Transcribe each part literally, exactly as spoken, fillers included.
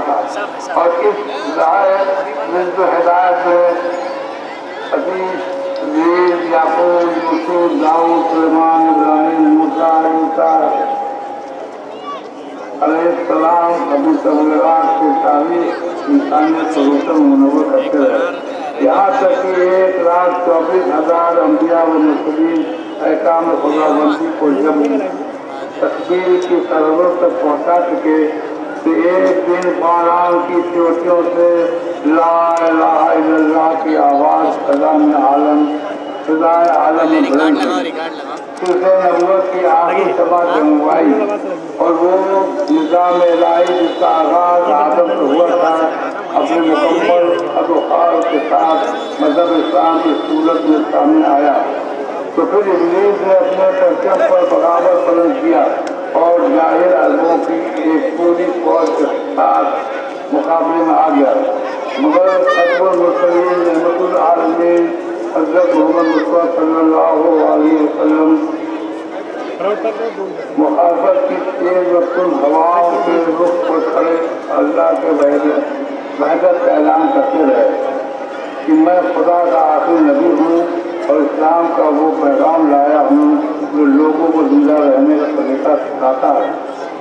था। और इस हिदायत जो हिदायत में हदीस वेद याकूब यूसुफ दाऊद सुलेमान इब्राहिम मूसा ईसा अलैहिस्सलाम अभी तबलीगात की तारीख इंसानियत को रोशन मुनव्वर करते रहे। यहाँ तक कि एक लाख चौबीस हजार अम्बिया व मुर्सलीन अहकाम खुदाबंदी को जब तकबीर की सरहदों तक पहुँचा चुके तो एक दिन बारान की चोटियों से ला इलाहा इल्लल्लाह की आवाज़ खज़ा में आलम खुदाए आलम में बुलंद हुई। नबूवत की आखिरी सभा जमवाई और वो निज़ाम इलाही जिसका आगाज आदम से हुआ था अपने मुकम्मल अदुखाल के साथ मजहब इस्लाम की सूरत में सामने आया। तो फिर इब्लीस ने अपने परचम पर बगावत बुलंद किया और जाहिर अरबों की एक पूरी फौज के साथ मुकाबले में आ गया। मगर अकबर मुरसलीन रहमतुल आलमीन हज़रत मोहम्मद मुस्तफ़ा सल्लल्लाहु अलैहि वसल्लम मुखालफत की तेज वक्तुल हवाओं के रुख पर खड़े अल्लाह के वहदत का ऐलान करते रहे कि मैं खुदा का आखिरी नबी हूँ और इस्लाम का वो पैगाम लाया हूँ जो लोगों को जिंदा रहने का तरीका सिखाता है।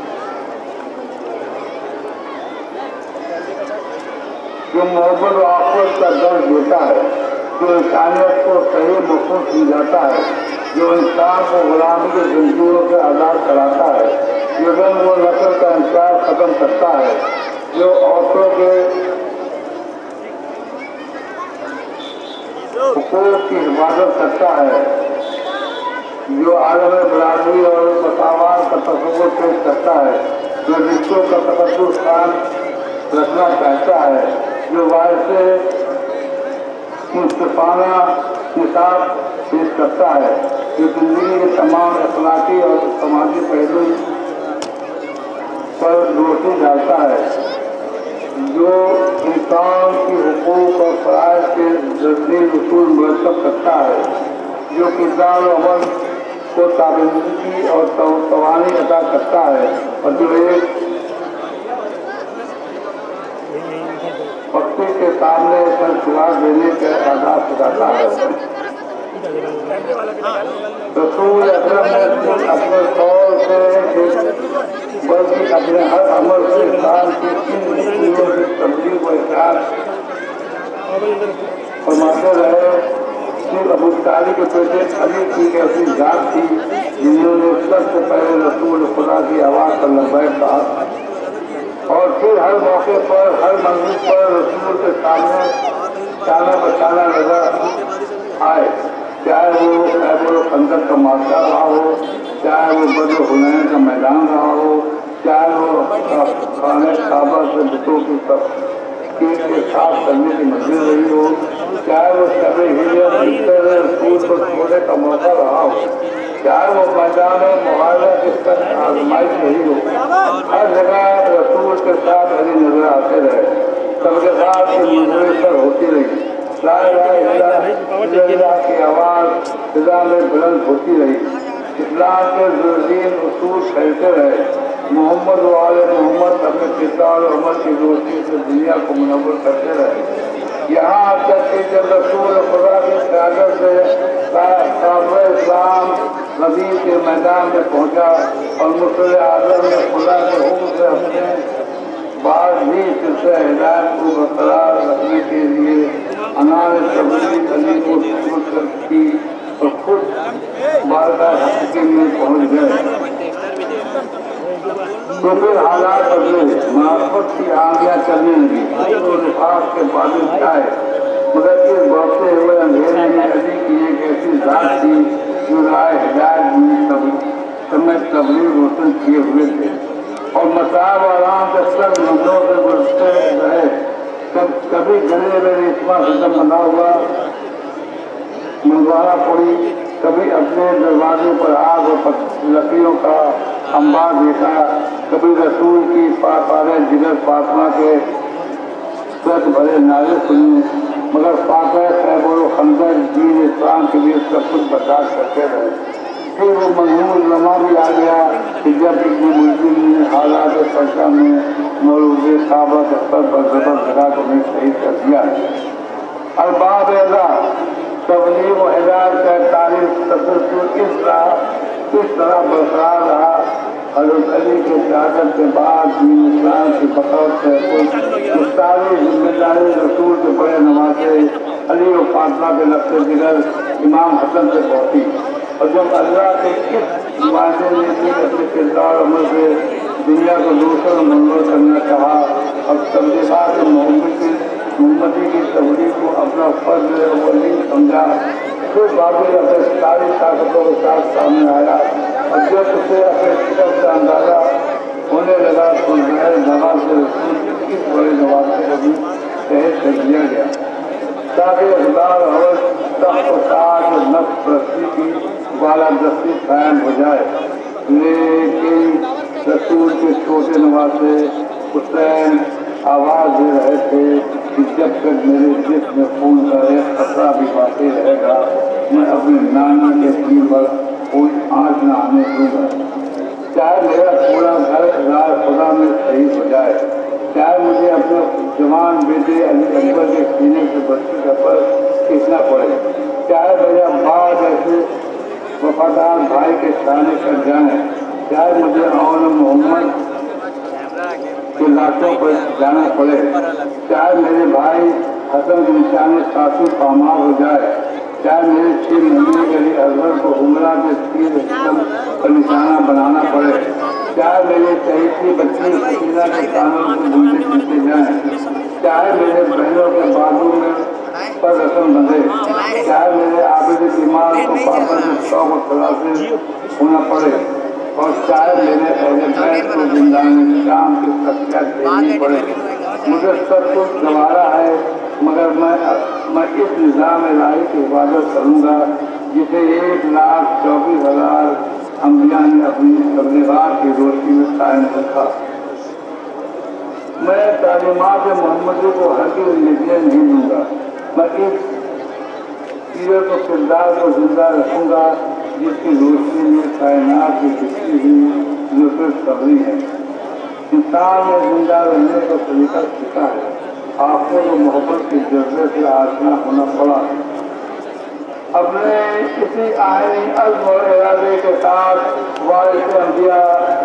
जो मोहब्बत और आफत का दर्द देता है, जो इंसानियत को सही मकसूद समझाता है, जो इंसान को गुलामी के जंजीरों से आज़ाद कराता है, जो रंग व नस्ल का इंतजार खत्म करता है, जो औरतों के हुकूक की हिफाजत करता है, जो आलम बराबरी और मसावात का तस्वुर पेश करता है, जो रिश्तों का तकद्दुस कायम रखना चाहता है, जो वायसे मुस्तफाना निसाब पेश करता है, जो जिंदगी के तमाम अखलाकी और समाजी पहलू पर रोशनी डालता है, जो इंसान की हुकूक और फ़राइज़ के जज्बी उसूल मुरतब करता है, जो किरदार और अमल को ताबीज़ी और तवानी अदा करता है और जो एक पक्षी के सामने पर सुराग देने के आगाज सिखाता है। रसूल अकरम ने अपने तौर से बल्कि अपने हर अमल से इंसान की चीज़ों की तब्दील को इख्तियार फरमाते रहे। सिर्फ अबू तालिब के बेटे अली की एक ऐसी जात थी जिन्होंने सबसे पहले रसूल खुदा की आवाज़ पर लब्बैक कहा और फिर हर मौके पर हर मंजिल पर रसूल के सामने चाला बचाना नजर आए, चाहे वो ऐबुल खंदक का मार्का रहा हो, चाहे वो बद्र हुनैन का मैदान रहा हो, चाहे वो खाने काबा से बुतों की तस्वीर के साफ करने की मंजिल रही हो, चाहे वो शब हिजरत रसूल को छोड़ने का मौका रहा हो, चाहे वो मैदान मुहावरा के साथ आजमाइश रही हो, हर जगह रसूल के साथ अली नजर आते रहे, सबके साथ मुनसर होती रही। ला इलाहा इल्लल्लाह की आवाज़ फिजा में बुलंद होती रही। इस्लाम के ज़ुर्दीन उसूल फैलते रहे। मोहम्मद वाले मोहम्मद अपने किरदार और अमल की रोशनी से दुनिया को मुनव्वर करते रहे। यहाँ तक कि जब रसूल खुदा की क़यादत से साफ़े इस्लाम नबी के मैदान में पहुँचा और मुर्सले आज़म ने खुदा के हुक्म से अपने बाद भी सिलसिला हिदायत को बरकरार रखने के लिए अनार तबलीग अली को सुपुर्द की और खुद बारगाह हक़ में पहुँच गए। तो फिर हालात बदले, मुनाफ़त की आंधियाँ चलने लगी तो निफाक़ के बादल आए, मगर इस बढ़ते हुए अंधेरे में अली की एक ऐसी ज़ात थी जो राय हिदायत में समय तबलीग रोशन किए हुए थे और मसाब आराम के सब नजरों से गुजरते रहे। कब कभी गले में रेशमा खत्म बना हुआ मंगवाना पड़ी, कभी अपने दरवाजे पर आग और लकड़ियों का अंबार देखा, कभी रसूल की पारे जिगर फातिमा के सच भरे नारे सुने, मगर फातिमा खैबर खंदर दीन इस्लाम के लिए सब कुछ बर्दाश्त करते रहे। फिर वो महमूद लम्हा भी आ गया कि जब इतने मुस्लिम ने हालात चर्चा में मौलूद साहबा के स्तर पर जबर लगा को उन्हें शहीद कर दिया। अरबाब अल्लाह तबलीग व हिदायत का तारीफ तसलसल इस तरह इस तरह बरकरार रहा। हज़रत अली के शहादत के बाद दीन इस्लाम की बकौत से सारी जिम्मेदारी रसूल के बड़े नवासे अली और फातिमा के लफ्ज़ जिगर इमाम हसन से पहुँची। और जब अल्लाह के इस नुमाइंदे ने भी अपने किरदार अमल से दुनिया को दूसरा मनवर करना चाहा और तबलीगात मोहम्मद की मोहम्मदी की तबलीग को अपना फर्ज वली समझा, फिर बाबी अपने सारी ताकतों के साथ सामने आया। और जब उसे अपने शिकस्त का अंदाजा होने लगा तो नहर दवा से रसूल इस बड़े नवासे को भी शहीद कर दिया गया ताकि अखबार हवस तख्त और ताज और नफ्स परस्ती की बालादस्ती कायम हो जाए। लेकिन रसूल के छोटे नवासे हुसैन आवाज़ दे रहे थे कि जब तक मेरे जिस्म में खून का एक खतरा भी बाकी रहेगा मैं अपने नाना के दिल पर कोई आँच न आने दूंगा। चाहे मेरा पूरा घर राज खुदा में शहीद हो जाए, चाहे मुझे अपने जवान बेटे अली अकबर के सीने से बच्चे का पर खींचना पड़े, चाहे मेरा बाप ऐसे वफादार भाई के सामने कर जाए, चाहे मुझे और मोहम्मद के लाशों पर जाना पड़े, चाहे मेरे भाई हसन के निशाने काफी पामार हो जाए, चाहे मेरे छह महीने के लिए अजहर को उमरा के तीर पर निशाना बनाना पड़े, चाहे मेरे शहीदी बच्चे सीना के कानों को बूंदे पीते जाए, चाहे मेरे बहनों के बाजू में पर रस्म बंधे, चाहे मेरे आबिद दिमाग को पापा के शौक और सजा से होना पड़े, और चाहे मेरे अहले बैत को जिंदान शाम की सत्या देनी पड़े, मुझे सब कुछ गंवारा है मगर मैं मैं इस निज़ाम इलाही की हिफाजत करूँगा जिसे एक लाख चौबीस हजार अम्बिया ने अपनी तबलीगात की रोशनी में कायम रखा। मैं तालीमात मोहम्मदी को हरगिज़ लिखने नहीं दूँगा, मैं इस सीरत और किरदार को जिंदा रखूँगा जिसकी रोशनी में कायनात की किसी भी नुसरत सबरी है। इंसान ने जिंदा रहने का तरीका सीखा है, आपको तो मोहब्बत के जज्बे से आशना होना पड़ा। अपने किसी आईनी अज़्म और इरादे के साथ वारिस अंबिया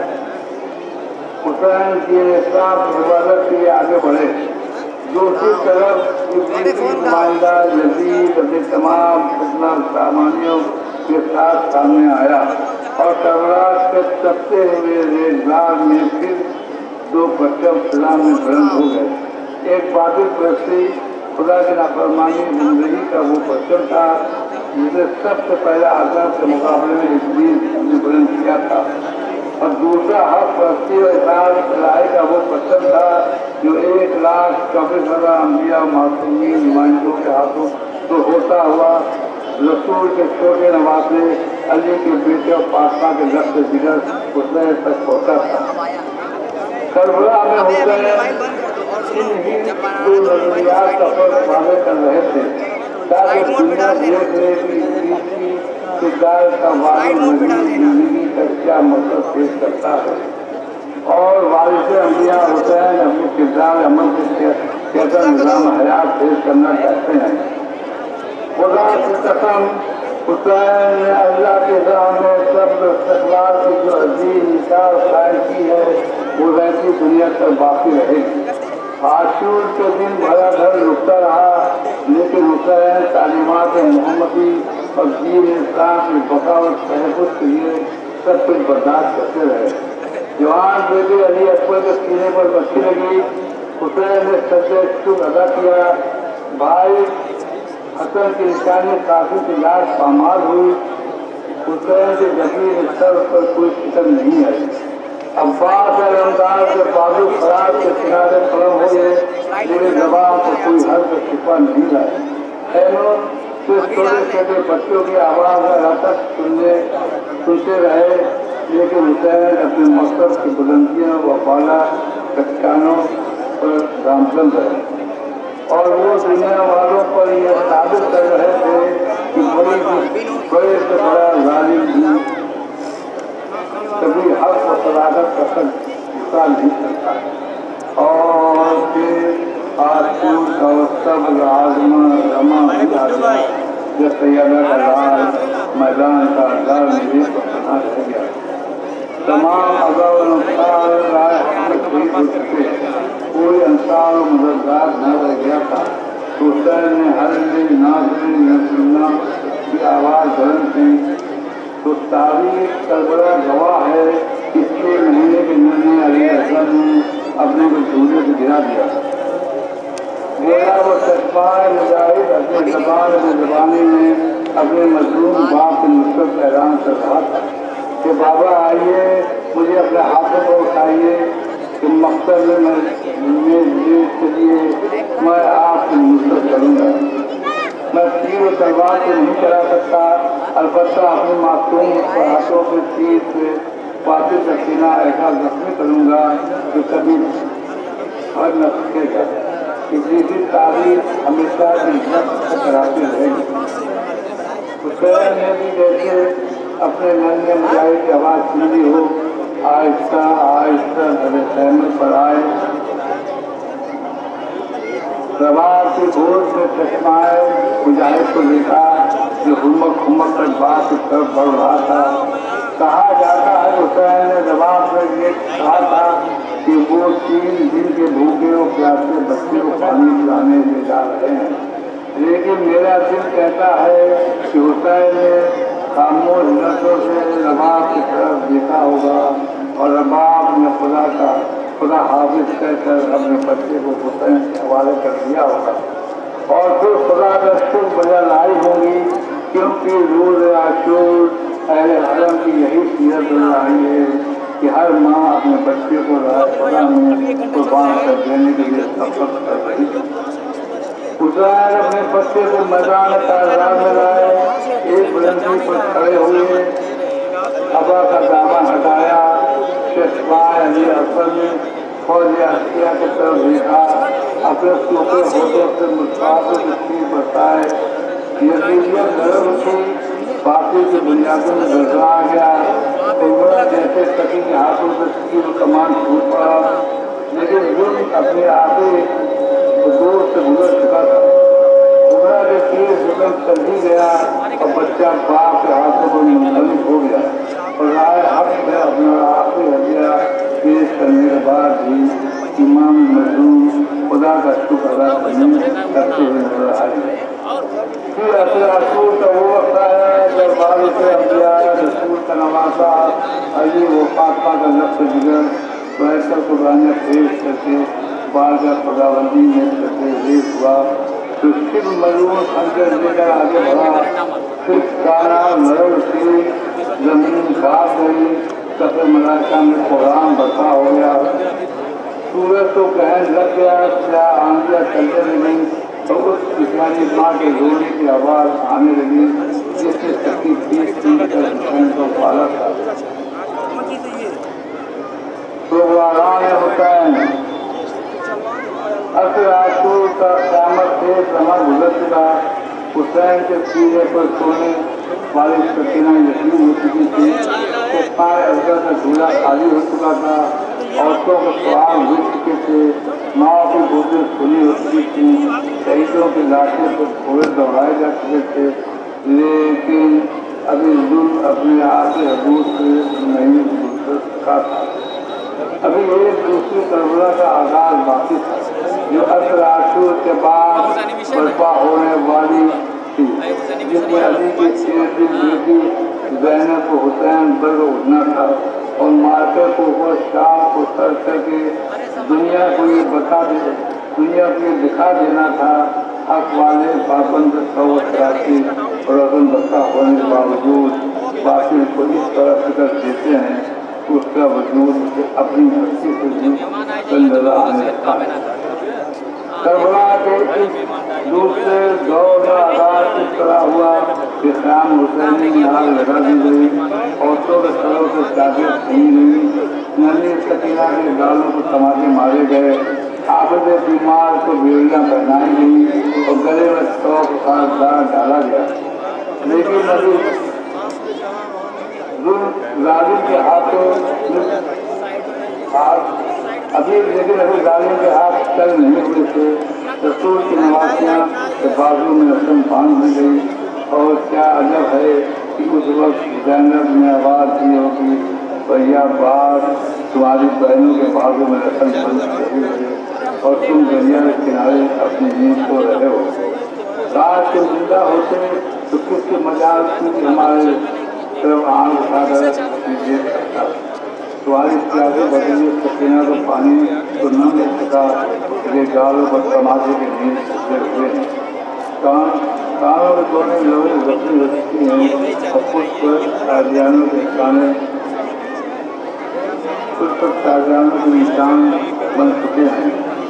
हुसैन की इस्लाम की हिफाजत के लिए आगे बढ़े। दूसरी तरफ नुमाइंदा यजीद अपने तमाम फितना सामानियों के साथ सामने आया और करबला के तपते हुए रेजगार में फिर दो परचम फिजा में बुलंद हो गए। एक बातिल परस्ती खुदा की नाफरमानी जिंदगी का वो परचम था जिसे सबसे पहले आदम के मुकाबले में इब्लीस ने बुलंद किया था, और दूसरा हक परस्ती और इताअत इलाही का वो परचम था जो एक लाख चौबीस हजार अम्बिया मासूमीन नुमाइंदों के हाथों तो होता हुआ रसूल के छोटे नवासे अली के बेटे और फातिमा के लफ्ज़ जिगर हुसैन तक पहुँचा था। करबला में हुसैन इन्हीं दो नजरियात का फर्क वाज़ेह कर रहे थे ताकि दुनिया देख ले कि किरदार का वालिद जिंदगी का क्या मतलब पेश करता है और वारिस अंबिया हुसैन अपने किरदार अमल से कैसा निज़ाम हयात पेश करना चाहते हैं। खुदा की कसम हुसैन ने अल्लाह के सामने सब इस्तक़बाल की जो अजीम मिसाल कायम की है वो वैसी दुनिया तक बाकी रहेगी। आशूर के दिन भरा घर रुकता रहा लेकिन हुसैन तालीमात मोहम्मदी और दीन इस्लाम की बगावत तहफ़्फ़ुज़ के लिए सब कुछ बर्दाश्त करते रहे। जवान बेटे अली अकबर के सीने पर बच्ची लगी, हुसैन ने सच्चे शुक्र अदा किया। भाई हसन की निशानी काफी की लाश पामाल हुई। हुसैन के जमीन स्तर पर कोई फिक्र नहीं है। अब्बास रमदान के बाजू खराब के किनारे कलम हो गए, मेरे जवाब को कोई हर का छिपा नहीं लाए। छोटे छोटे बच्चों की आवाज़ तक सुनने सुनते रहे लेकिन हुसैन अपने मकसद की बुलंदियों व बाला कच्चानों पर गामजन रहे और वो दुनिया वालों पर यह साबित कर रहे थे कि बड़ी बड़े से बड़ा जालिम भी कभी हक और सदाकत का तक झुका नहीं सकता। और फिर आजकल सब आजमा रमा जब सैयदा का लाल मैदान का अल्लाह मुझे पसंद रह गया। तमाम अगर अनुसार राय शहीद हो चुके, कोई अंसार और मददगार न रह गया था। हुसैन ने हर दिन नाज़रीन नसरुल्लाह की आवाज़ बुलंद की तो तारीख करबला गवाह है। इसके महीने के निर्णय अली असद ने अपने को झूले से गिरा दिया। गोया वो सचपाए मुजाहिद अपने जबान में जबानी में अपने मजलूम बाप के मुस्तक ऐलान कर रहा था कि बाबा आइए, मुझे अपने हाथों को उठाइए कि मकसद में चलिए, मैं आपकी मुस्तक करूँगा। मैं तीर और तलवार से नहीं चला सकता, अलबत्ता अपने मासूम हाथों के तीर से वापिस रखना ऐसा जख्मी करूँगा जो कभी भर न सकेगा। किसी भी तारीफ हमेशा इज्जत कराती रहेगी। हुसैन ने भी जैसे अपने नन्हे मुजाहिद की आवाज़ सुनी हो, आहिस्ता आहिस्ता मेरे सहमत पर आए। प्रभात की भोज में चश्माए मुजाहिद को देखा जो हुमक हुमक कर बात की तरफ बढ़ रहा था। कहा जाता है हुसैन ने जवाब में ये कहा था कि वो तीन दिन के भूखे और प्यासे बच्चे को पानी पिलाने ले जा रहे हैं, लेकिन मेरा दिल कहता है कि हुसैन ने खामोश नजरों से रबाब की तरफ देखा होगा और रबाब ने खुदा का खुदा हाफिज कहकर अपने बच्चे को हुसैन के हवाले कर दिया होगा। और फिर खुदा का शुक्र बजा लाई होगी, क्योंकि रोज आशूर अहले हरम की यही सीरत रही है कि हर माँ अपने बच्चे को खुदा में कुर्बान कर देने के लिए सफर कर रही है। हुसैन अपने बच्चे को मैदान कारज़ार में लाए, एक बुलंदी पर खड़े हुए, अबा का दामन हटाया, चश्माए अली असद ने फौज हस्तिया की तरफ देखा, अपने सूखे होठों से मुस्कुराते हुए बताए। यजीदियत नरम थी, बाकी की बुनियादों में गड़बड़ा गया। उमरा जैसे सकी के हाथों से तीर कमान छूट पड़ा, लेकिन जुर्म अपने आगे दूर से गुजर चुका था। उमरा के तीर जुर्म चल ही गया और बच्चा बाप के हाथों पर मुंसलिक हो गया और राय हक में अपना आखिरी हदिया पेश करने के बाद भी इमाम मजलूम खुदा का शुक्र अदा करने करते हुए नजर आए। फिर असर रसूल का वो वक्त आया जब बारिश अम्बिया रसूल का नवासा अली वो फातमा का लफ्ज़ जिगर वैसा कुर्बानियाँ पेश करके बारगाह खुदाबंदी में करते रेस हुआ। तो शिव मजलूम खंजर लेकर आगे बढ़ा, फिर गाना नरम से जमीन काट गई, सफर मलाइका में कुरान बरपा हो गया। सूरज तो कहने लग गया, क्या आंधियाँ चलने लगी तो उस इस्लामी माँ के रोने की आवाज़ आने लगी जिससे सकी बीस तीन कर हुसैन को पाला था। तो वारान हुसैन असर आशूर का क़यामत से समय गुजर चुका। हुसैन के सीने पर सोने वाली सकीना यकीन हो चुकी थी। चश्माए अजगर का झूला खाली हो चुका था। औरतों के सवाल हो चुके थे। माँ की गोदें खुली हो चुकी थी। शहीदों की लाशें पर घोड़े दौड़ाए जा चुके थे, लेकिन अभी जुल्म अपने आप के हदूद से नहीं गुजर सका था। अभी एक दूसरी करबला का आगाज बाकी था जो असर आशूर के बाद बर्पा होने वाली थी, जिसमें अली की बेटी ज़ैनब को हुसैन पर उठना था और मार्के को वो शाम को सर करके दुनिया को ये बता दे दुनिया को ये दिखा देना था। हक वाले पाबंद सौ तरासी और अगन बता होने के बावजूद बाकी को इस तरह फिक्र देते हैं तो उसका वजूद अपनी हस्ती से नजर आने लगता है। करबला के इस दूसरे दौर का आगाज इस तरह हुआ कि ख़याम हुसैन की आग लगा दी गई, औरतों के सरों से चादर छीनी गई, नन्ही सकीना के गालों को तमाचे मारे गए, आबद बीमार को बेड़ियाँ पहनाई गई और गले में सौ का दाग डाला गया। लेकिन अभी जालिम के हाथों हाथ अभी लेकिन अभी जालिम के हाथ चल नहीं हुए थे। रसूल की नवासियाँ के बाजू में रस्म बांध दी गई। और क्या अजब है कि उस वक्त जैनब ने आवाज़ दी होगी, भैया बात तुम्हारी बहनों के बाजू में रस्म बंद रही है और तुम दरिया के किनारे अपनी नींद सो रहे हो। काश तुम जिंदा होते तो किसके मजाल की हमारे तरफ आंख उठाकर देख सकता। तुम्हारी प्यासे बदले सकीना को पानी तो न मिल सका, ये गालों पर तमाशे के नींद उतरे हुए हैं। कान कानों में दोनों लोग जख्मी हो चुकी हैं और कुछ पर शादियानों के निशाने कुछ पर शादियानों के निशान बन चुके हैं।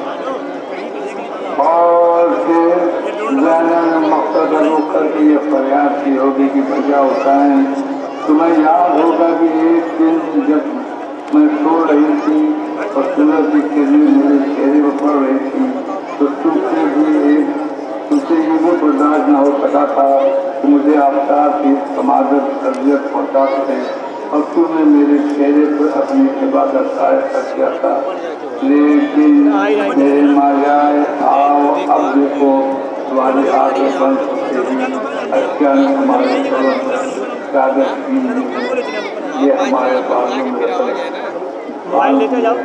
और फिर ज़ैनब ने मकसद रुक करके ये फरियाद की होगी कि भैया हुसैन, तुम्हें याद होगा कि एक दिन जब मैं सो रही थी और सूरज की किरणें मेरे चेहरे पर पड़ रही थी तो तुमसे भी एक तुमसे ये भी बर्दाश्त न हो सका था कि मुझे आफ्ताब की समाजत तरबियत पहुँचा सके और तुमने मेरे चेहरे पर अपनी इबादत शायद कर दिया था। लेकिन मेरे मायाए आओ अब देखो तुम्हारी आंखें बंद होते ही अच्छा ने हमारे कागज की ये हमारे बालों में मोबाइल लेके जाओ।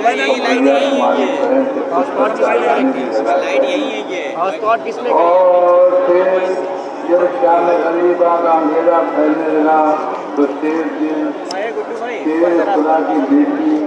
और फिर जब शाम गरीबा का अंधेरा फैलने लगा तो शेर दिन शेर खुदा की बेटी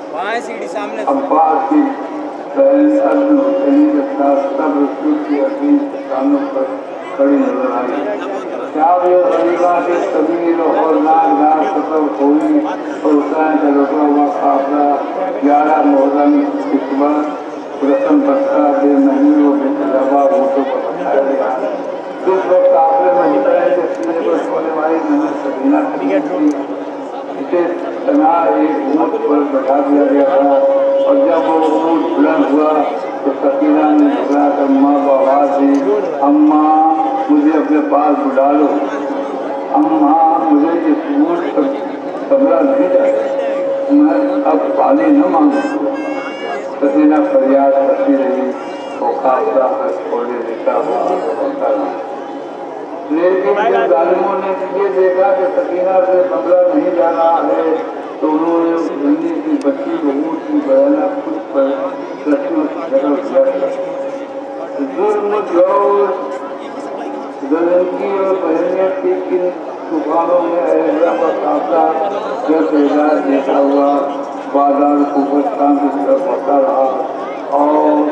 अब्बास की बहन अब्दुल हुसैन के साथ सब रसूल की अपनी स्थानों पर खड़ी नजर आई। शाम गरीबा के कबीर और नाग नाग सफर हुई और हुसैन का रुका हुआ काफिला ग्यारह मुहर्रम की सुबह रस्म बस्ता बेमहनी और बेतजर्बा वोटों पर बताया गया। जिस वक्त काफिले में हुसैन के सीने पर सोने वाली नन्ही सकीना थी, इसे तना एक ऊँट पर बैठा दिया गया था और जब वो ऊँट बुलंद हुआ तो सकीना ने झगड़ा कर माँ को आवाज़ दी, अम्मा मुझे अपने पास बुला लो, अम्मा मुझे इस ऊँट पर कमरा नहीं चाहिए, मैं अब पानी न मांगू। सकीना फरियाद करती रही और काफिला पर छोड़े देता हुआ होता रहा। लेकिन जब जालिमों ने ये देखा कि सकीना से बदला नहीं जा रहा है तो उन्होंने उस गंदी की बच्ची को ऊँट की बयाना खुद पर रस्म जगह किया। जुल्म जोर गलंकी और बहनियत की किन तूफानों में अहरा का काफिला जब इलाज देता हुआ बाजार कुफस्तान की तरफ बढ़ता रहा और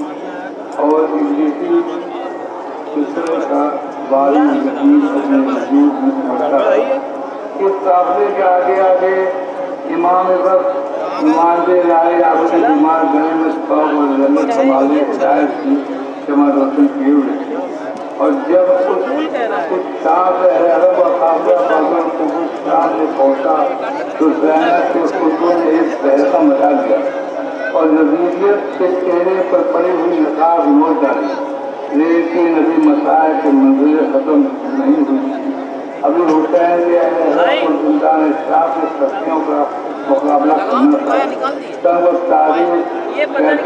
और इब्लीसी दूसरे का बारी जमीन अपने वजूद में बढ़ता रहा। इस काफिले के आगे आगे इमाम वक्त नुमाइंदे लाए आबदी बीमार गले में स्पाव और जन्नत संभाले हिदायत की जमा रोशन किए हुए थे। और जब उस उस साफ अरब और काफिला बाजार कुफस्तान में पहुंचा तो ज़ैनब के खुदों ने एक तहलका मचा दिया और नज़ीरियत के चेहरे पर पड़ी हुई नकाब मोड़ डाली। लेकिन अभी मसाइल के मंजिलें खत्म नहीं हुई। अभी हुसैन के सुल्तान शाह की शक्तियों का मुकाबला करना था। तब वह तारीख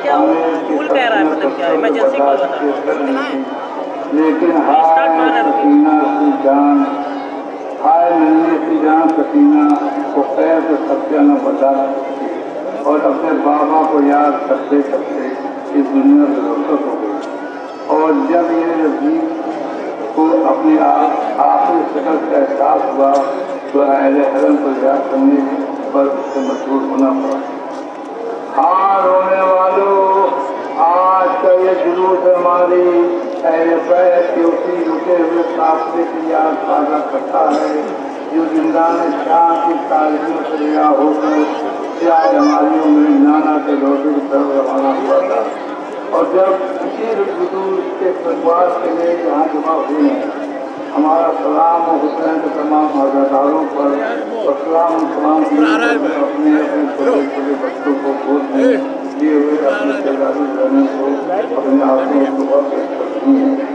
लेकिन हाय सकीना की जान, हाय नन्ही सी जान सकीना को कैसे सत्या न बता सकती और अपने बाबा को याद करते करते इस दुनिया से रुखसत हो गई। और जब ये नज़ीब को अपनी आखिरी शक्ल का एहसास हुआ तो अहले हरम को याद करने पर उससे मजबूर होना पड़ा। हाँ रोने वालों, आज का ये जुलूस हमारी अहले बैत के उसी रुके हुए काफिले की याद ताज़ा करता है जो जिंदान शाह की तारीखों से रिहा होकर क्या जमालियों में नाना के लौटे की तरफ रवाना हुआ था। और जब इसी जुलूस के प्रवास के लिए यहाँ जमा हुए हैं, हमारा सलाम और हुसैन के तमाम हज़ारों पर और सलाम तमाम अपने अपने छोटे छोटे बच्चों को गोद में लिए हुए अपने शहजादी रहने को अपने आप में सुबह पेश करती हैं।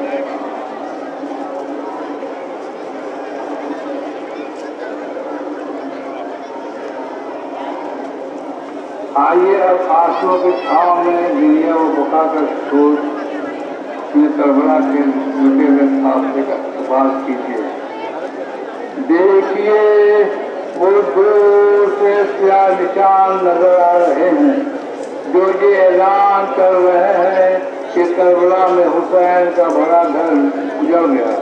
अब आंसुओं की छाव में दुनिया वो बुका कर सोच में करबला के लुटे हुए साफे का उपवास कीजिए। देखिए वो दूर से क्या निशान नजर आ रहे हैं जो ये ऐलान कर रहे हैं कि करबला में हुसैन का बड़ा घर उजड़ गया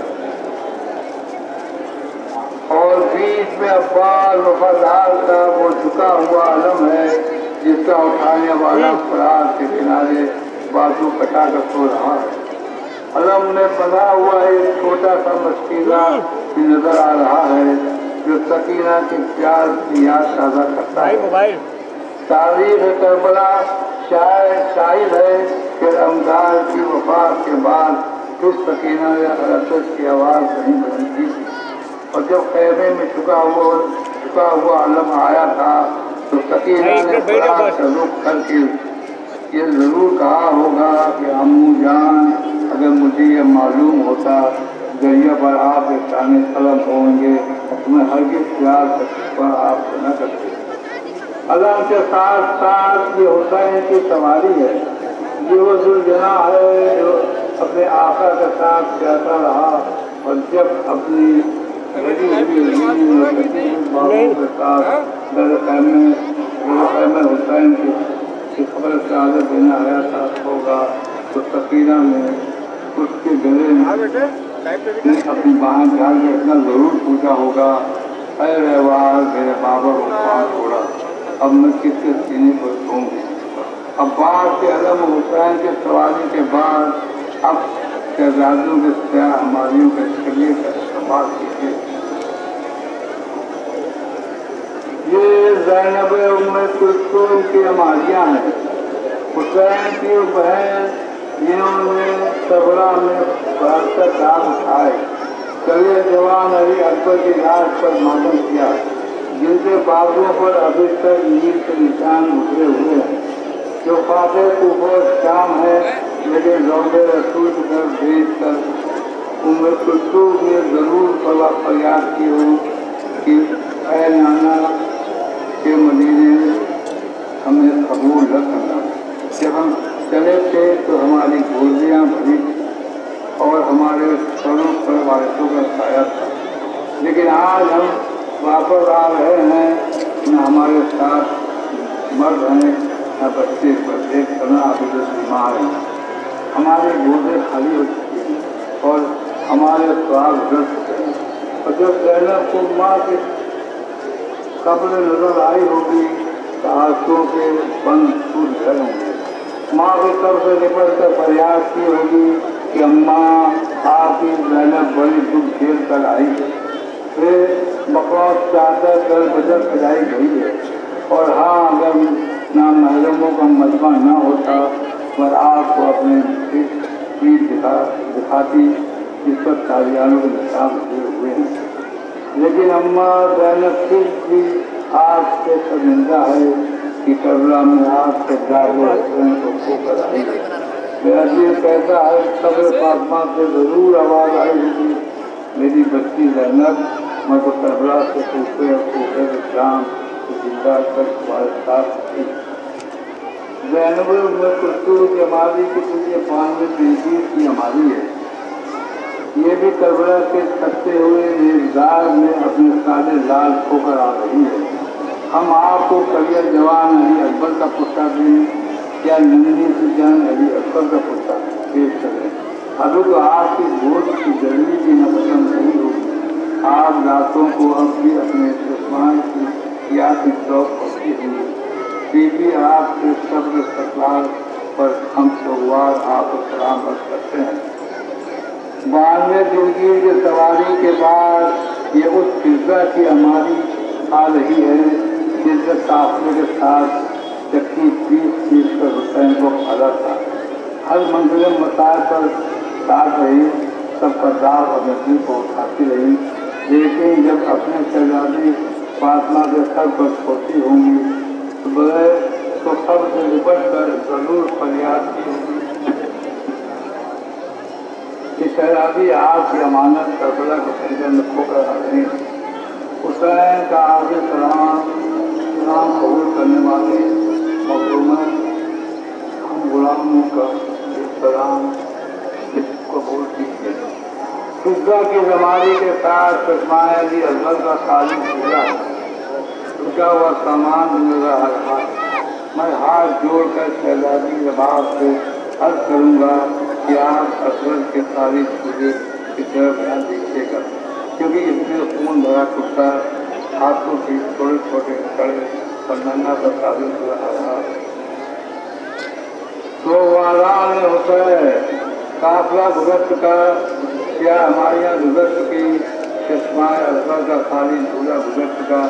और बीच में अब्बास वफादार का वो झुका हुआ अलम है जिसका उठाने वाला फराज के किनारे बाजू कटा कर सो रहा है। अलम में बना हुआ एक छोटा सा मस्कीना भी नजर आ रहा है जो सकीना के प्यार की याद ताज़ा करता है। तारीख करबला शायद शाहिद है कि रमजान की वफात के बाद फिर सकीना ने अरसद की आवाज़ नहीं बदलती थी और जब खैमे में झुका हुआ झुका हुआ अलम आया था तो सकीना ने फराज का रुख करके ये जरूर कहा होगा कि अम्मू जान अगर मुझे ये मालूम होता दरिया पर आप शान कलम होंगे तो मैं हरगिज़ प्यार पर आपको न करते। अलम के साथ साथ ये हुसैन की सवारी है ये वो जुलजना है जो अपने आका के साथ जाता रहा और जब अपनी बड़ी बाबू के साथ दरख़ैमे हुसैन की खबर से आगे देना आया था होगा तो सकीना ने उसके गले में अपनी बाहें डाल के इतना जरूर पूछा होगा अरे रहवार मेरे बाबा को पाँव छोड़ा अब मैं किसके सीने पर सोऊंगी। अब्बास के अलम हुसैन के सवारी के बाद अब शहजादियों के सयाह हमारियों के शरीर का इस्तेमाल कीजिए। ये ज़ैनब उम्मे कुलसूम की हमारियाँ हैं हुसैन की बहन जिन्होंने करबला में बहत्तर दाग उठाए कभी जवान अली अकबर की लाश पर मातम किया जिनके बाजुओं पर अभी तक नील के निशान उतरे हुए हैं जो फाते कुफर शाम है लेकिन रौदे रसूल की तरफ भेज कर उम्र कुलसूम ने जरूर फरियाद की हो कि ऐ नाना के मदीने हमें कबूल न करना। जब हम चले थे तो हमारी गोलियाँ भरी और हमारे सरों पर वारिसों का साया था लेकिन आज हम वापस आ रहे हैं न हमारे साथ मर्द हैं न बच्चे पर एक करना अभी तो बीमार हैं हमारे गोदे खाली हो चुकी हैं और हमारे स्वाद उजड़ चुके हैं और जब ज़ैनब को माँ के कब्र नजर आई होगी तो आंसुओं के बंद टूट गए होंगे। माँ के सर से निपट कर फरियाद की होगी कि अम्मा आपकी ज़ैनब बड़ी दुख झेल कर आई है फिर बकौस चादर कर बदल सजाई गई है और हाँ अगर ना महरमों का मजमा न होता पर आपको अपने पीठ दिखा दिखाती जिस पर तालियानों के निशान हुए हुए हैं लेकिन अम्मा ज़ैनब फिर भी आज से शर्मिंदा है कि करबला में आज से जागो को खोकर आई है। मेरा दिल कहता है कब्र फातिमा से जरूर आवाज़ आई होगी मेरी बच्ची ज़ैनब मैं तो करबला से टूटे टूटे शाम जिंदा तक तुम्हारे साथ थी। ज़ैनब में कुस्तूर की हमारी की तुझे बानवे बेटी की हमारी है ये भी करबला के थकते हुए रेजदार में अपने सादे लाल खोकर आ रही है। हम आपको करियर जवान अली अकबर का पुत्र दें या नंदी से जान अली अकबर का पुत्र पेश करें अभी तो आपकी गोद की जल्दी भी न पसंद नहीं होगी। आप रातों को अब भी अपने दुश्मन की याद की शौक होती हुई बीबी आपके सब्र सतलाल पर हम सोमवार आपको सलाम अर्ज करते हैं। बानवे दिलगी की सवारी के बाद ये उस फिजा की हमारी आ रही है जिसके काफले के साथ चक्की पीस पीस कर हुसैन को खाला था। हर मंजिल मसाल पर साथ रही सब पदार और नदी को उठाती रही लेकिन जब अपने शहजादी फातिमा के सर पर छोटी होंगी तो बगैर तो सब से निपट कर जरूर फरियाद की होगी कि शहजादी आपकी अमानत करबला के संजय में खोकर आ रही हुसैन का आगे सलाम सलाम कबूल करने वाले मखदूमा गुलामों का सलाम कबूल कीजिए। फिजा की जमारी के साथ चश्माए अली अजमल का खाली पूरा उनका हुआ सामान मेरा हर हाथ। मैं हाथ जोड़कर शहजादी रबाब से अर्ज करूँगा कि आप असरत के सारी चीज़ें की तरफ ध्यान दीजिएगा, क्योंकि इसमें खून भरा कुत्ता हाथों की छोटे छोटे कड़े और नन्ना सा साबित हो रहा था। तो वाला ने होता है काफला भुगत का क्या हमारे यहाँ भुगत की चश्माए अजहर का खाली झूला भुगत का,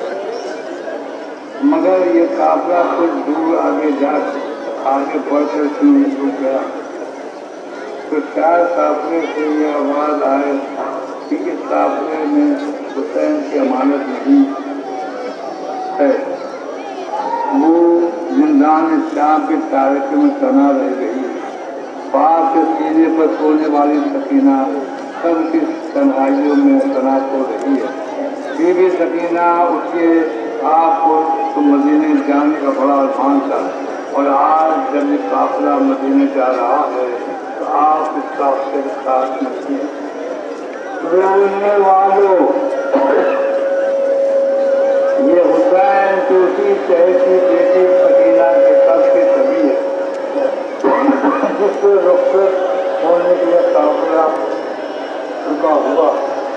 मगर ये काफला कुछ दूर आगे जा आगे बढ़कर क्यों रुक गया। तो शायद काफले से ये आवाज आए कि इस काफले में हुसैन की अमानत नहीं है। वो जिंदान शाम के तारीख में तना रह गई। पाप के सीने पर सोने वाली सकीना सब की तन्हाइयों में तना सो रही है। बीबी सकीना उठिए, आपको तो मदीने जाने का बड़ा अरमान था, और आज जब ये काफिला मदीने जा रहा है तो आप इस काफिले के साथ नहीं। रोने वालों, ये हुसैन तो उसी शहर की बेटी सकीना के कब की छवि है जिससे रुखसत होने के लिए काफिला रुका हुआ।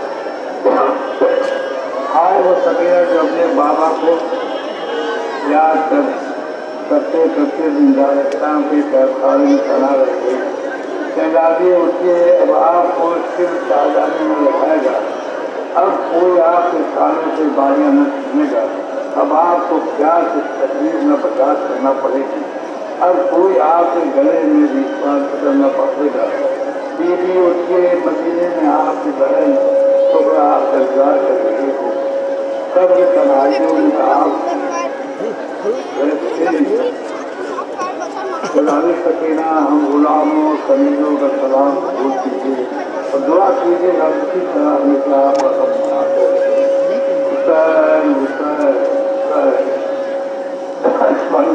आए वो सकीना जो अपने बाबा को याद कर करते करते जिंदास्तान के कारखाने में खड़ा रह गई। शहजादी उठिए, अब आपको सिर्फ शाहजादी में लगाएगा। अब कोई आपके खाने से बारियां न छीनेगा। अब आपको प्यार से तकलीफ में बर्दाश्त करना पड़ेगी। अब कोई आपके गले में भी श्वास करना पड़ेगा। बीबी उठिए, मदीने में आपकी बहन टुकड़ा आप इंतजार कर रही हो। सब तनाइयों में आप गुलामी सकीना हम गुलामों कमीजों का सलाम कबूल कीजिए और दुआ कीजिए हम इसी तरह हमेशा हुसैन हुसैन हुसैन।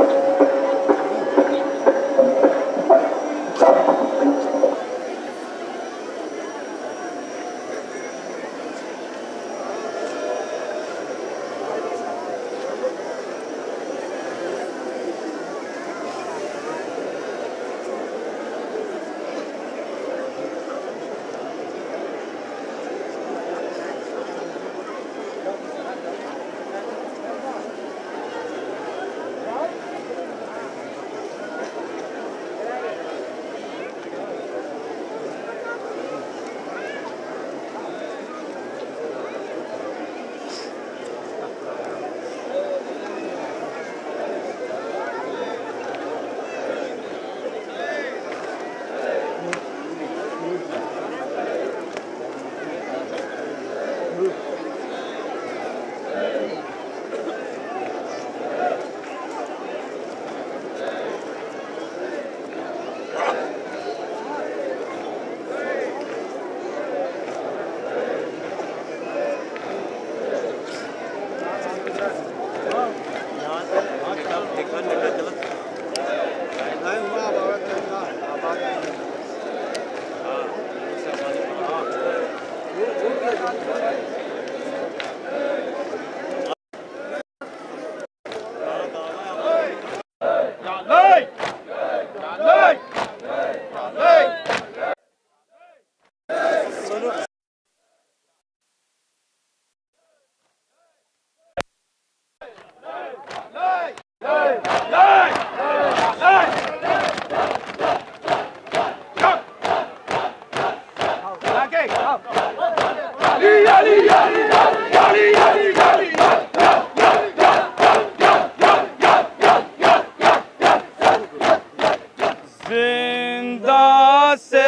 जिंदा से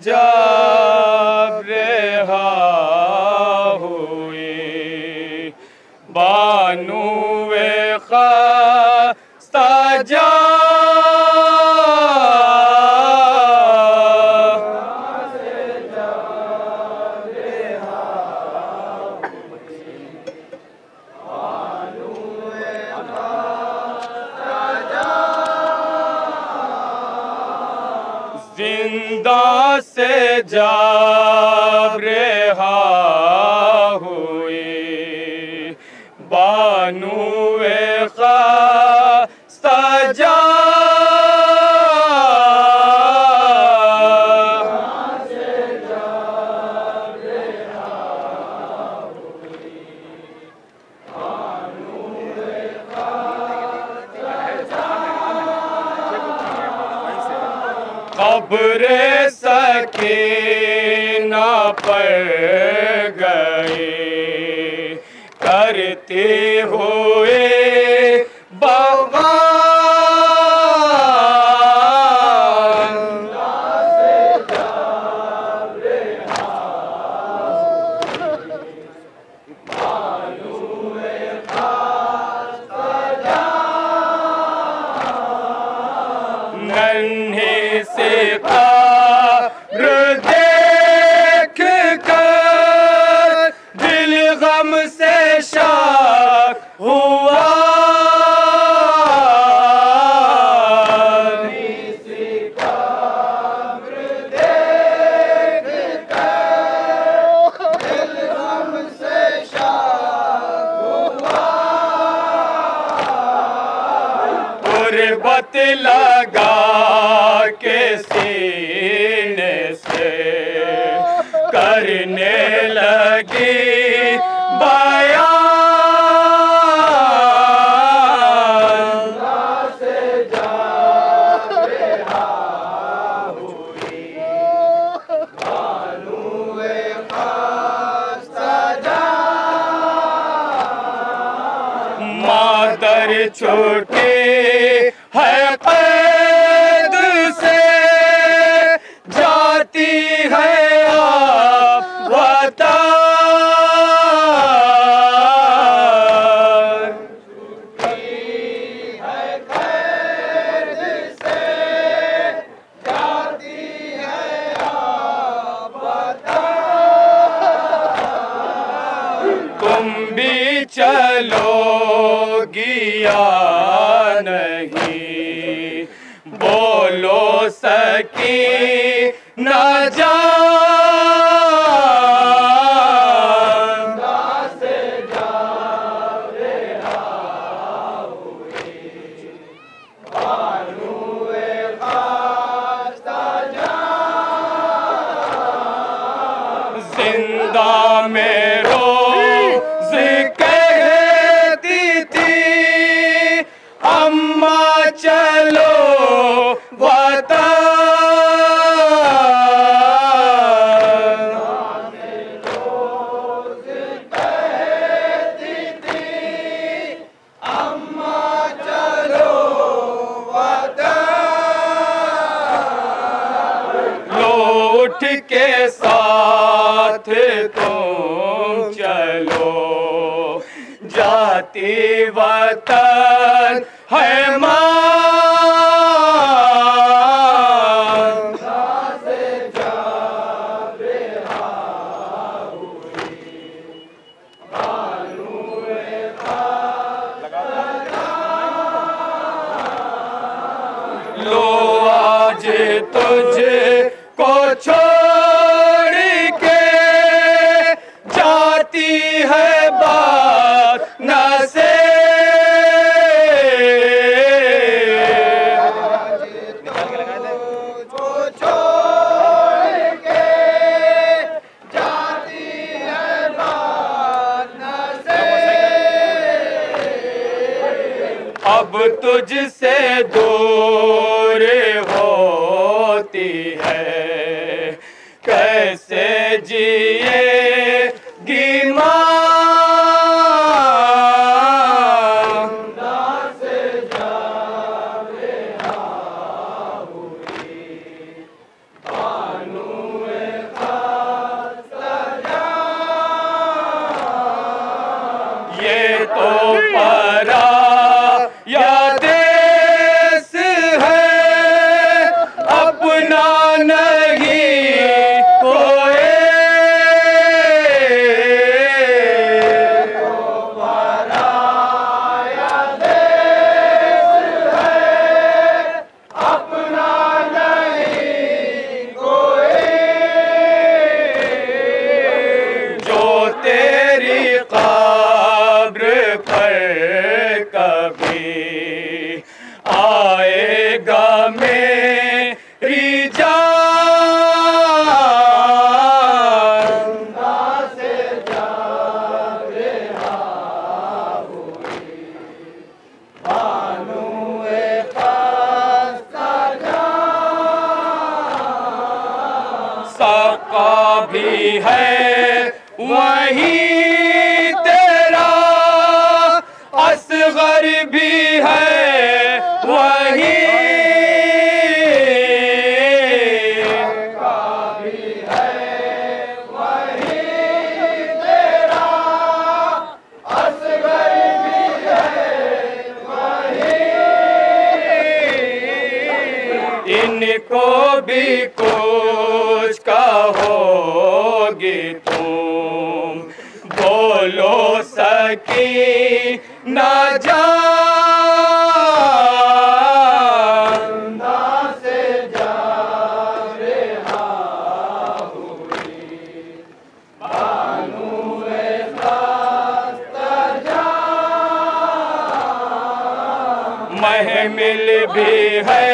जब रेहा हुई बानुए ख़ास्ता जा जिंदा से जब रिहा हुई बानुए ख़ास्ता जा कब्र सकीना पर गए करते हुए बगान नन्हे से कब्र देख कर दिल गम से शाक हुआ गुर्बत लगा के सीने से करने लगी बयान मादर छोटे है कैद से जाती है आप वतन तुम भी चलोगी या नहीं बोलो सकी न जान से जिंदा में रोज़ कहती थी अम्मा चलो वतन लौट के साथ तुम चलो जाती वतन है मां लो आज तुझे को छोड़ के जाती है बात न से अब तुझसे दूर होती है कैसे जिएगी माँ ये तो परा या देश है अपना नहीं कोई आका भी है वहीं तेरा, असगर भी है वहीं, आका भी है वहीं तेरा, असगर भी है वहीं, इनको भी कुछ कहोगे तुम, बोलो सकी ना जान से जा रहा हुई, बानुए खास्ता जान, महमिल भी है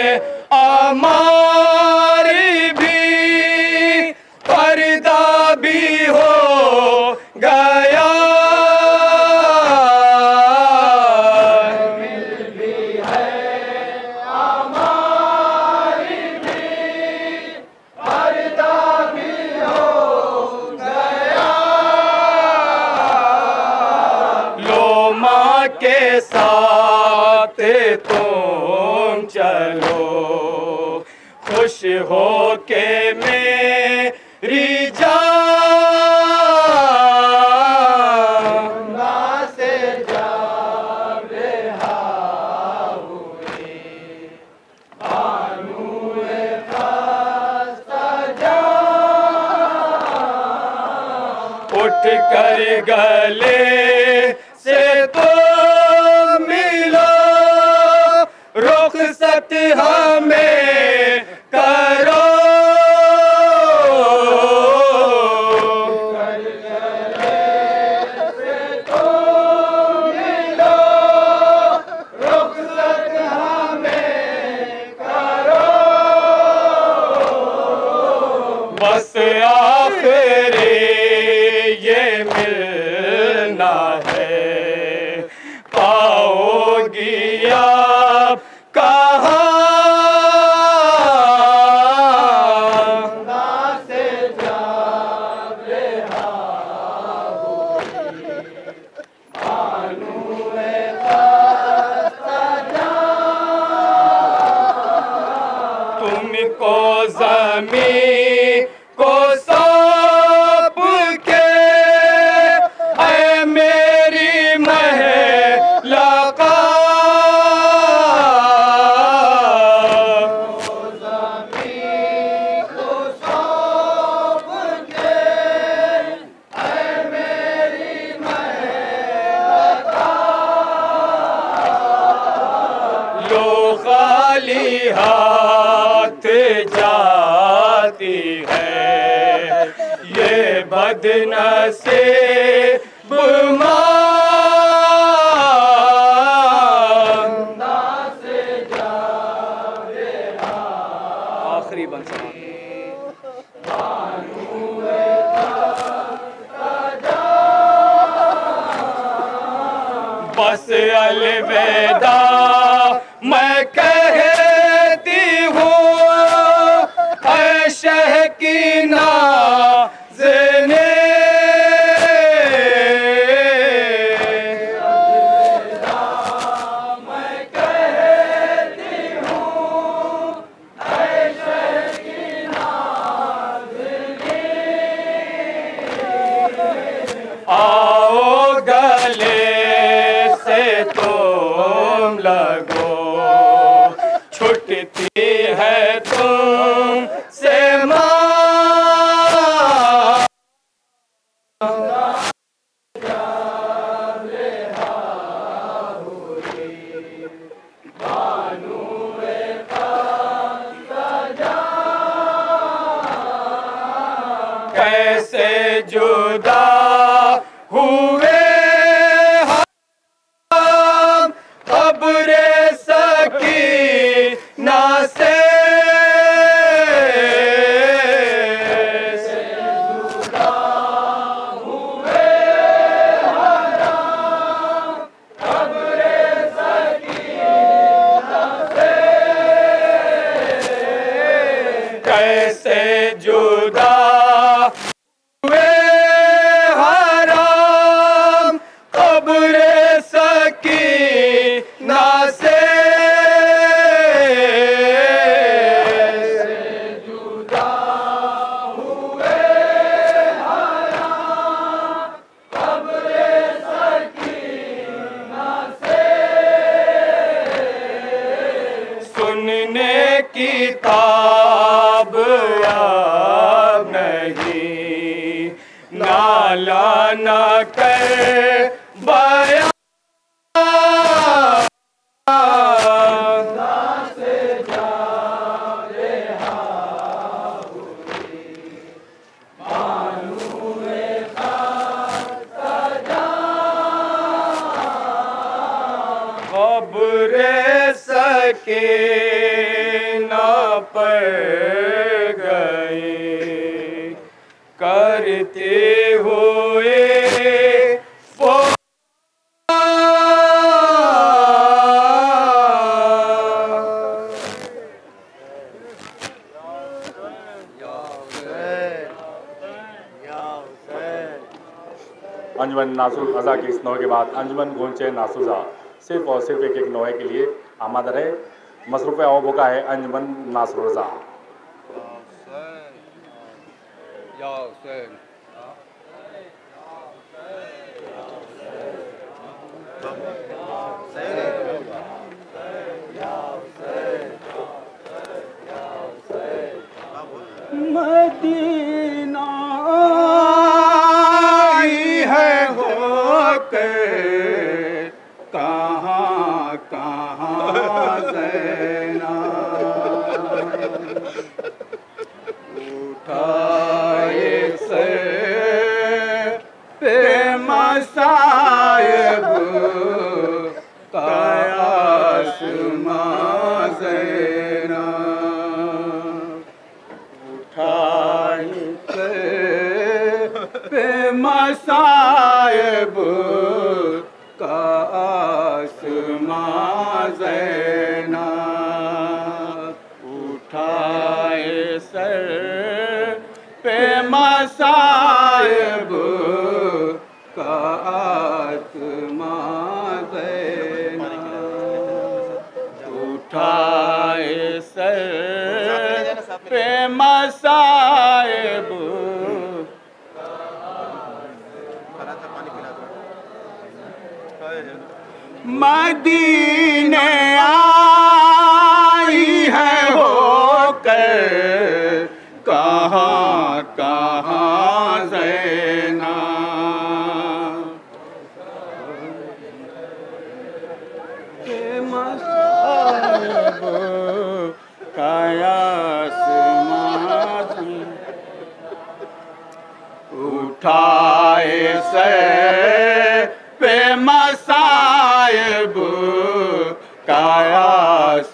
हमारी भी, पर्दा भी हो गया, के साथ तुम चलो, खुश हो के मेरी जान से जा रहा हुई, बानुए खास्ता जान, उठ कर गले से तो मिलो, रुखसत हमें करो, गले से तो मिलो, रुखसत हमें करो, बस आखिरी ये मिलना है, पाओगी आप कहाँ से जा रहा हुई, बानुए खास्ता जान, तुमको ज़मीं को सौंप के ऐ मेरी महिला का, ज़मीं को सौंप के ऐ मेरी महिला का, लो खाली हाथ जाती है ये बदनसीब माँ, से जा रहा, आखिरी बंसवा, बानुए खास्ता जान, बस अलविदा मैं कहती हूँ ऐ शह की नाज़ने, मैं कहती हूँ ऐ शह की नाज़ने, आओ गले से तुम लगो, छुटती है तुम से माँ, बानुए खास्ता जान, कैसे जुदा हुए हम खबरे सकीना से, जुदा हुए हम खबरे सकीना से, कैसे जुदा हुए हराम कब्र सकीना से जुदा हुए हराम कब्र सकीना से सुनने की ताब अब नहीं नाला न कर बया से जा रेहा हुई मानूए सजा खबर सके न पर गए करते हुए अंजुमन नासुर अज़ा के इस नोए के बाद अंजुमन गोंचे नासुजा सिर्फ और सिर्फ एक एक नोए के लिए आमादा रहे। मसरूफ़ अवबोका है अंजुमन नासुर अज़ा। मदीना आई है होकर कहाँ कहाँ ज़ैना उठाए से पे मसायब कायास ज़ैना उठाए से पे मसायब कायास ज़ैना उठाए सर पे मसायब का आत्मा ज़ैना उठाए सर पे मसायब मदीने आई है होकर कहाँ कहाँ ज़ैना मसायब कायास उठाए से पे मसायब कायास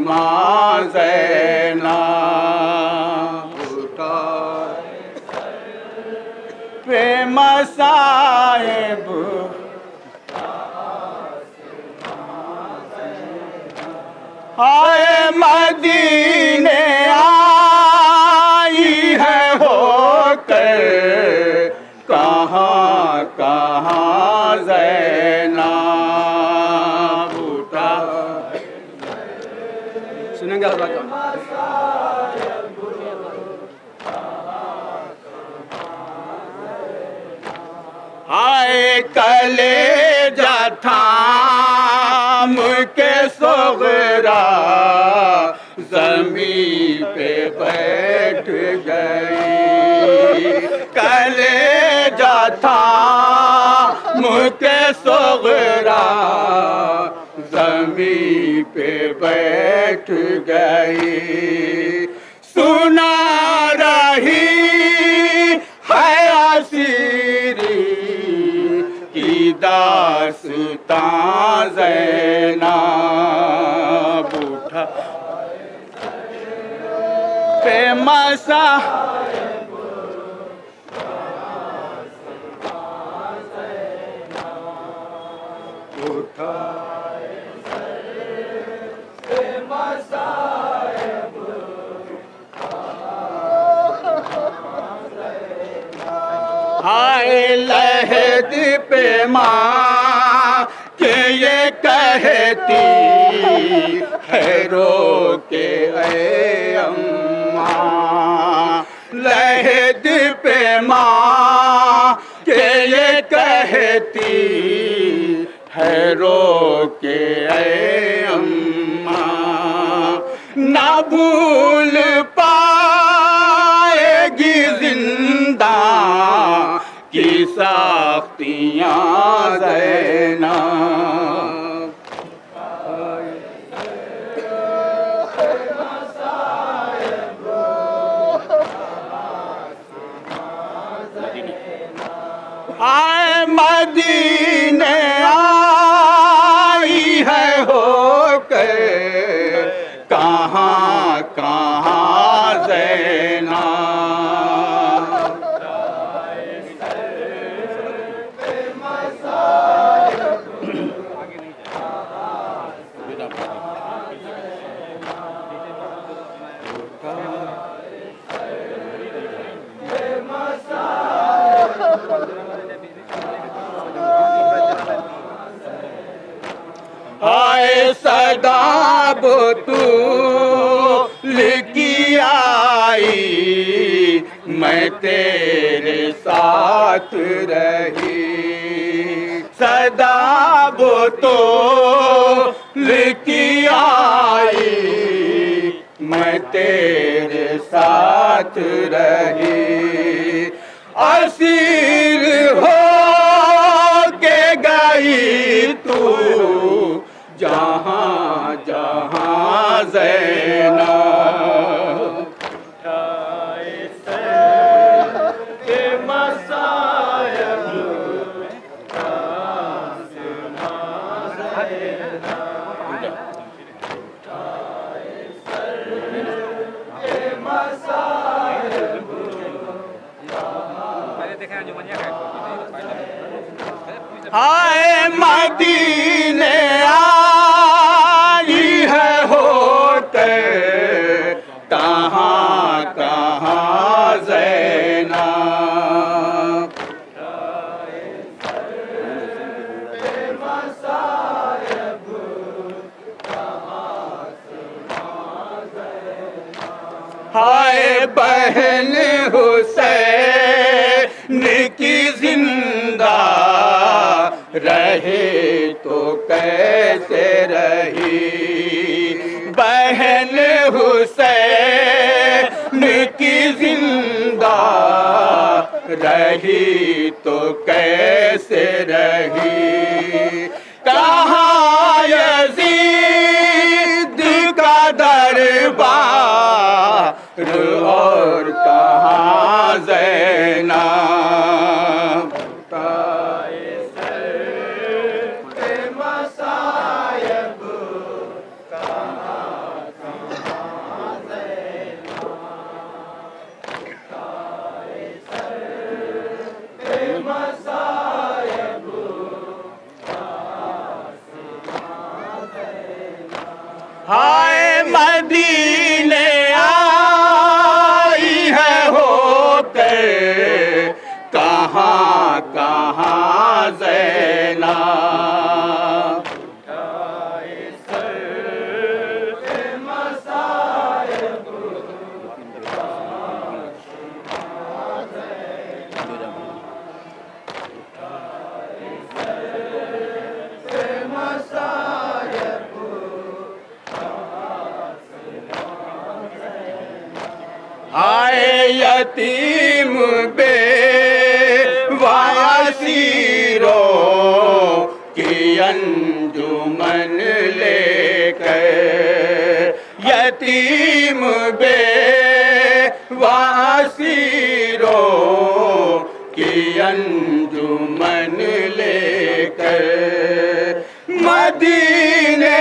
ज़ैना उठाए पे मसायब हाय मदीने आई है होकर कहाँ कहाँ ज़ैना बूटा सुनेंगे हाय कलेजा थाम के सोगरा ज़मीन पे बैठ गई कलेजा थाम के सोगरा ज़मीन पे बैठ गई सुना रही है असीरी की दास्तां ज़ैना बूढ़ा पे मसा उठा पे मसायब हाय लहद पे माँ के ये कहती है रो के ऐ अम्मा, लहद पे माँ के ये कहती है रो के ऐ अम्मा, ना भूल पाएगी जिंदा की साख्तियाँ ज़ैनब। आए मदीने आई है होकर कहाँ कहाँ ज़ैनब। आए सदा तू लिखी आई, मैं तेरे साथ रही, सदा तो लिखी आई, मैं तेरे साथ रही, असीर हो के गई तू जहाँ जहाँ ज़ैनब। हाय मदीने आई है होते कहाँ कहाँ ज़ैनब। हाय बहन हुसैन की जिंदा रहे तो कैसे रही, बहन हुसैन की जिंदा रही तो कैसे रही, कहाँ यजीद का दरबार और कहाँ ज़ैनब। हाय मदीने आई है होते कहाँ कहाँ ज़ैनब। आए यतीम बेवासीरों की अंजुमन लेकर, यतीम बेवासीरों की अंजुमन लेकर, मदीने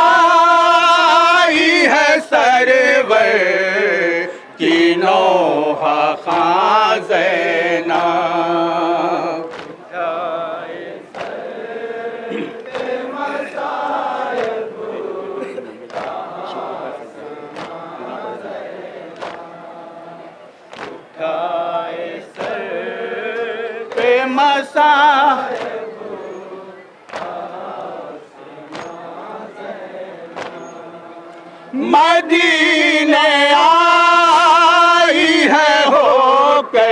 आई है सरवर की नौहा खां ज़ैनब। मसा मदीने आई है होके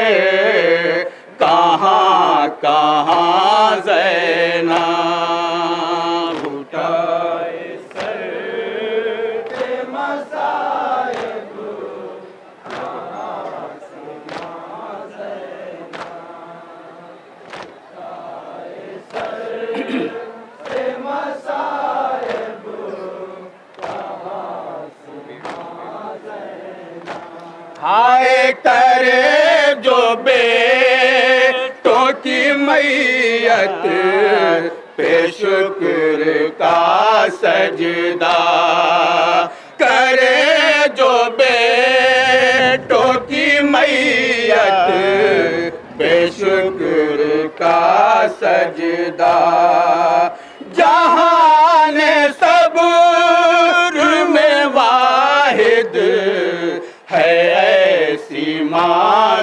कहाँ कहाँ ज़ैनब उठाए सर पे मसाइब कहाँ से माँ ज़ैनब उठाए सर पे मसाइब कहाँ से माँ ज़ैनब हाय करे जो बेटों की मैयत पे शुक्र का सजदा करे जो बेटों की मैयत पे शुक्र का सजदा जहान सब्र में वाहिद है ऐसी माँ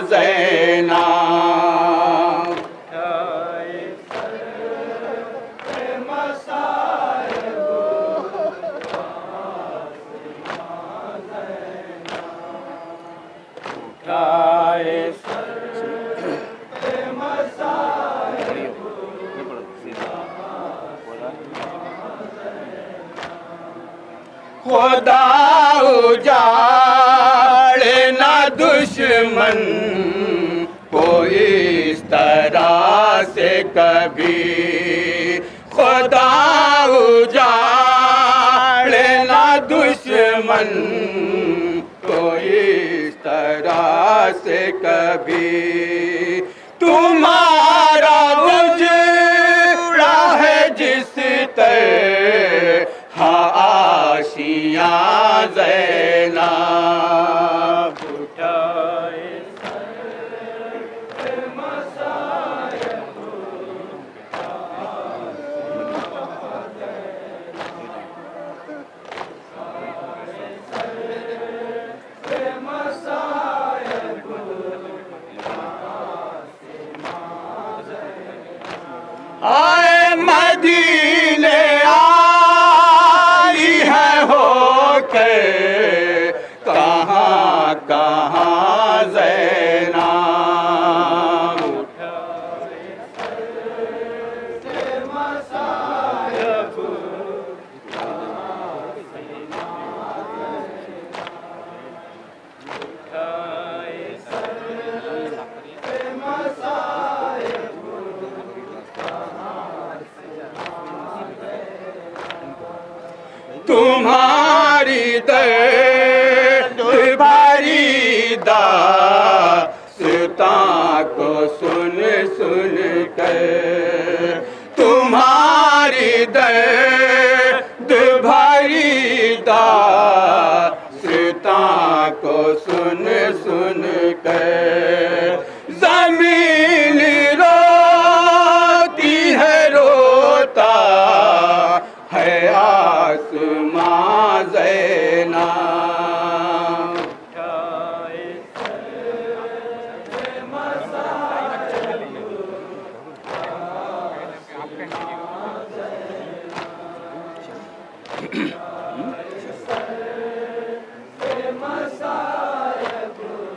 ज़ैनब उठाए सर पे मसाइब कहाँ से माँ ज़ैनब उठाए सर पे मसाइब खुदा उजाड़े ना दुश्मन को इस तरह से कभी खुदा उजाड़े ना दुश्मन को इस तरह से कभी तुम्हारा उजड़ा है जिस तरह आशियाँ ज़ैनब उठाए सर पे मसाइब कहाँ से सर पे मसाइब कहाँ से माँ ज़ैनब आए मदीने कहाँ कहाँ ज़ैनब उठाए सर पे मसाइब कहाँ से माँ ज़ैनब उठाए सर पे मसाइब कहाँ से माँ ज़ैनब तुम्हारी दर्द भरी दास्तां को सुन सुन कर तुम्हारी दर्द भरी दास्तां को सुन सुन कर ज़मीन रोती है रोता है आसमां ज़ैनब उठाए सर पे मसाइब कहाँ से माँ ज़ैनब उठाए सर पे मसाइब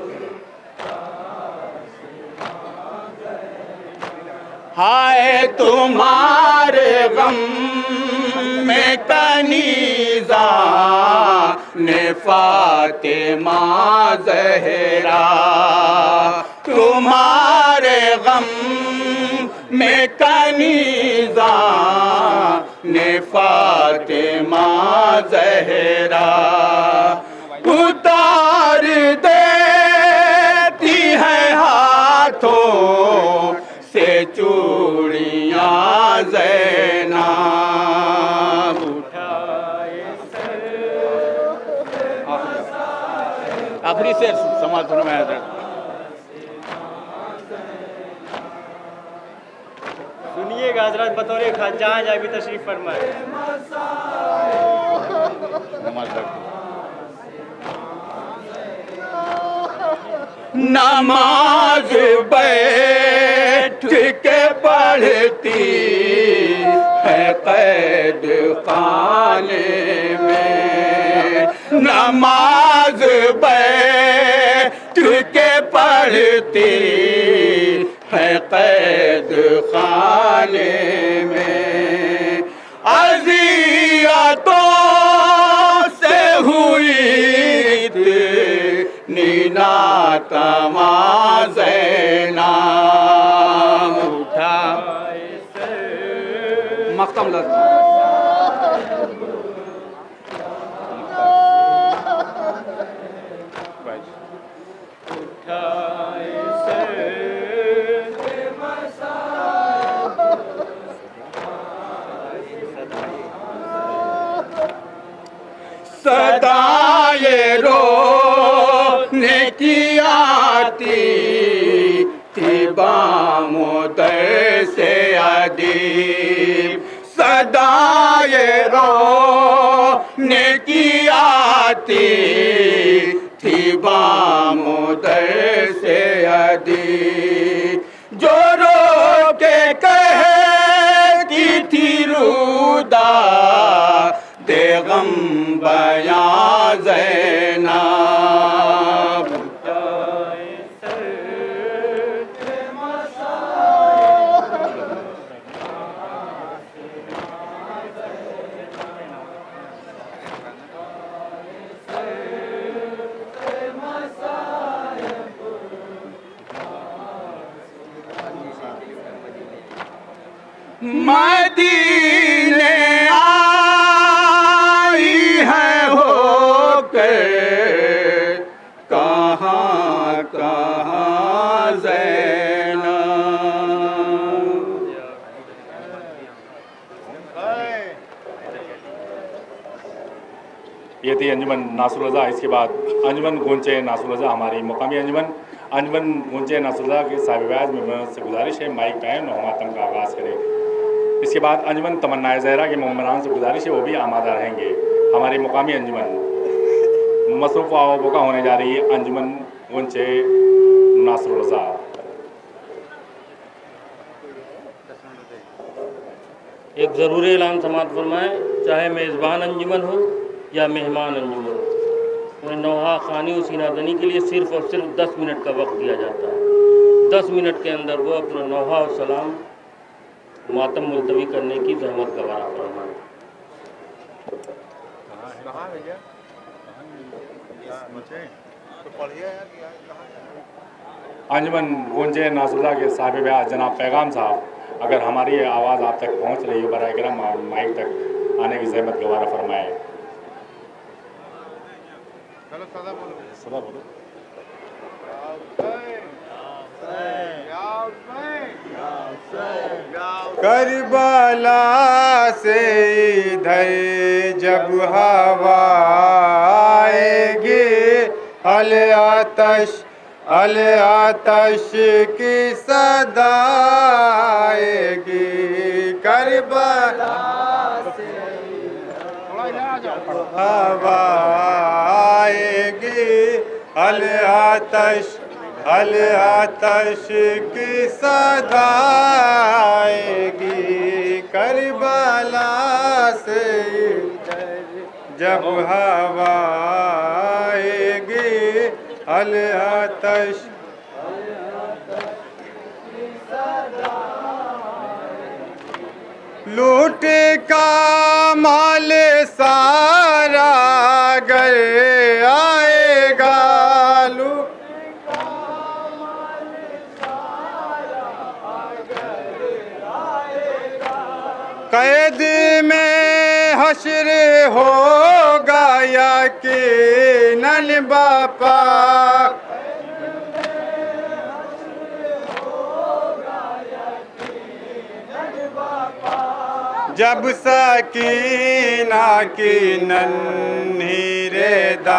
कहाँ से माँ ज़ैनब हाय तुम्हारे गम में कनीज़ा ने फातिमा ज़हरा तुम्हारे गम में कनीज़ा ने फातिमा ज़हरा उतार देती है हाथों से चूड़ियाँ ज़ैनब उठाए सर पे मसाइब आखिरी से समाज में आया था सुनिएगा हजरत बतौर खास जहाँ जाए भी तशरीफ फरमाए नमाज बैठ के पढ़ती है कैद खाने में, नमाज बैठ के पढ़ती है कैद खाने में, अज़ियतों से हुई नीना तमाज़ेना उठा मख्तम लफ्ज़ सदाए रोने की आती थी बामुदर से अदीब, सदाए रोने की आती थी बामुदर से अदीब, जो रो के कहती थी रूदा देगम बयां ज़ैनब, मदीने आई है होकर कहाँ कहाँ ज़ैनब। ये थी अंजुमन नासुर रज़ा। इसके बाद अंजुमन गूंचे नासुर रज़ा हमारी मुकामी अंजुमन अंजुमन गूंचे नासुर रज़ा के साहिब-ए-वाज़ में से गुजारिश है माइक कायम और मातम का आगाज़ करें। इसके बाद अंजुमन तमन्ना ज़हरा के मेंबरान से गुजारिश है वो भी आमादा रहेंगे। हमारी मुकामी अंजुमन मसरूफ़ आवका होने जा रही है अंजुमन गूंचे नासुर रज़ा। एक ज़रूरी ऐलान समाअत फरमाएँ, चाहे मेज़बान अंजुमन हो या मेहमान अंजुमन हो, उन्हें नौहा खानी और सीनादनी के लिए सिर्फ़ और सिर्फ दस मिनट का वक्त दिया जाता है। दस मिनट के अंदर वो अपना नौहा और सलाम मातम मुलतवी करने की जहमत गवारा फरमाएँ। अंजुमन गूंजे नासुर रज़ा के साहिब-ए-वाज़ जनाब पैगाम साहब, अगर हमारी आवाज़ आप तक पहुंच रही हो बराए करम माइक तक आने की जहमत गवारा फरमाए। सदा बोलो। करबला से इधर जब हवा आएगी, अल आतश अल आतश की सदा आएगी, करबला से हवा आएगी, अल आतश अल आतश की सदा आएगी, करबला से जब हवा आएगी, अल आतश लूट का माल सारा घर आएगा, लूट कैद में हश्र होगा यकीनन बापा, जब सकीना की नन्ही रेदा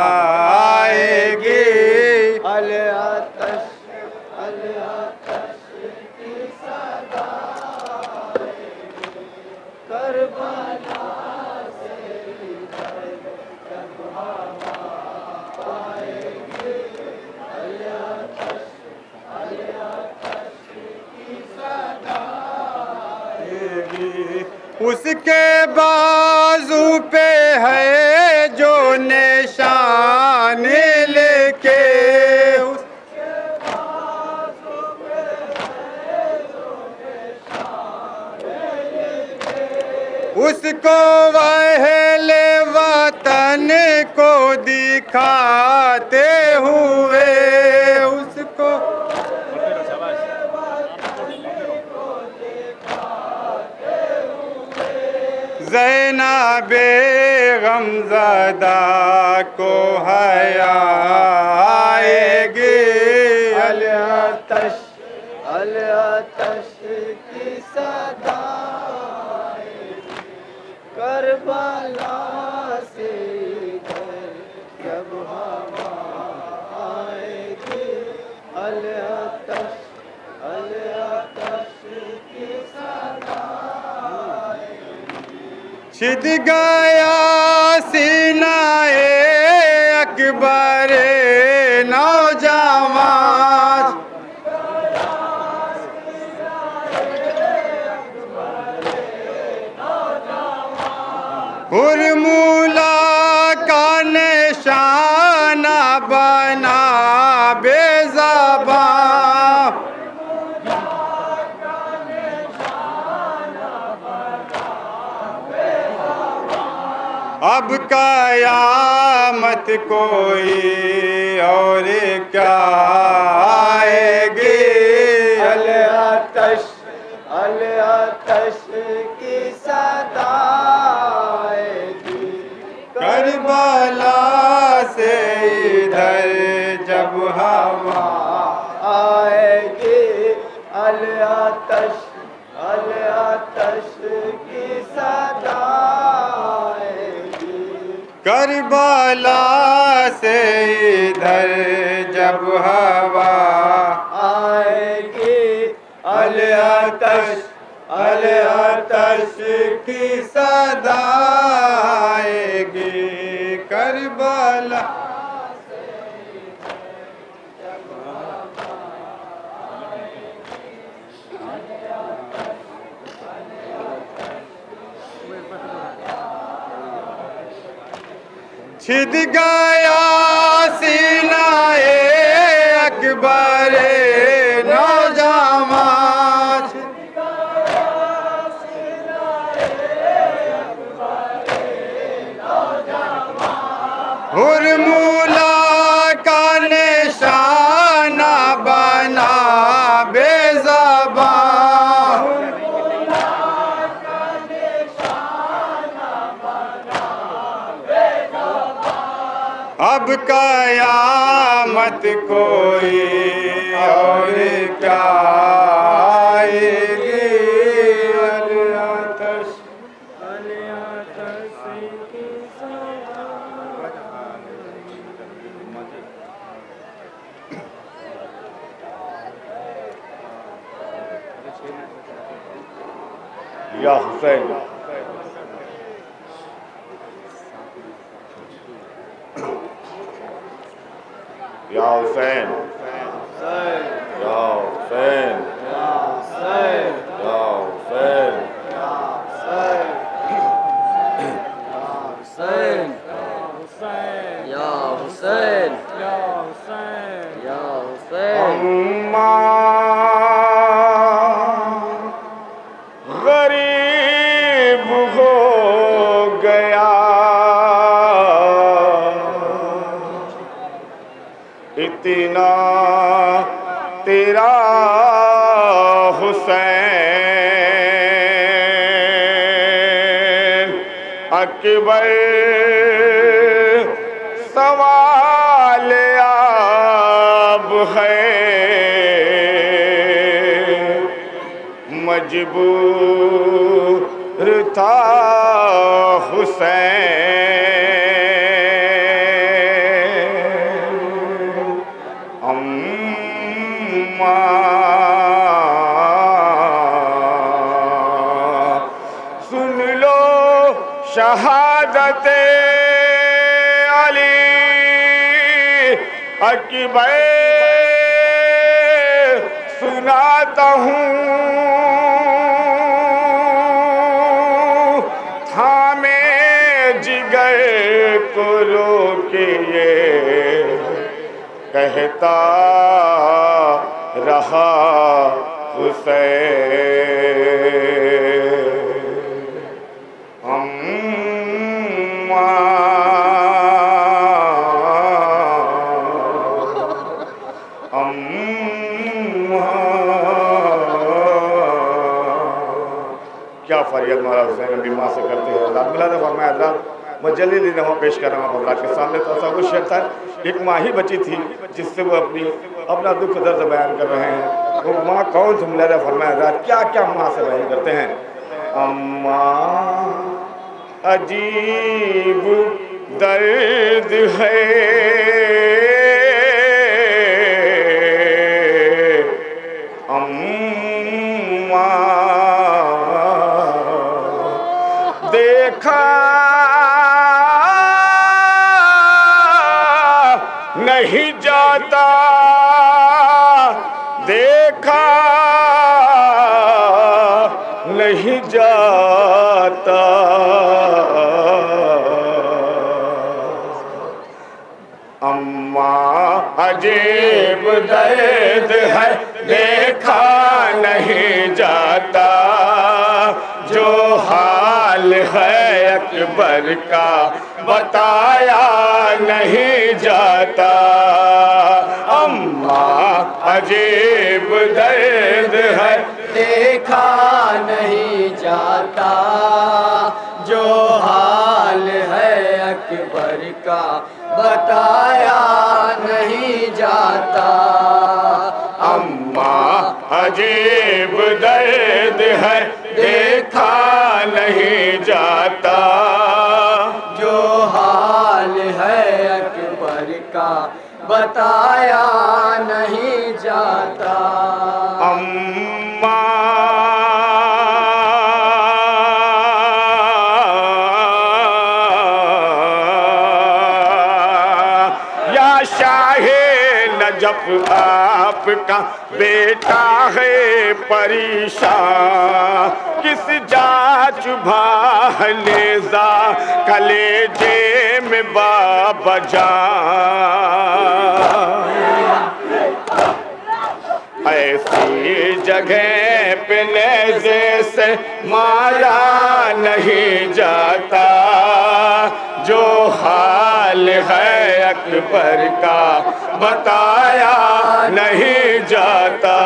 आएगी, अल आतश अल आतश की सदा करबला से जब हवा आएगी, अल आतश अल आतश की सदा उसके बाजू पे है जो निशान लेके, उसको वहले वतन को दिखाते हुए, उसको ज़ैनबे गमज़दा को हया आएगी। अल आतश अल आतश की सदा करबला से जब हवा आएगी। अल आतश अल आतश की सदा छिद गया सीनाए अकबर नौजवान, हुरमुला का निशाना बना बेज़बान, अब कयामत कोई और क्या आएगी। अल आतश अल आतश की सदा आएगी। करबला से इधर जब हवा आएगी। अल आतश अल आतश की सदा करबला से इधर जब हवा आएगी। अल आतश अल आतश की सदा आएगी। करबला छिद गया सीनाए अकबर नौजवान, हुरमुला का निशाना बना बेज़बान, अब कयामत कोई और क्या आएगी। अल आतश अल आतश की सदा। या हुसैन या हुसैन या हुसैन या हुसैन या हुसैन या हुसैन या हुसैन या हुसैन या हुसैन। अम्मा गरीब हो गया इतना तेरा हुसैन, अकबर सवाल अब है मजबूर था हुसैन। अम्मा सुन लो शहादत अली अकबर सुनाता हूँ कहता रहा हुसैन अम्मा अम्मा। क्या फरियाद मौला हुसैन नबी माँ से करते हैं। हज़रत मिला ने फरमाया हज़रत मैं जलीली नवा पेश कर रहा हूँ हज़रत के सामने। तो ऐसा कुछ शेर था, एक माँ ही बची थी जिससे वो अपनी अपना दुख दर्द बयान कर रहे हैं। वो माँ कौन थी? मिला ने फरमाया हज़रत क्या क्या माँ से बयान करते हैं। अम्मा अजीब दर्द है अम्मा देखा नहीं जाता देखा नहीं जाता अम्मा अजीब दर्द है देखा नहीं जाता जो हाल है अकबर का बताया नहीं जाता अम्मा अजीब दर्द है देखा नहीं जाता जो हाल है अकबर का बताया नहीं जाता अम्मा अजीब दर्द है देखा नहीं जाता जो हाल है अकबर का बताया नहीं जाता अम्मा या शाहे नजफ आपका बेटा है परेशान किस जाच भालेजा कलेजे में बाबा जान ऐसी जगह पे नेज़े से मारा नहीं जाता जो हाल है अकबर का बताया नहीं जाता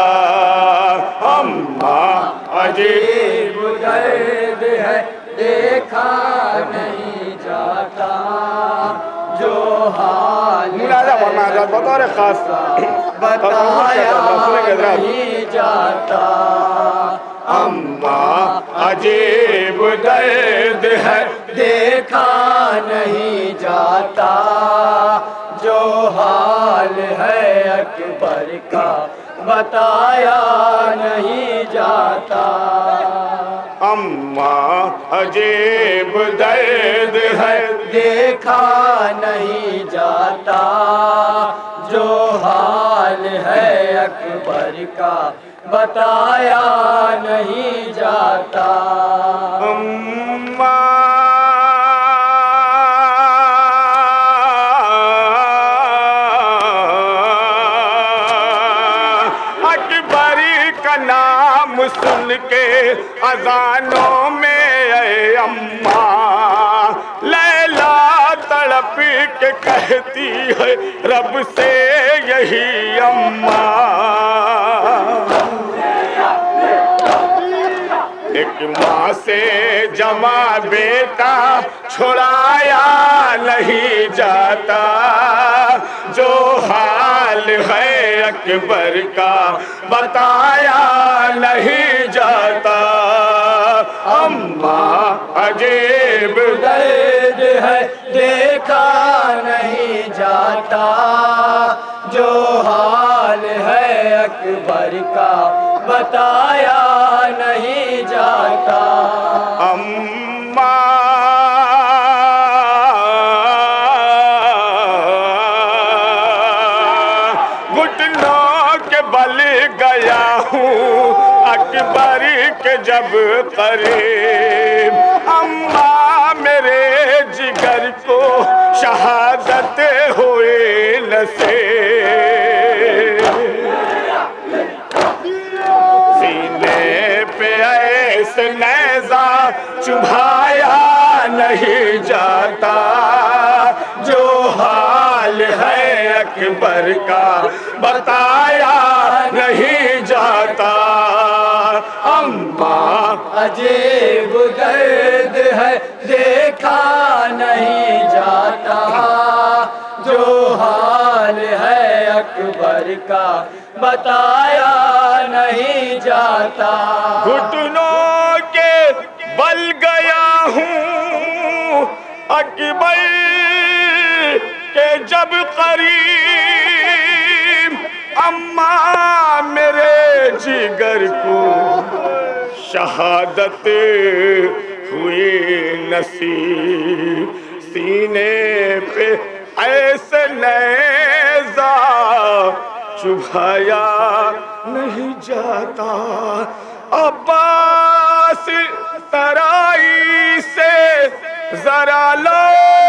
अम्मा अजीब दर्द है देखा नहीं जाता जो हाल बतौर खास बताया नहीं जाता अम्मा अजीब दर्द है देखा नहीं जाता जो हाल है अकबर का बताया नहीं जाता अम्मा अजीब दर्द है देखा नहीं जाता जो हाल है अकबर का बताया नहीं जाता अम्मा अकबर का नाम सुन के अजानों में ऐ अम्मा लैला तड़प के कहती है रब से यही अम्मा एक माँ से जमा बेटा छुड़ाया नहीं जाता जो हाल है अकबर का बताया नहीं जाता अम्मा अजीब दर्द है देखा नहीं जाता जो हाल है अकबर का बताया नहीं जाता अम्मा घुटनों के बल गया हूँ अकबर के जब करीब अम्मा मेरे जिगर को शहादत हुए नसीब चुभाया नहीं जाता, जो हाल है अकबर का बताया नहीं जाता। अम्मा अजीब दर्द है देखा नहीं जाता, जो हाल है अकबर का बताया नहीं जाता। घुटनों के बल गया हूँ अकबर के जब करीब, अम्मा मेरे जिगर को शहादत हुई नसीब, सीने पे ऐसे नेज़ा चुभाया नहीं जाता। अब्बास तराई से जरा लो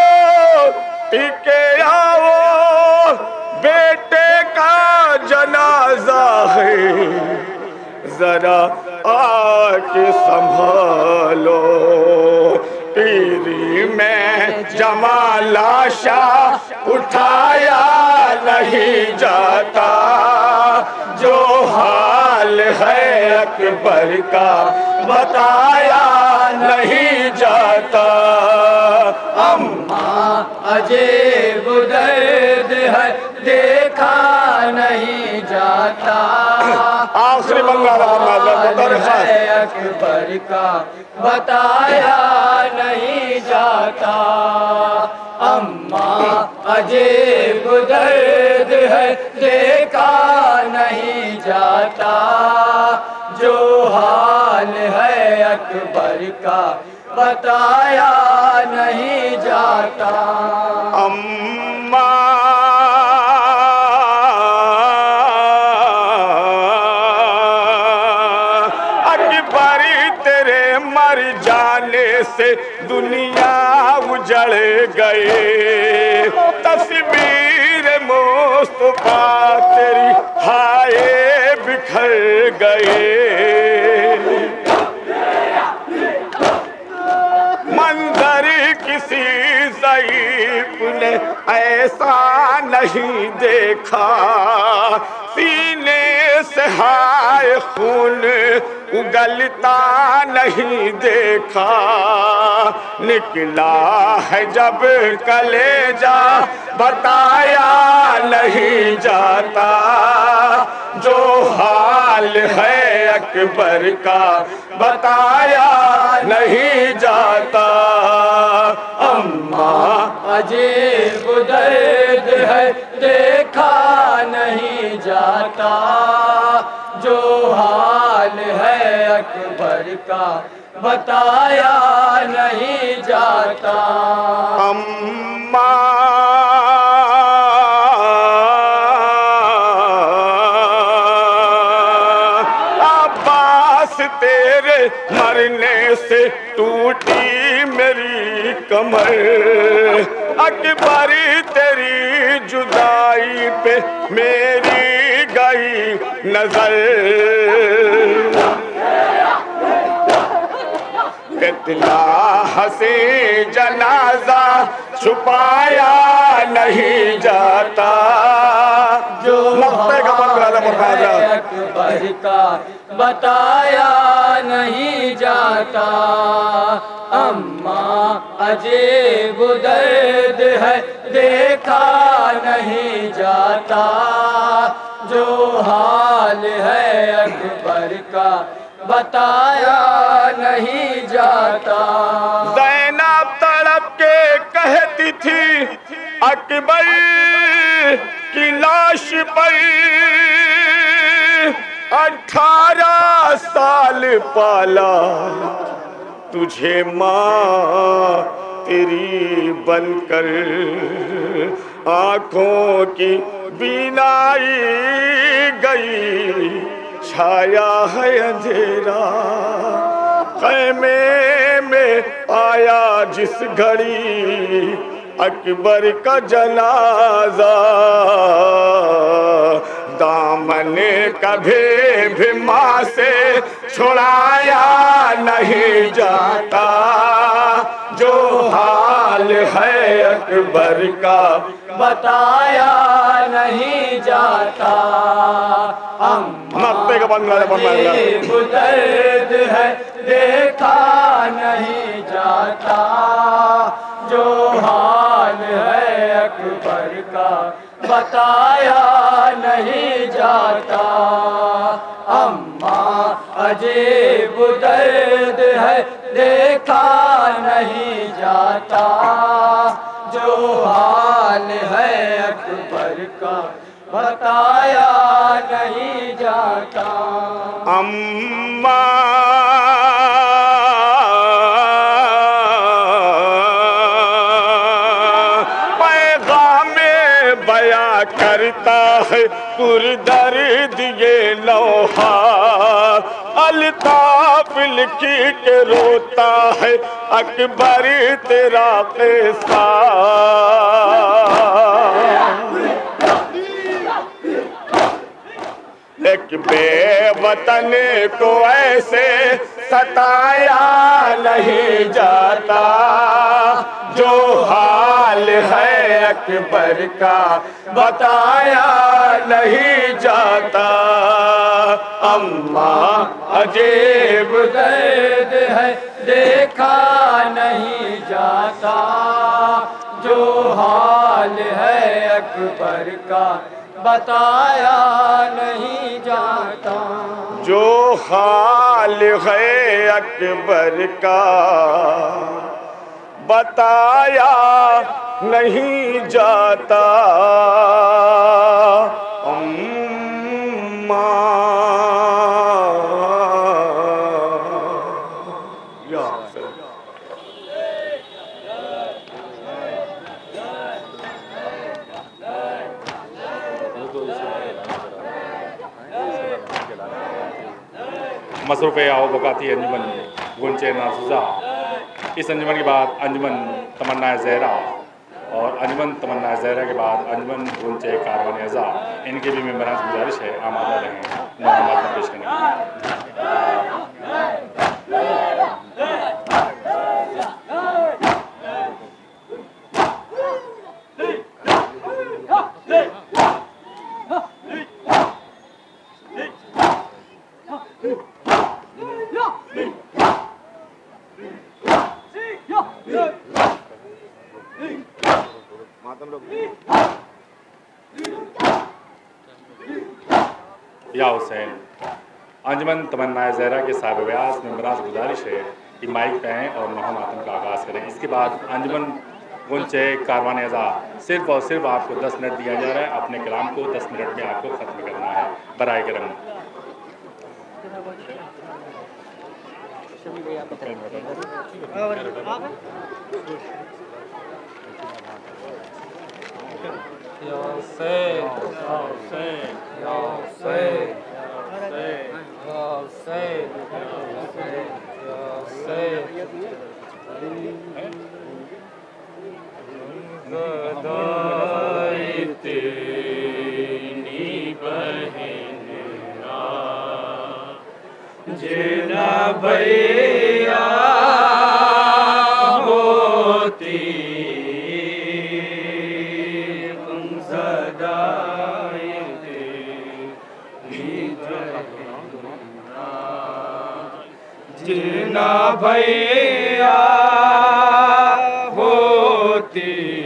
टिके आओ, बेटे का जनाजा है जरा आके संभालो। पीरी में जमालाशा उठाया नहीं जाता, जो हाल है अकबर का बताया नहीं जाता। अम्मा अजीब दर्द है देखा नहीं जाता, आखिरी बंगाल है अकबर का बताया नहीं जाता। अम्मा अजीब दर्द है देखा नहीं जाता, जो हाल है अकबर का बताया नहीं जाता। अम्मा अकबर तेरे मर जाने से दुनिया उजड़ गए, तस्वीर मुस्तफा तेरी हाय बिखर गए। मंजर किसी ज़ईफ़ ने ऐसा नहीं देखा, सीने से हाय खून उगलता नहीं देखा। निकला है जब कलेजा बताया नहीं जाता, जो हाल है अकबर का बताया नहीं जाता। अम्मा अजीब दर्द है देखा नहीं जाता, जो हाल है अकबर का बताया नहीं जाता। अम्मा अब्बास तेरे मरने से टूटी मेरी कमर, अकबर तेरी जुदाई पे मेरी गई नजर। इतना हंसी जनाजा छुपाया नहीं जाता, जो अकबर का बताया नहीं जाता। अम्मा अजीब दर्द है देखा नहीं जाता, जो हाल है अकबर का बताया नहीं जाता। ज़ैनब तड़प के कहती थी अकबर की लाश पर, अठारह साल पाला तुझे माँ तेरी बनकर, आँखों की बीनाई गई छाया है अंधेरा, ख़ैमे में आया जिस घड़ी अकबर का जनाजा, दाम दामने कभी भी माँ से छुड़ाया नहीं जाता, जो हाल है अकबर का बताया नहीं जाता। अम्मा अजीब दर्द है देखा नहीं जाता, जो हाल है अकबर का बताया नहीं जाता। अम्मा अजीब दर्द है देखा नहीं जाता, जो हाल है अकबर का बताया नहीं जाता। अम्मा पैगामे बया करता है पुरदर्द ये लौहा, अल्ताफ लिखी के रोता है अकबर तेरा किस्सा। एक बेवतन को ऐसे सताया नहीं जाता, जो हाल है अकबर का बताया नहीं जाता। अम्मा अजीब दर्द है देखा नहीं जाता, जो हाल है अकबर का बताया नहीं जाता। जो हाल है अकबर का बताया नहीं जाता। अम्मा मसरूफ़ आवबकाती अंजुमन गुंचे नासुजा। इस अंजुमन के बाद अंजुमन तमन्ना ज़हरा और अंजुमन तमन्ना ज़हरा के बाद अंजुमन गुंचे कारवान अज़ा, इनके भी मेम्बरान से गुजारिश है आमादा रहें नौमात पेश करने या हुसैन। अंजुमन तमन्ना ज़हरा के साहिब व्यास मेम्बरान से गुजारिश है कि माइक पे आएँ और नौहा मातम का आगाज़ करें। इसके बाद अंजुमन गुंचे कारवान अज़ा, सिर्फ और सिर्फ आपको दस मिनट दिया जा रहा है। अपने कलाम को दस मिनट में आपको ख़त्म करना है बराए करम। जिना भैया होती तुम सदाई जिना भैया होती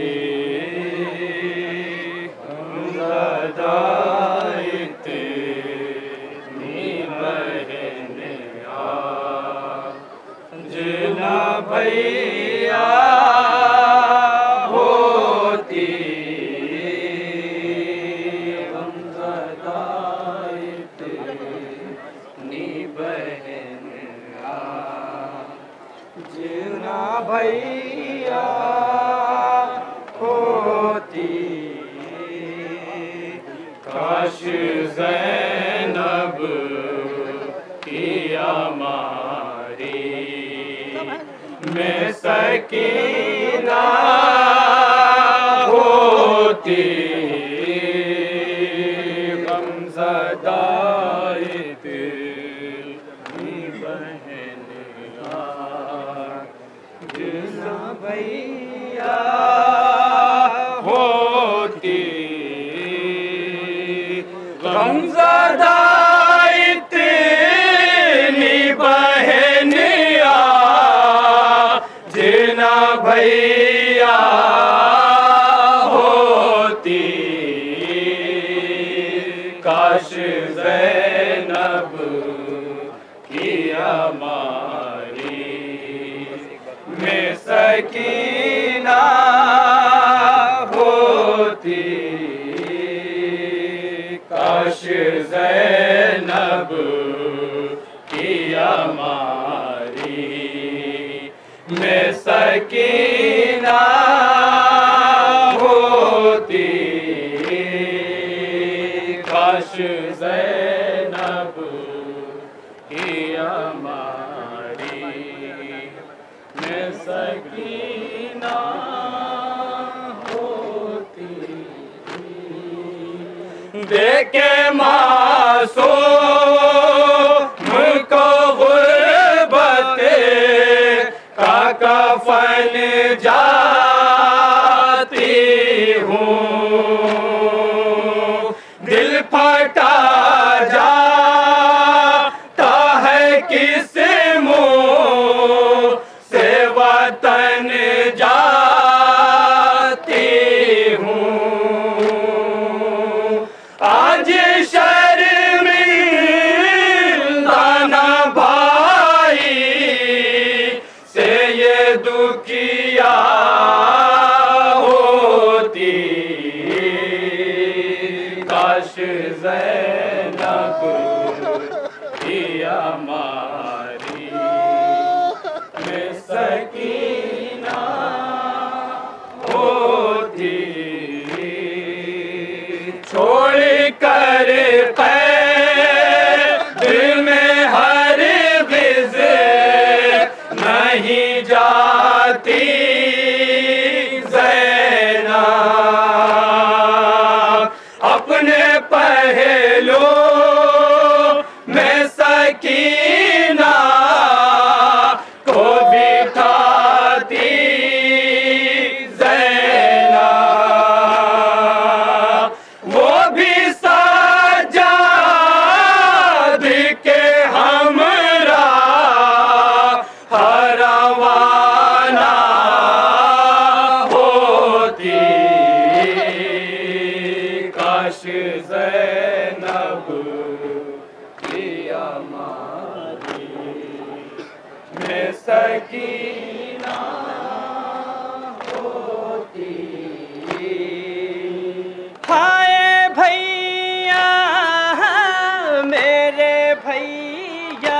हम सदाई जिना भैया होती हम सदाई नी बहन जिना भैया होती काश ज़ैनब किया मारी मैं सकीना होती हम ज़दाए तेरी बहनिया जिना भैया होती गमज़दाए तेरी बहनिया जिना भैया होती काश ज़ैनब की हमारी में सकीना होती काश ज़ैनब की हमारी में सकीना होती काश ज़ैनब की हमारी में सकीना होती देखे मासूम को गुर्बत का कफन जाती हूँ दिल फटा जाता है किस मुँह से वतन जाती हूँ आज शर्मिंदा ना भाई से ये दुखिया होती काश ज़ैनब की हमारी में सकीना होती छोड़ कर कैद में हर गिज़ नहीं जाती ज़ैनब अपने पहलू में सकीना को बिठाती ज़ैनब वो भी सजाद के हमरा हरवाना होती काश ज़ैनब की हमारी में सकीना होती हाय भैया मेरे भैया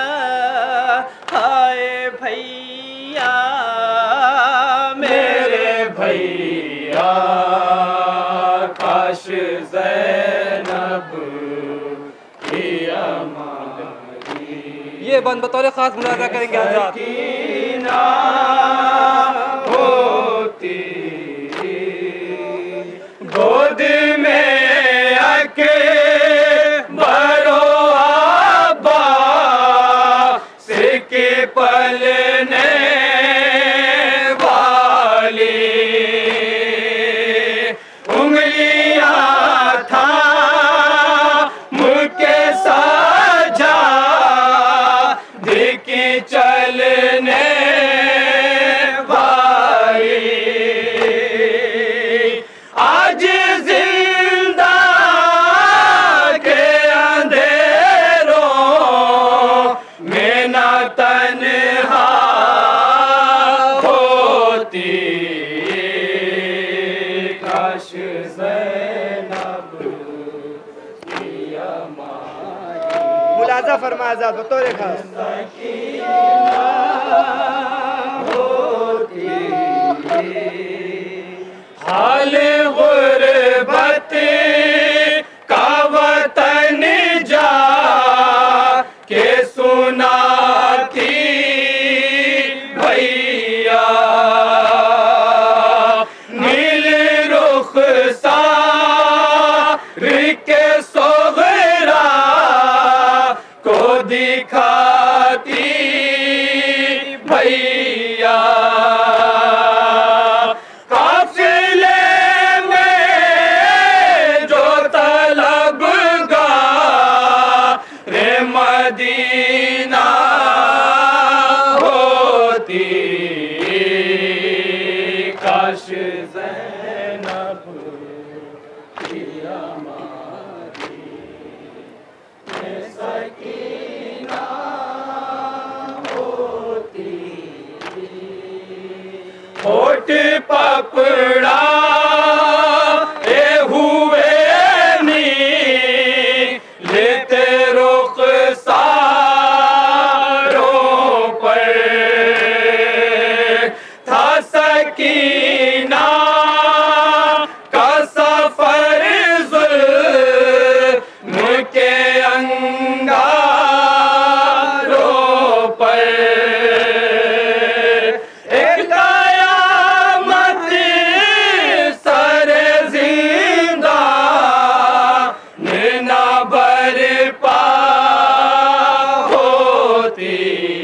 हाय भैया मेरे भैया काश ज़ैनब की हमारी ये बंद बतौर खास मुलाजा करेंगे हज़रात सकीना होती गोद में अकबरो अब्बास के पलने वाली उंगलियां था मुझके साजा दिखी चलने वाली आज जिंदा के अंधेरों में न तन्हा होती काश ज़ैनब की हमारी मुलाजा फरमा हज़रात बतौर खास होती हाल गुर्बत का वतन जा के सुनाती भैया नील रुख सार के सोग दिखाती भैया काफिले में जो तलबगार रे मदीना होती काश ज़ैनब की हमारी में सकीना होती होठ पपड़ा ए हुए नी लेते रुख सारों पर था सकीना का सफर जुल्म के अंगारों पर एक कयामत सर जिंदा न बरपा होती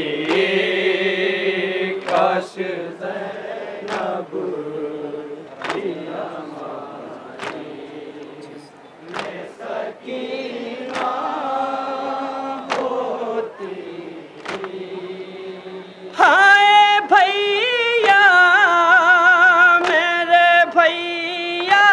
काश ज़ैनब की हमारी में सकीना होती। हाय भैया मेरे भैया,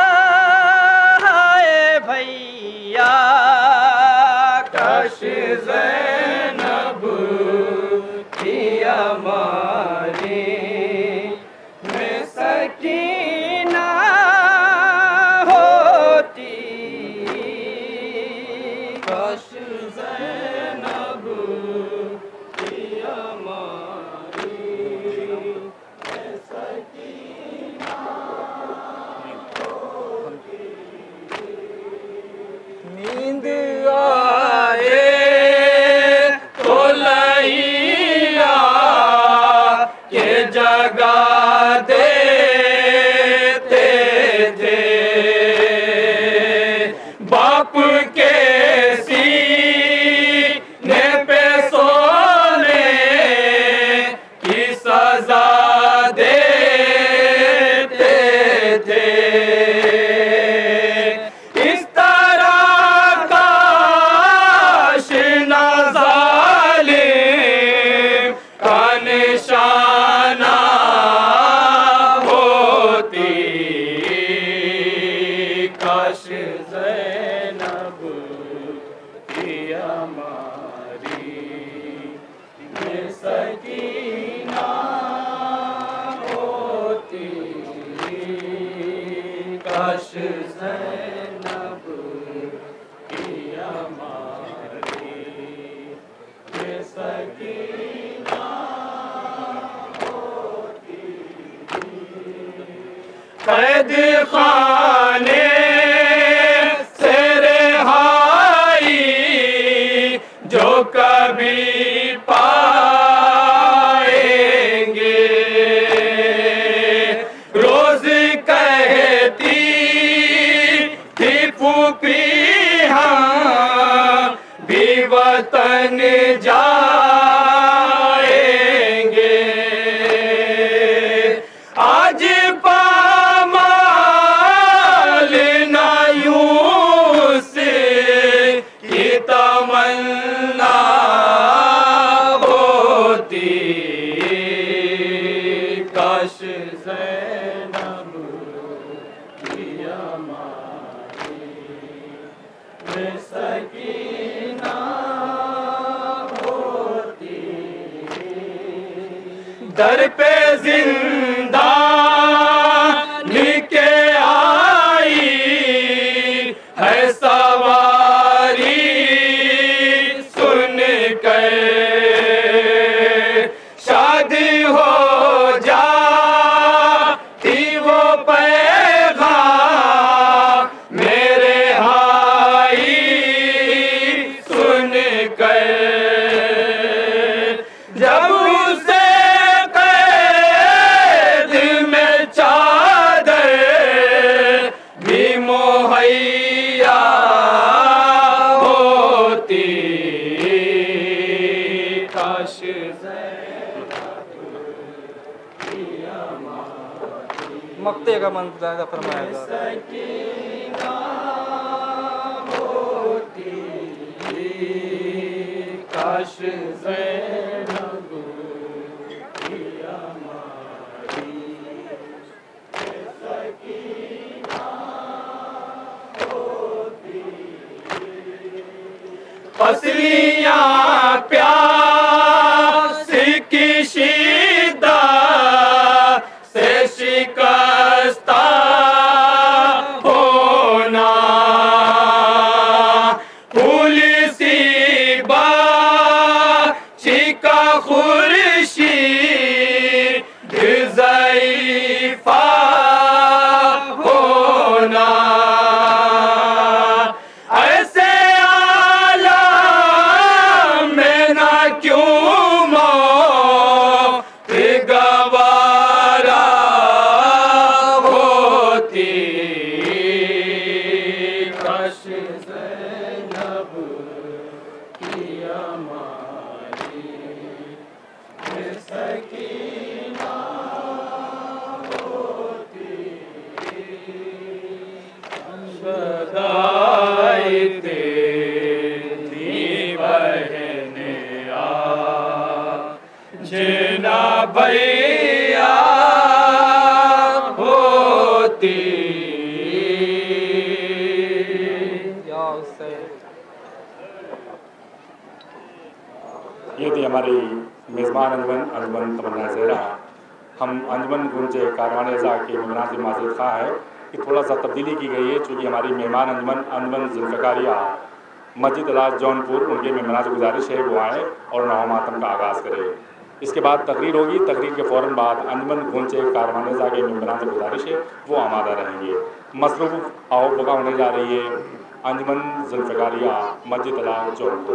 हाय भैया काश ज़ैनब की हमारी में सकीना होती काश ज़ैनब की हमारी में सकीना होती। नींद आए तो लैया के जगा देते थे बाप के सीने पे सोने की सजा देते थे। इस तरह काश ना ज़ालिम का निशाना होती काश ज़ैनब की हमारी में सकीना होती काश ज़ैनब की हमारी में सकीना होती। कैद खाने से रिहाई जो कभी पाएंगे रोज कहती थी फूफी हाँ भी वतन जाएंगे। आज पामाल ना यूं से की तमन्ना होती काश ज़ैनब की हमारी में सकीना होती। दर पे जिंदा के आई है सवारी सुन कर शादी हो जाती वो पैगाम मेरे हाई सुन कर। जब उसे कैद में चा मक्ते का मन ज़्यादा फरमाया काश पसलियाँ प्यास की शिद्दत से शिकस्ता होना, फूल सी बाची का खुर्शीद ज़ईफ़ा होना, भैया होती। ये थी हमारी मेज़बान अंजमन अंजमन तमन्ना ज़हरा। हम अंजमन गुंजे कारवान रज़ा के मेहमान से माज़रत ख़्वाह है कि थोड़ा सा तब्दीली की गई है, चूँकि हमारी मेहमान अंजमन अंजमन ज़ुल्फ़िकारिया मस्जिद अलाज जौनपुर, उनके मेहमान से गुजारिश है वो आएँ और नौ मातम का आगाज़ करें। इसके बाद तकरीर होगी, तकरीर के फ़ौरन बाद अंजमन गुंजे कारवान रज़ा के मेहमान से गुजारिश है वो आमादा रहेंगे। मसरूफ़ आओ बगा होने जा रही है अंजमन ज़ुल्फ़िकारिया मस्जिद अलाज जौनपुर।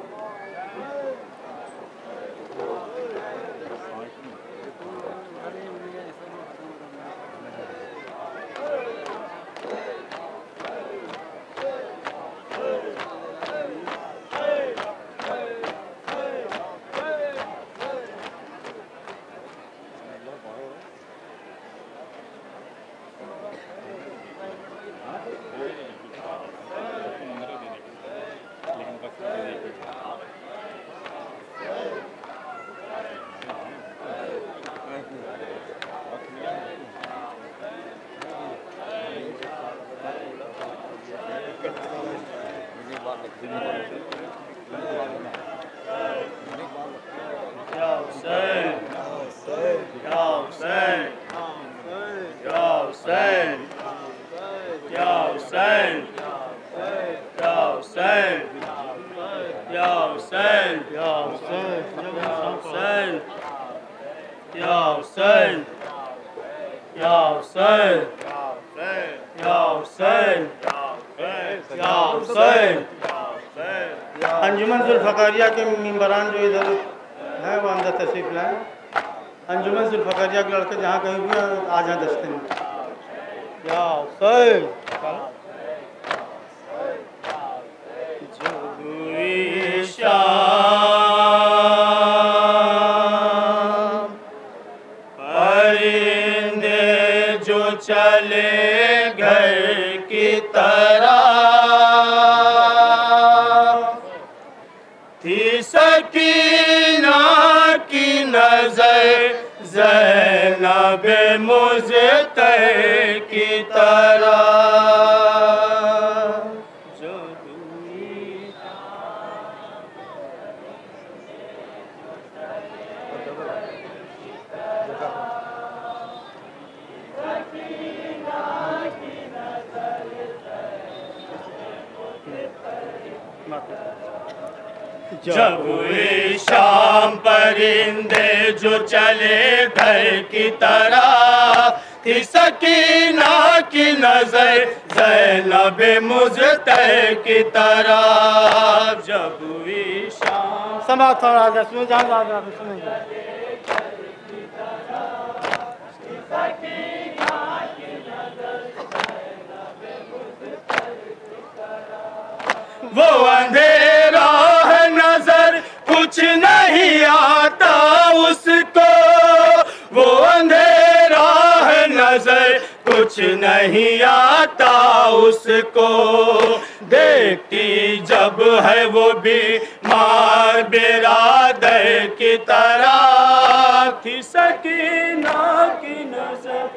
अंजुमन ज़ुल्फ़िकारिया के मेंबरान जो इधर हैं वो अंदर तशरीफ़ लाएँ। अंजुमन ज़ुल्फ़िकारिया के लड़के जहाँ कहीं भी आ जाए दस्ते में। या हुसैन परिंदे जो चले घर की तरह थी सकीना की नजर ज़ैनब मुज़्तर की तरह जो जब शाम परिंदे जो चले घर की तरह थी सकीना की नजर ज़ैनब मुज़्तर की तरह जब शाम समा थोड़ा सा सुन जा जा सुनेंगे। वो अंधेरा है नजर कुछ नहीं आता उसको, वो अंधेरा है नजर कुछ नहीं आता उसको, देखती जब है वो बीमार बिरादर की तरह, थी सकीना की नजर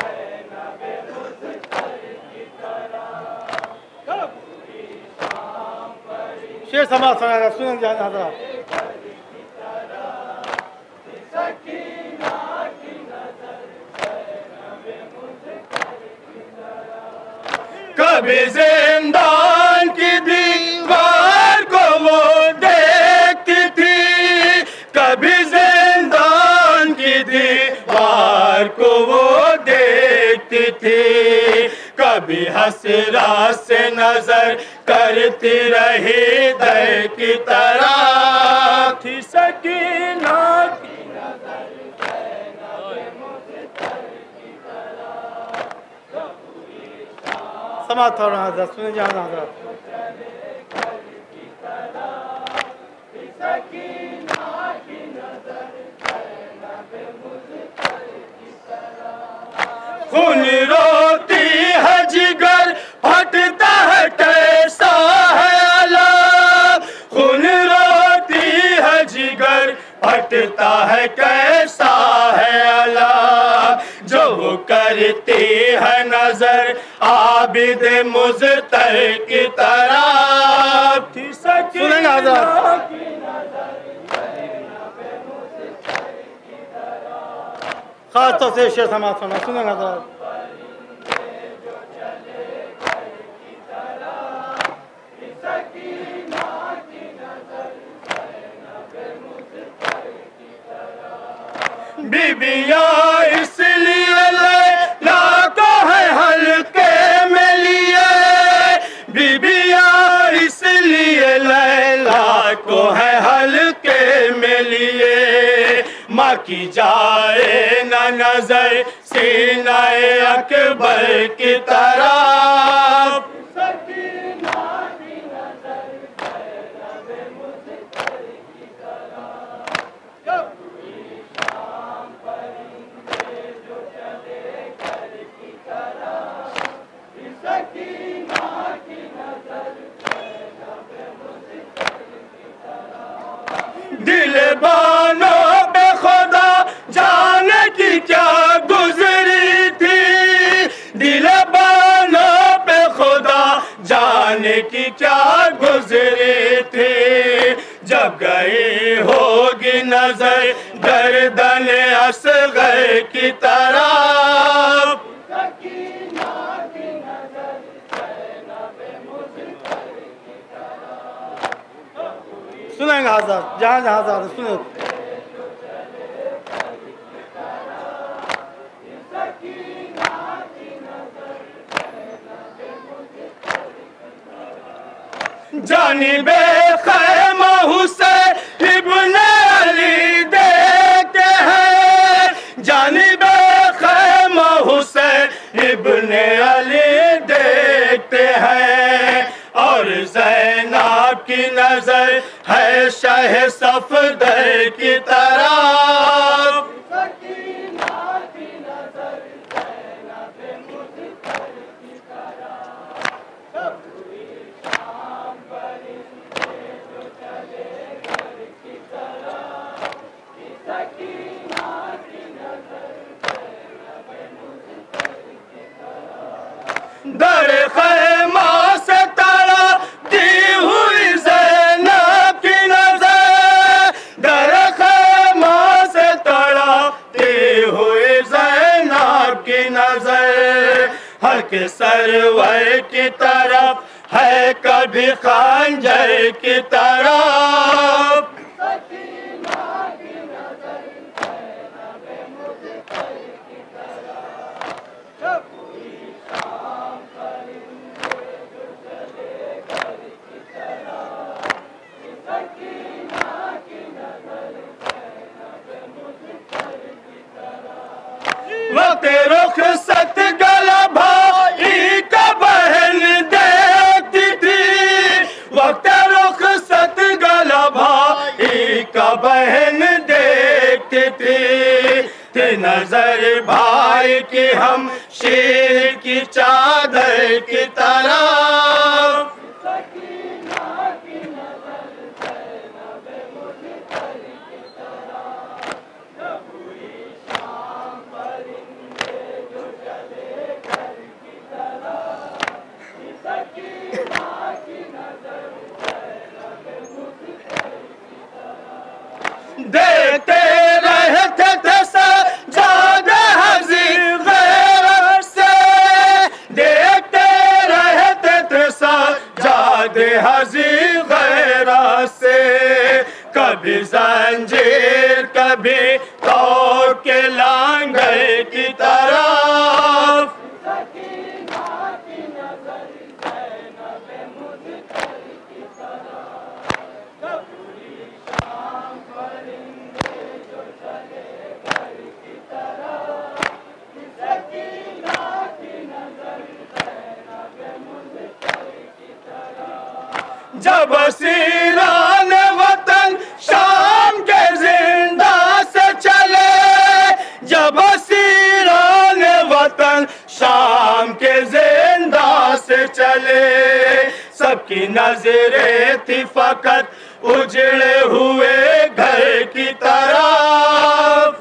शेर समाज सुनाएगा, सुन जाना हजरा। कभी जिंदान की दीवार को वो देखती थी, कभी जिंदान की दीवार को वो देखती थी, कभी हसरा से नजर करती रही दर की तरह, थी सकीना की समाज थोड़ा हजरत सुन जाना हजरत। खून रोती है जिगर फटता है कैसा है अला, खून रोती है जिगर फटता है कैसा है अला, जो वो करती है नजर आबिद मुज़तर की तरह, थी सकीना की खास तौर से शेर समाज सुना, सुनेगा तो बीबियाँ इसलिए लैला को है हल्के में लिए, बीबियाँ इसलिए लैला को है हल्के में लिए, माँ की जाए न नजर सीनाए अकबर की तरफ, दिल बानों पे खुदा जाने की क्या गुजरी थी, दिल बानों पे खुदा जाने की क्या गुजरी थी, जब गई होगी नजर गर्दन असगर की तरफ, सुनेंगे हजरत जहाँ जहाँ हजरत सुने। जानिबे खैमा हुसैन इब्ने अली देखते हैं, जानिबे खैमा हुसैन इब्ने अली देखते हैं, और ज़ैनब की नजर है शाह सफदर की तरफ, दर खैमा से तड़ा दी हुई ज़ैनब की नजर, दर खैमा से तड़ा दी हुई ज़ैनब की नजर, हर के सरवर की तरफ है कभी खंजर की तरफ, वक्त रुख सत गला भाई का बहन देखती थी, वक्त रुख सत गला भाई का बहन देखती थी, थी नजर भाई की हम शेर की चादर की तरफ। देखते रहते थे सजादे हज़ीर गैरत से, देखते रहते थे सजादे हज़ीर गैरत से। कभी जंजीर कभी तोड़ के लांगर की तरफ। जब सीरान वतन शाम के जिंदा से चले, जब सीरान वतन शाम के जिंदा से चले, सबकी नजरें थी फकत उजड़े हुए घर की तरफ।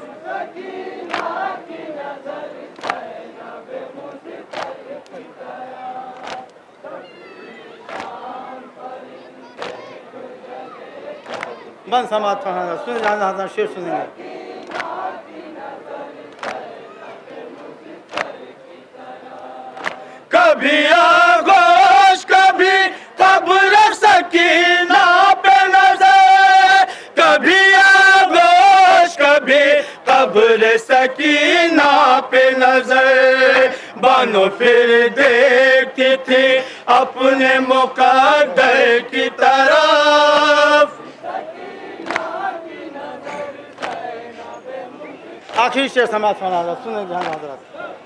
बंद समाज पढ़ाना सुन जाना शेर सुनेंगे। कभी आगोश कभी कब्र सकीना पे नजर, कभी आगोश कभी कब्र सकीना पे नजर। बानो फिर देखती थी अपने मुकद्दर की तरफ। आखिरी शेर समाज पढ़ाना सुने जाना हजरत।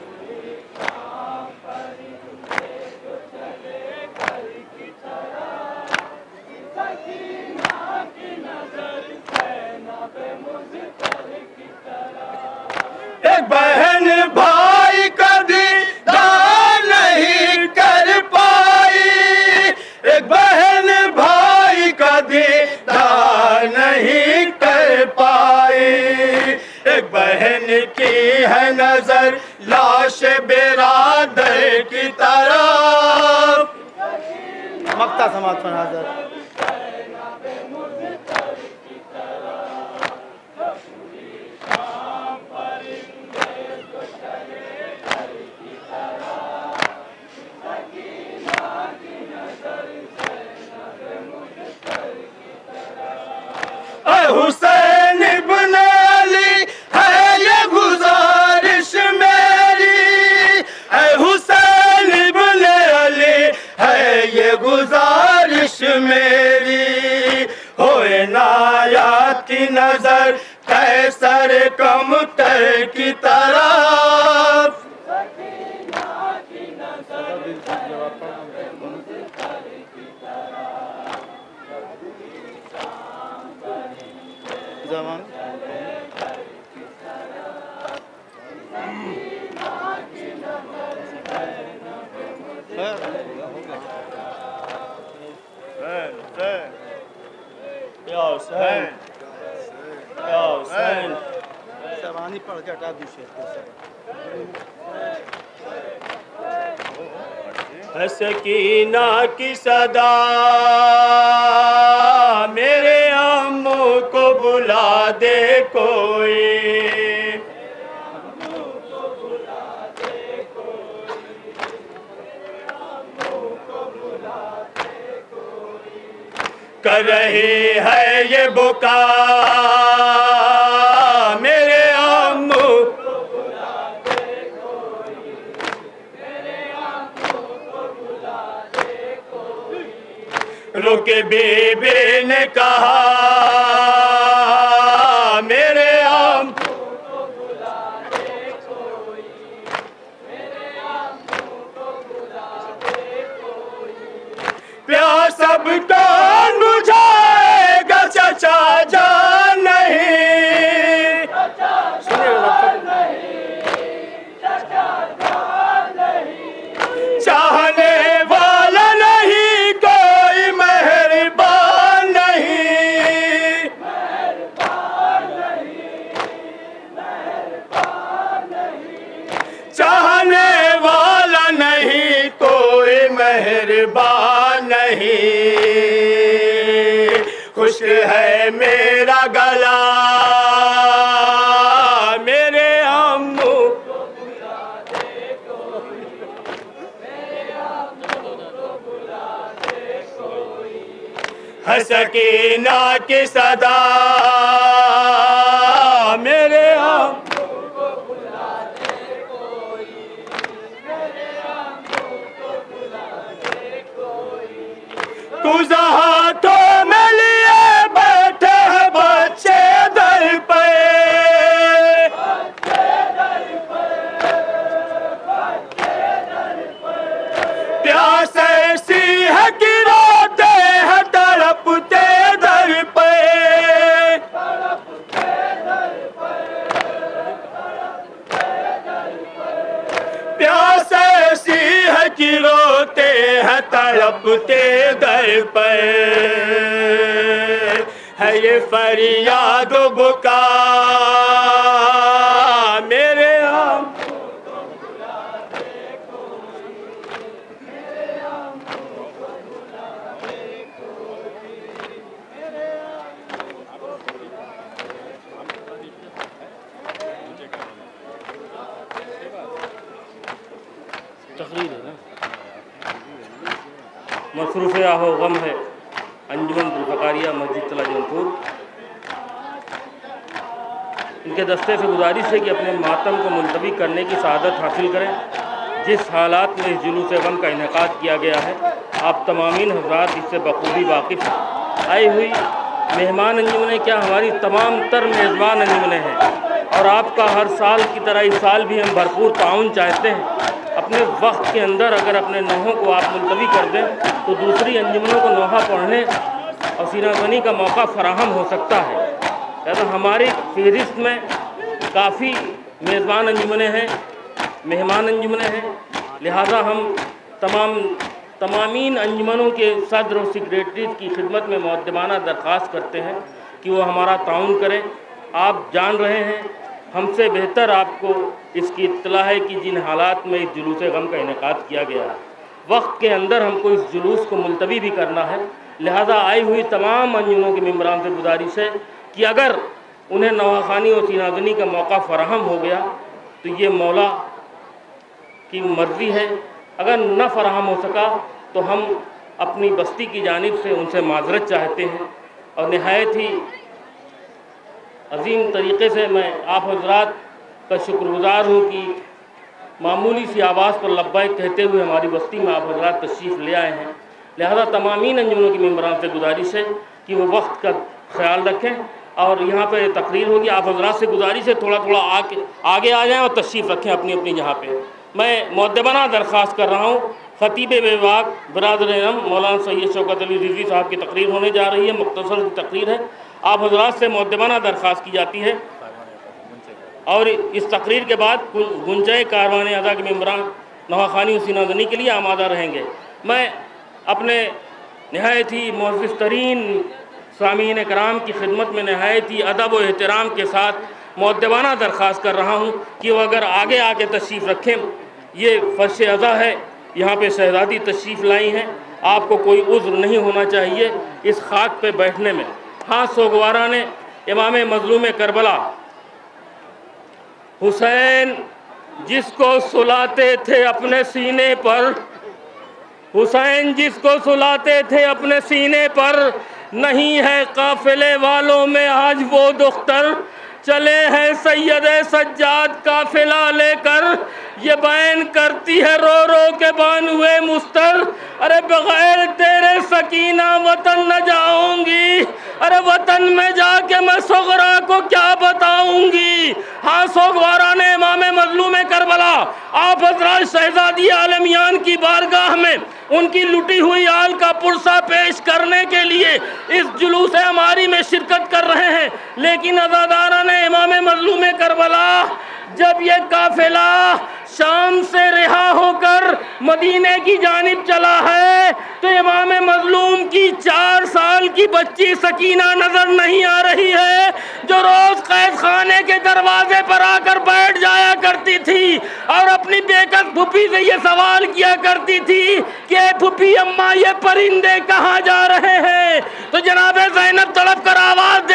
एक बहन भाई का दीदार नहीं कर पाई, एक बहन भाई का दीदार नहीं कर पाई। एक बहन की है नजर लाश बिरादर की तरफ। मक्ता समाज पढ़ा हजरत। हुसैन इब्न अली है ये गुजारिश मेरी, है हुसैन इब्न अली है ये गुजारिश मेरी। होए नायात की नजर कैसर कमतर की तरफ। जवान जवानी पढ़ के हटा दीजिए। सकीना की सदा मेरे अम्मू को बुला दे कोई, कर रही है ये बुका मेरे अम्मू को बुला दे कोई, मेरे अम्मू को बुला दे कोई। रुके बीबी ने कहा मेरे अम्मू को बुला दे कोई, मेरे अम्मू को बुला दे कोई। प्यार सबका बुझाएगा चचा जान नहीं, चचा जान नहीं, चचा जान मेरा गला, मेरे अम्मू सकीना की सदा, मेरे अम्मू को बुला दे कोई, मेरे अम्मू को बुला दे कोई। कुछ हाथों में लिए बैठे हैं बच्चे दर पे, बच्चे दर पे, बच्चे दर पे। प्यास ऐसी है कि रोते हैं तड़पते दर पे, तड़पते दर पे, तड़पते दर पे। प्यास ऐसी है कि रोते हैं तड़पते दर पे। है ये फरियाद बुका, मेरे हम तकरीर है ना, मसरूफ़ आहो गम है अंजुमन जुल्फ़कारिया मस्जिद तला जौनपुर। इनके दस्ते से गुजारिश है कि अपने मातम को मुलतवी करने की सआदत हासिल करें। जिस हालात में इस जुलूस गम का इनेकाद किया गया है, आप तमामीन हज़रात इससे बखूबी वाकिफ़ हैं। आई हुई मेहमान अंजुमनें क्या हमारी तमाम तर मेज़बान अंजुमनें हैं, और आपका हर साल की तरह इस साल भी हम भरपूर ताउन चाहते हैं। अपने वक्त के अंदर अगर अपने नोहों को आप मुलतवी कर दें तो दूसरी अंजुमनों को नोहा पढ़ने और सीनाज़नी का मौका फराहम हो सकता है। ऐसा हमारी फहरिस्त में काफ़ी मेज़बान अंजुमनें हैं, मेहमान अंजुमनें हैं, लिहाजा हम तमाम तमामीन अंजुमनों के सदर और सेक्रेटरीज की खिदमत में मुक़द्दमाना दरख्वास्त करते हैं कि वो हमारा ताउन करें। आप जान रहे हैं, हमसे बेहतर आपको इसकी इत्तला है कि जिन हालात में इस जुलूस गम का इनेकाद किया गया है, वक्त के अंदर हमको इस जुलूस को मुलतवी भी करना है। लिहाजा आई हुई तमाम अंजुमनों के मेम्बरान से गुजारिश है कि अगर उन्हें नवाखानी और सीनाज़नी का मौका फ़राहम हो गया तो ये मौला की मर्ज़ी है, अगर न फ़राहम हो सका तो हम अपनी बस्ती की जानिब से उनसे माज़रत चाहते हैं। और नहायत ही अजीम तरीक़े से मैं आप हज़रात का शुक्रगुज़ार हूँ कि मामूली सी आवाज़ पर लब्बैक कहते हुए हमारी बस्ती में आप हज़रात तशरीफ़ ले आए हैं। लिहाजा तमामीन अंजुमनों के मेम्बरान से गुजारिश है कि वो वक्त का ख्याल रखें और यहाँ पे तकरीर होगी। आप हज़रात से गुजारिश है थोड़ा थोड़ा आगे आगे आ जाएँ और तशरीफ़ रखें अपनी अपनी जहाँ पे। मैं मुक़द्दमाना दरख्वास्त कर रहा हूँ, ख़तीब विभाग बरादर मौलाना सैयद शौकत अली रिज़वी साहब की तकरीर होने जा रही है, मुख्तसर तकरीर है। आप हज़रात से मुक़द्दमाना दरख्वास्त की जाती है और इस तकरीर के बाद गुंजाए कारवान अदा के मेम्बरान नवाखानी और सीनाज़नी के लिए आमादा रहेंगे। मैं अपने नहायत ही मुअज़्ज़ज़ तरीन सामीन कराम की खिदमत में नहायत ही अदब व एहतराम के साथ मुक़द्दमाना दरख्वास्त कर रहा हूँ कि वो अगर आगे आके तशरीफ़ रखें। ये फ़र्श अज़ा है, यहाँ पे शहज़ादी तशरीफ़ लाई हैं, आपको कोई उज़्र नहीं होना चाहिए इस खाक पे बैठने में। हाँ, सोगवारा ने इमाम मज़लूम करबला हुसैन जिसको सुलाते थे अपने सीने पर, हुसैन जिसको सुलाते थे अपने सीने पर, नहीं है काफ़िले वालों में आज वो दुख्तर, चले हैं सैयद सज्जाद काफ़िला लेकर, ये बैन करती है रो रो के बानुए मुस्तर, अरे बगैर तेरे सकीना वतन न जाऊंगी, अरे वतन में जाके मैं सुगरा को क्या बताऊंगी। हाँ, सोगवारा ने इमाम मज़लूम करबला आप हज़रात शहज़ादी आलमियान की बारगाह में उनकी लुटी हुई आल का पुरसा पेश करने के लिए इस जुलूस हमारी में शिरकत कर रहे हैं। लेकिन अज़ादारा ने इमाम मज़लूम करबला जब ये काफ़िला शाम से रिहा होकर मदीने की जानिब चला है तो इमाम मज़लूम की चार साल की बच्ची सकीना नज़र नहीं आ रही है, जो रोज़ कैद खाने के दरवाजे पर आकर बैठ जाया करती थी और अपनी बेकस फुफी से ये सवाल किया करती थी कि फुफी अम्मा ये परिंदे कहाँ जा रहे हैं। तो जनाब ज़ैनब तड़प कर आवाज़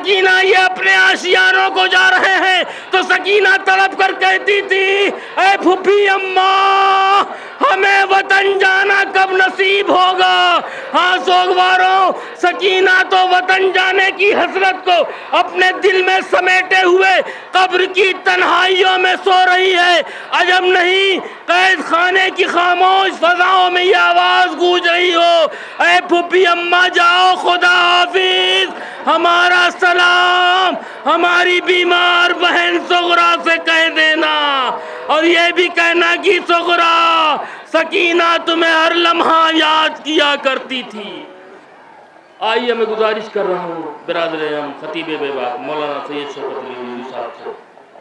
सकीना ये अपने आशियानों को जा रहे हैं तो सकीना तड़प कर कहती थी, ऐ फूफी अम्मा हमें वतन जाना कब नसीब होगा। हाँ सोगवारों, सकीना तो वतन जाने की हसरत को अपने दिल में समेटे हुए कब्र की तन्हाइयों में सो रही है। अजब नहीं कैद खाने की खामोश फजाओं में ये आवाज गूंज रही हो, ऐ फूफी अम्मा जाओ, खुदा हाफिज, हमारा सलाम हमारी बीमार बहन सुगरा से कह देना, और ये भी कहना कि सुगरा सकीना तुम्हें हर लम्हा याद किया करती थी। आइए मैं गुजारिश कर रहा हूँ बिरादर हम खतीब बेबाक मौलाना सैयद शौकत अली साहब से।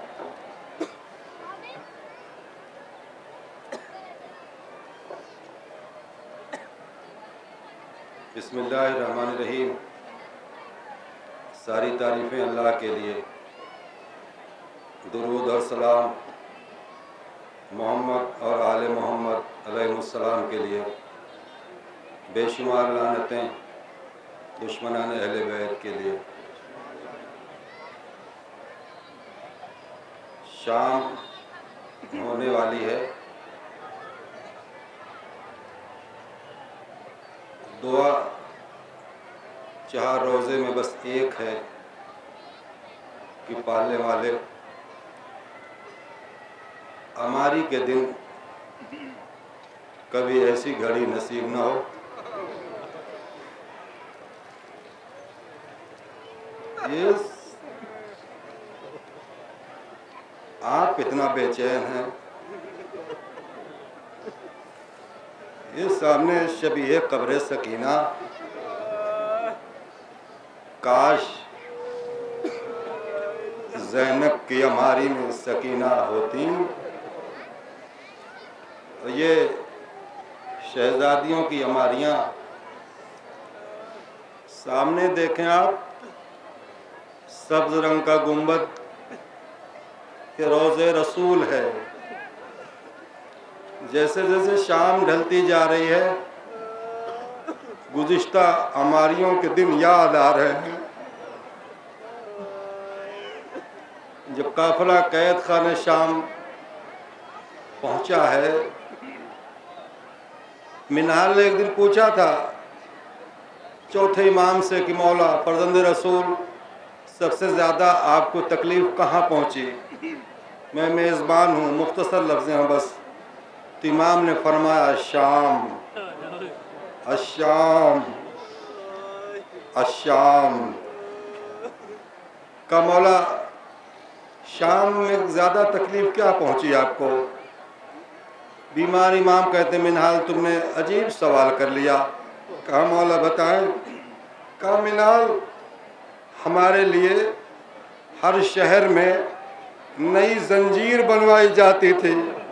बिस्मिल्लाहिर्रहमानिर्रहीम। सारी तारीफ़ें अल्लाह के लिए, दुरूद और सलाम मोहम्मद और आले मोहम्मद अलैहिस्सलाम के लिए, बेशुमार लानतें दुश्मनान अहले बैत के लिए। शाम होने वाली है, दुआ चार रोज़े में बस एक है कि पालने वाले हमारी के दिन कभी ऐसी घड़ी नसीब ना हो ये आप इतना बेचैन हैं। ये सामने शबीह कब्र सकीना, काश ज़ैनब की अमारी में सकीना होती। ये शहजादियों की अमारियाँ सामने देखें आप, सब्ज़ रंग का गुंबद के रोज़े रसूल है। जैसे जैसे शाम ढलती जा रही है, गुज़िश्ता अमारियों के दिन याद आ रहे हैं। जब काफिला कैद खाने शाम पहुंचा है, मिनहाल ने एक दिन पूछा था चौथे इमाम से कि मौला फर्जंद रसूल सबसे ज़्यादा आपको तकलीफ़ कहाँ पहुंची? मैं मेज़बान हूँ, मुख्तसर लफ्ज़ हैं बस। तो इमाम ने फरमाया शाम, अशाम, अशाम। का मौला शाम में ज़्यादा तकलीफ़ क्या पहुंची आपको? बीमार इमाम कहते मिनहाल तुमने अजीब सवाल कर लिया। कहा मौला बताएं। कहा मिनहाल हमारे लिए हर शहर में नई जंजीर बनवाई जाती थी।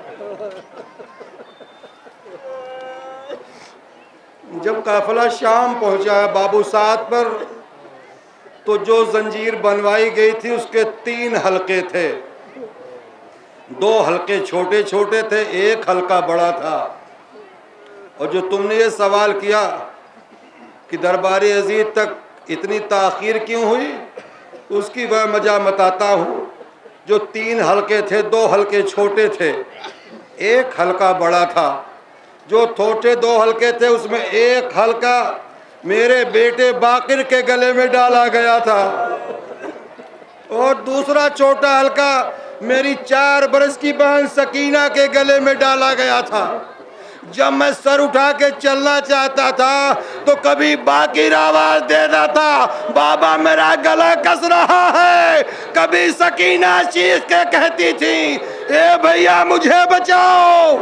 जब काफिला शाम पहुंचा बाबू साद पर, तो जो जंजीर बनवाई गई थी उसके तीन हलके थे। दो हलके छोटे छोटे थे, एक हलका बड़ा था। और जो तुमने ये सवाल किया कि दरबार अजीज तक इतनी ताख़ीर क्यों हुई, उसकी वह वजह बताता हूँ। जो तीन हलके थे, दो हलके छोटे थे, एक हलका बड़ा था। जो छोटे दो हलके थे उसमें एक हलका मेरे बेटे बाकिर के गले में डाला गया था, और दूसरा छोटा हलका मेरी चार बरस की बहन सकीना के गले में डाला गया था। जब मैं सर उठा के चलना चाहता था तो कभी बाकिर आवाज देता था, बाबा मेरा गला कस रहा है। कभी सकीना चीख के कहती थी, ए भैया मुझे बचाओ।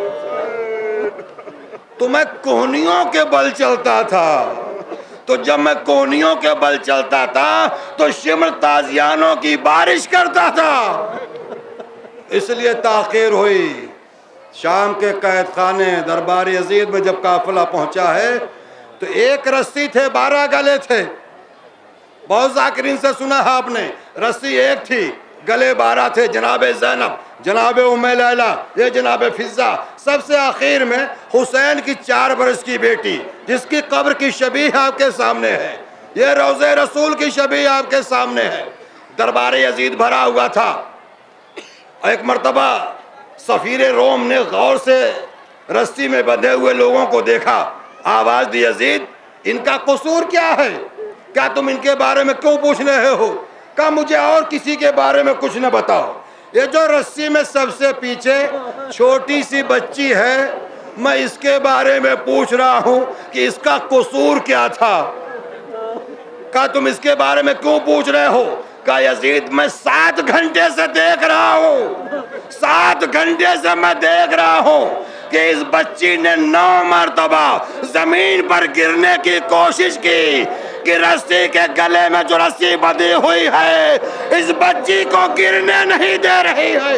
तो मैं कोहनियों के बल चलता था। तो जब मैं कोहनियों के बल चलता था तो शिमर ताजियानों की बारिश करता था। इसलिए ताख़ीर हुई। शाम के कैद खाने दरबार अजीज में जब काफिला पहुंचा है तो एक रस्सी थे, बारह गले थे। बहुत ज़ाकिरीन से सुना है आपने, रस्सी एक थी, गले बारह थे। जनाब ज़ैनब, जनाब उम्मे लैला, ये जनाब फिज़ा, सबसे आखिर में हुसैन की चार बरस की बेटी जिसकी कब्र की शबीह आपके सामने है। ये रोज़े रसूल की शबी आपके सामने है। दरबार यजीद भरा हुआ था। एक मर्तबा सफीर रोम ने गौर से रस्सी में बंधे हुए लोगों को देखा। आवाज दी, यजीद इनका कसूर क्या है? क्या तुम इनके बारे में क्यों पूछ रहे हो? क्या मुझे और किसी के बारे में कुछ न बताओ। ये जो रस्सी में सबसे पीछे छोटी सी बच्ची है, मैं इसके बारे में पूछ रहा हूं कि इसका कसूर क्या था। क्या तुम इसके बारे में क्यों पूछ रहे हो? का यजीद मैं सात घंटे से देख रहा हूँ, सात घंटे से मैं देख रहा हूँ कि इस बच्ची ने नौ मरतबा जमीन पर गिरने की कोशिश की कि रस्सी के गले में जो रस्सी बंधी हुई है इस बच्ची को गिरने नहीं दे रही है।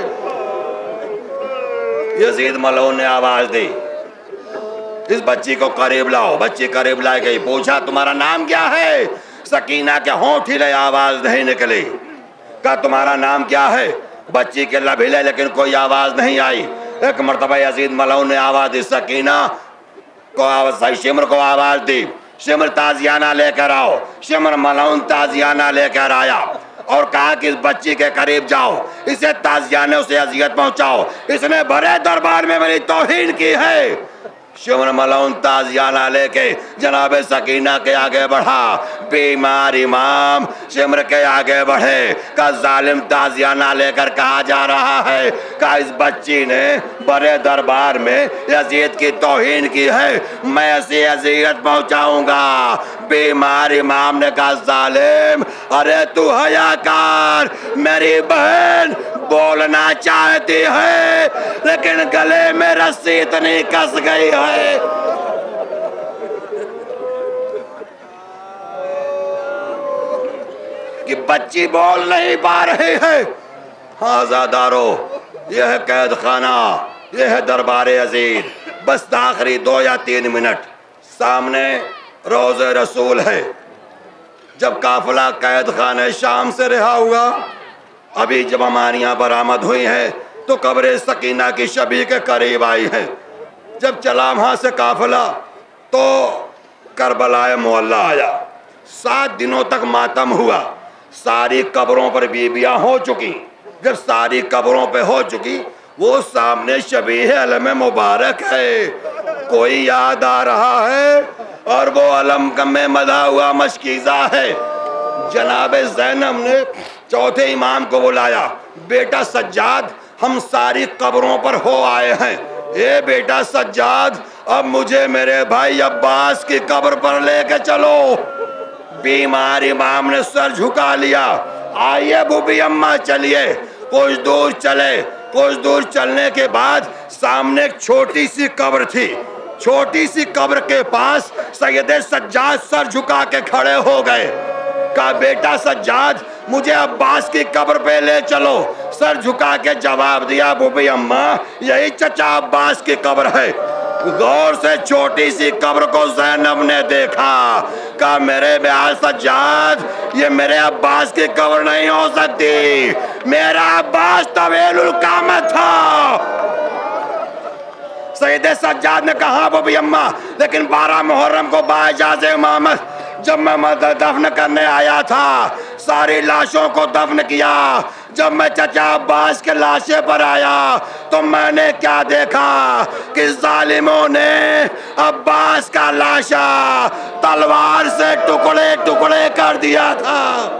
यजीद मलऊन ने आवाज दी, इस बच्ची को करीब लाओ। बच्ची करीब लाई गई। पूछा तुम्हारा नाम क्या है? सकीना के होंठ हिले, आवाज नहीं निकली। क्या तुम्हारा नाम क्या है? बच्ची के लब हिले लेकिन कोई आवाज नहीं आई। एक मर्तबा यजीद मलऊन ने आवाज दी, सकीना को आवाज, शिमर को आवाज दी, शिमर ताजियाना लेकर आओ। शिमर मलऊन ताजियाना लेकर आया और कहा कि इस बच्ची के करीब जाओ, इसे ताजियाने से अजियत पहुंचाओ, इसने बड़े दरबार में मेरी तौहीन की है। शिमर मलऊन ताजियाना लेके जनाब सकीना के आगे बढ़ा। बीमार इमाम शिमर के आगे बढ़े। का जालिम ताजियाना लेकर कहा जा रहा है का इस बच्ची ने बड़े दरबार में यजीद की तौहीन की है, मैं ऐसी अजियत पहुंचाऊंगा। बीमार इमाम ने कहा जालिम, अरे तू हयाकार, मेरी बहन बोलना चाहती है लेकिन गले में रस्सी इतनी कस गई है कि बच्ची बोल नहीं पा रही है। हाँ ज़ादारो, यह है कैद खाना, यह है दरबार यजीद। बस आखिरी दो या तीन मिनट, सामने रोज़े रसूल है। जब काफिला कैद खाने शाम से रिहा हुआ, अभी जब अमानियाँ बरामद हुई हैं तो कब्र सकीना की शबी के करीब आई है। जब चला वहाँ से काफिला तो करबलाए मोहल्ला आया। सात दिनों तक मातम हुआ। सारी कब्रों पर बीबियाँ हो चुकी। जब सारी कब्रों पे हो चुकी, वो सामने शबीह अलम मुबारक है। कोई याद आ रहा है और वो अलम में मदा हुआ मशकीज़ा है। जनाब ज़ैनब ने चौथे इमाम को बुलाया, बेटा सज्जाद, हम सारी कब्रों पर हो आए हैं। ए बेटा सज्जाद, अब मुझे मेरे भाई अब्बास की कब्र पर लेके चलो। बीमार इमाम ने सर झुका लिया। आइए बूबी अम्मा चलिए। कुछ दूर चले। कुछ दूर चलने के बाद सामने एक छोटी सी कब्र थी। छोटी सी कब्र के पास सैयद सज्जाद सर झुका के खड़े हो गए। कहा बेटा सज्जाद, मुझे अब्बास की कब्र पे ले चलो। सर झुका के जवाब दिया, बूबी अम्मा यही चचा अब्बास की कब्र है। गौर से छोटी सी कब्र को ज़ैनब ने देखा। कहा मेरे ब्याह सज्जाद, ये मेरे अब्बास की कब्र नहीं हो सकती। मेरा अब्बास तवीलुल क़ामत था। सैयद सज्जाद ने कहा बूबी अम्मा, लेकिन बारह मुहर्रम को बाइजाज़े इमामत जब मैं मदद दफन करने आया था, सारी लाशों को दफन किया। जब मैं चचा अब्बास के लाशे पर आया तो मैंने क्या देखा कि जालिमों ने अब्बास का लाशा तलवार से टुकड़े टुकड़े कर दिया था।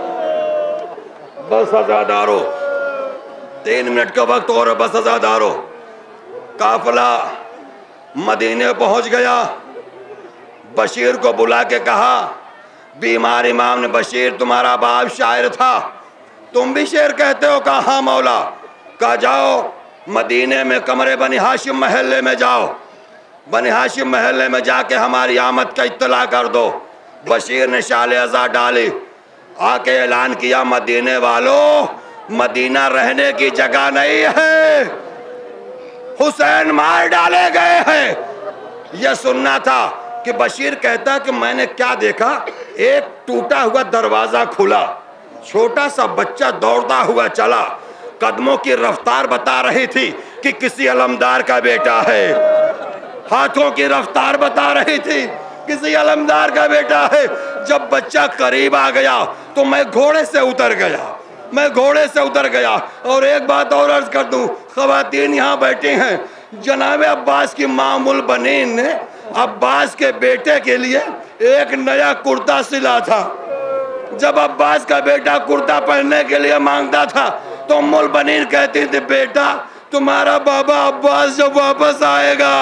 बस अज़ादारो, तीन मिनट का वक्त और बस अज़ादारो। काफिला मदीने पहुंच गया। बशीर को बुला के कहा, बीमार इमाम ने, बशीर तुम्हारा बाप शायर था, तुम भी शेर कहते हो? कहा हाँ मौला। कहा जाओ मदीने में कमरे बनी हाशिम महल्ले में जाओ। बनी हाशिम महल्ले में जाके हमारी आमद का इत्तला कर दो। बशीर ने शाले अज़ा डाली, आके ऐलान किया, मदीने वालों, मदीना रहने की जगह नहीं है, हुसैन मार डाले गए हैं। यह सुनना था कि बशीर कहता कि मैंने क्या देखा, एक टूटा हुआ दरवाजा खुला, छोटा सा बच्चा दौड़ता हुआ चला, कदमों की रफ्तार बता रही थी कि किसी अलमदार का बेटा है, हाथों की रफ्तार बता रही थी किसी अलमदार का बेटा है। जब बच्चा करीब आ गया तो मैं घोड़े से उतर गया, मैं घोड़े से उतर गया। और एक बात और अर्ज कर दूं, खवातीन यहाँ बैठी हैं, जनाब अब्बास की मामूल बनीन ने अब्बास के बेटे के लिए एक नया कुर्ता सिला था। जब अब्बास का बेटा कुर्ता पहनने के लिए मांगता था तो उम्मुल बनीन कहती थी, बेटा तुम्हारा बाबा अब्बास जब वापस आएगा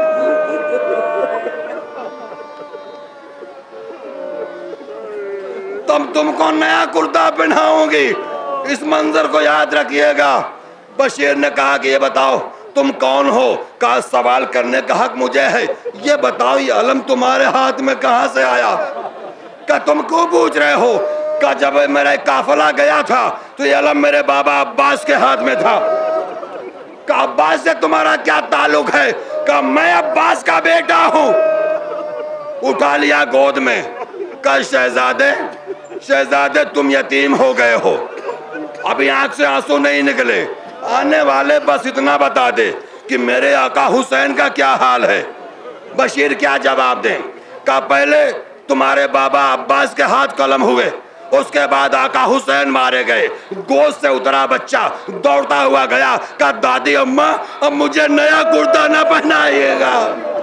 तब तुमको नया कुर्ता पहनाऊंगी। इस मंजर को याद रखिएगा। बशीर ने कहा कि ये बताओ तुम कौन हो? कहा सवाल करने का हक मुझे है। ये बताओ ये अलम तुम्हारे हाथ में कहां से आया? क्या तुम क्यों पूछ रहे हो? का जब मेरा काफिला गया था तो ये अलम मेरे बाबा अब्बास के हाथ में था। का अब्बास से तुम्हारा क्या ताल्लुक है? का मैं अब्बास का बेटा हूं। उठा लिया गोद में। का शहजादे शहजादे तुम यतीम हो गए हो, अभी आंख से आंसू नहीं निकले। आने वाले बस इतना बता दे कि मेरे आका हुसैन का क्या हाल है। बशीर क्या जवाब दें? का पहले तुम्हारे बाबा अब्बास के हाथ कलम हुए, उसके बाद आका हुसैन मारे गए। गोद से उतरा बच्चा दौड़ता हुआ गया। का दादी अम्मा अब मुझे नया कुर्ता ना पहनाइएगा।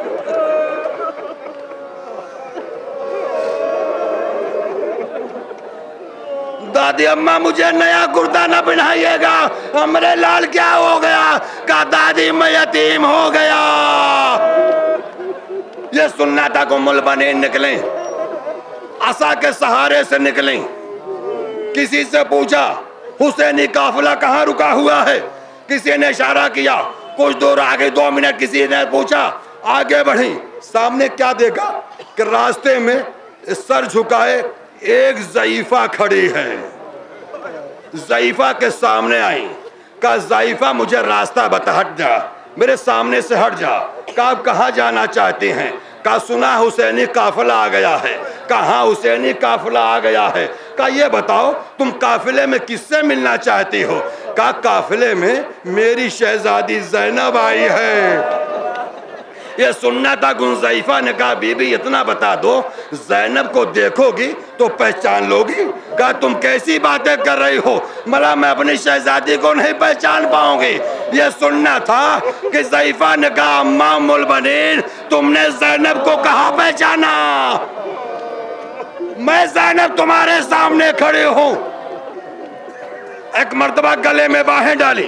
दादी अम्मा मुझे नया कुर्ता ना पहनाइएगा। हमरे लाल क्या हो गया? का दादी मैं यतीम हो गया। ये सुनना था कि उम्मुल बनीन निकले, आसा के सहारे से निकले। किसी से पूछा हुसैनी काफिला कहाँ रुका हुआ है? किसी ने इशारा किया। कुछ दूर आगे दो मिनट किसी ने पूछा, आगे बढ़ी। सामने क्या देखा कि रास्ते में सर झुकाए एक ज़ईफा खड़ी है। ज़ईफा के सामने आई। का ज़ईफा मुझे रास्ता बता, हट जा, मेरे सामने से हट जा। का आप कहाँ जाना चाहते हैं? का सुना हुसैनी काफिला आ गया है। कहाँ हुसैनी काफिला आ गया है? का ये बताओ तुम काफिले में किससे मिलना चाहती हो? का काफिले में मेरी शहजादी ज़ैनब आई है। ये सुनना था। गुंज़ईफा ने कहा बीबी इतना बता दो, ज़ैनब को देखोगी तो पहचान लोगी। कहा तुम कैसी बातें कर रही हो, मला मैं अपनी शहजादी को नहीं पहचान पाऊंगी। ये सुनना था कि ज़ईफा ने कहा अम्मा उम्मुल बनीन तुमने ज़ैनब को कहाँ पहचाना? मैं ज़ैनब तुम्हारे सामने खड़ी हूं। एक मर्तबा गले में बाहें डाली,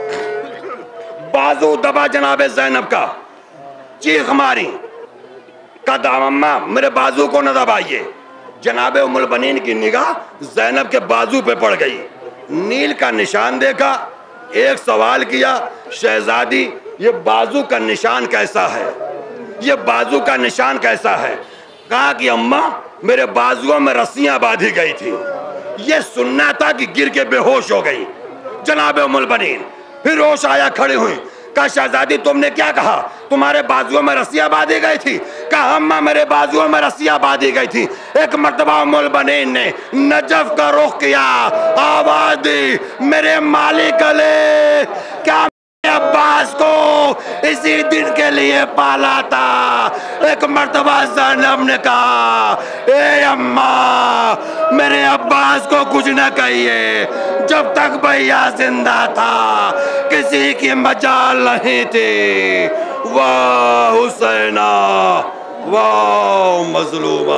बाजू दबा जनाबे ज़ैनब का, चीख मारी। कहा अम्मा मेरे बाजू को न दबाइए। जनाबे उम्मुल बनीन की निगाह ज़ैनब के बाजू पे पड़ गई। नील का निशान देखा, एक सवाल किया, शहजादी ये बाजू का निशान कैसा है? ये बाजू का निशान कैसा है? कहा कि अम्मा मेरे बाजुओं में रस्सियां बांधी गई थी। ये सुनना था कि गिर के बेहोश हो गई। जनाबे उम्मुल बनीन फिर होश आया, खड़ी हुई। कहा शहजादी तुमने क्या कहा? तुम्हारे बाजुओं में रस्सियां बांधी गई थी। कहा अम्मा मेरे बाजुओं में रस्सियां बांधी गई थी। एक मर्तबा उम्मुल बनीन ने नजफ का रुख किया, आवाज दी मेरे मालिक अले, क्या अब्बास को इसी दिन के लिए पाला था। एक मर्तबा ज़ैनब ने कहा ए अम्मा मेरे अब्बास को कुछ न कहिए, जब तक भैया जिंदा था किसी की मजाल नहीं थी। वाह हुसैना वाह मजलूमा।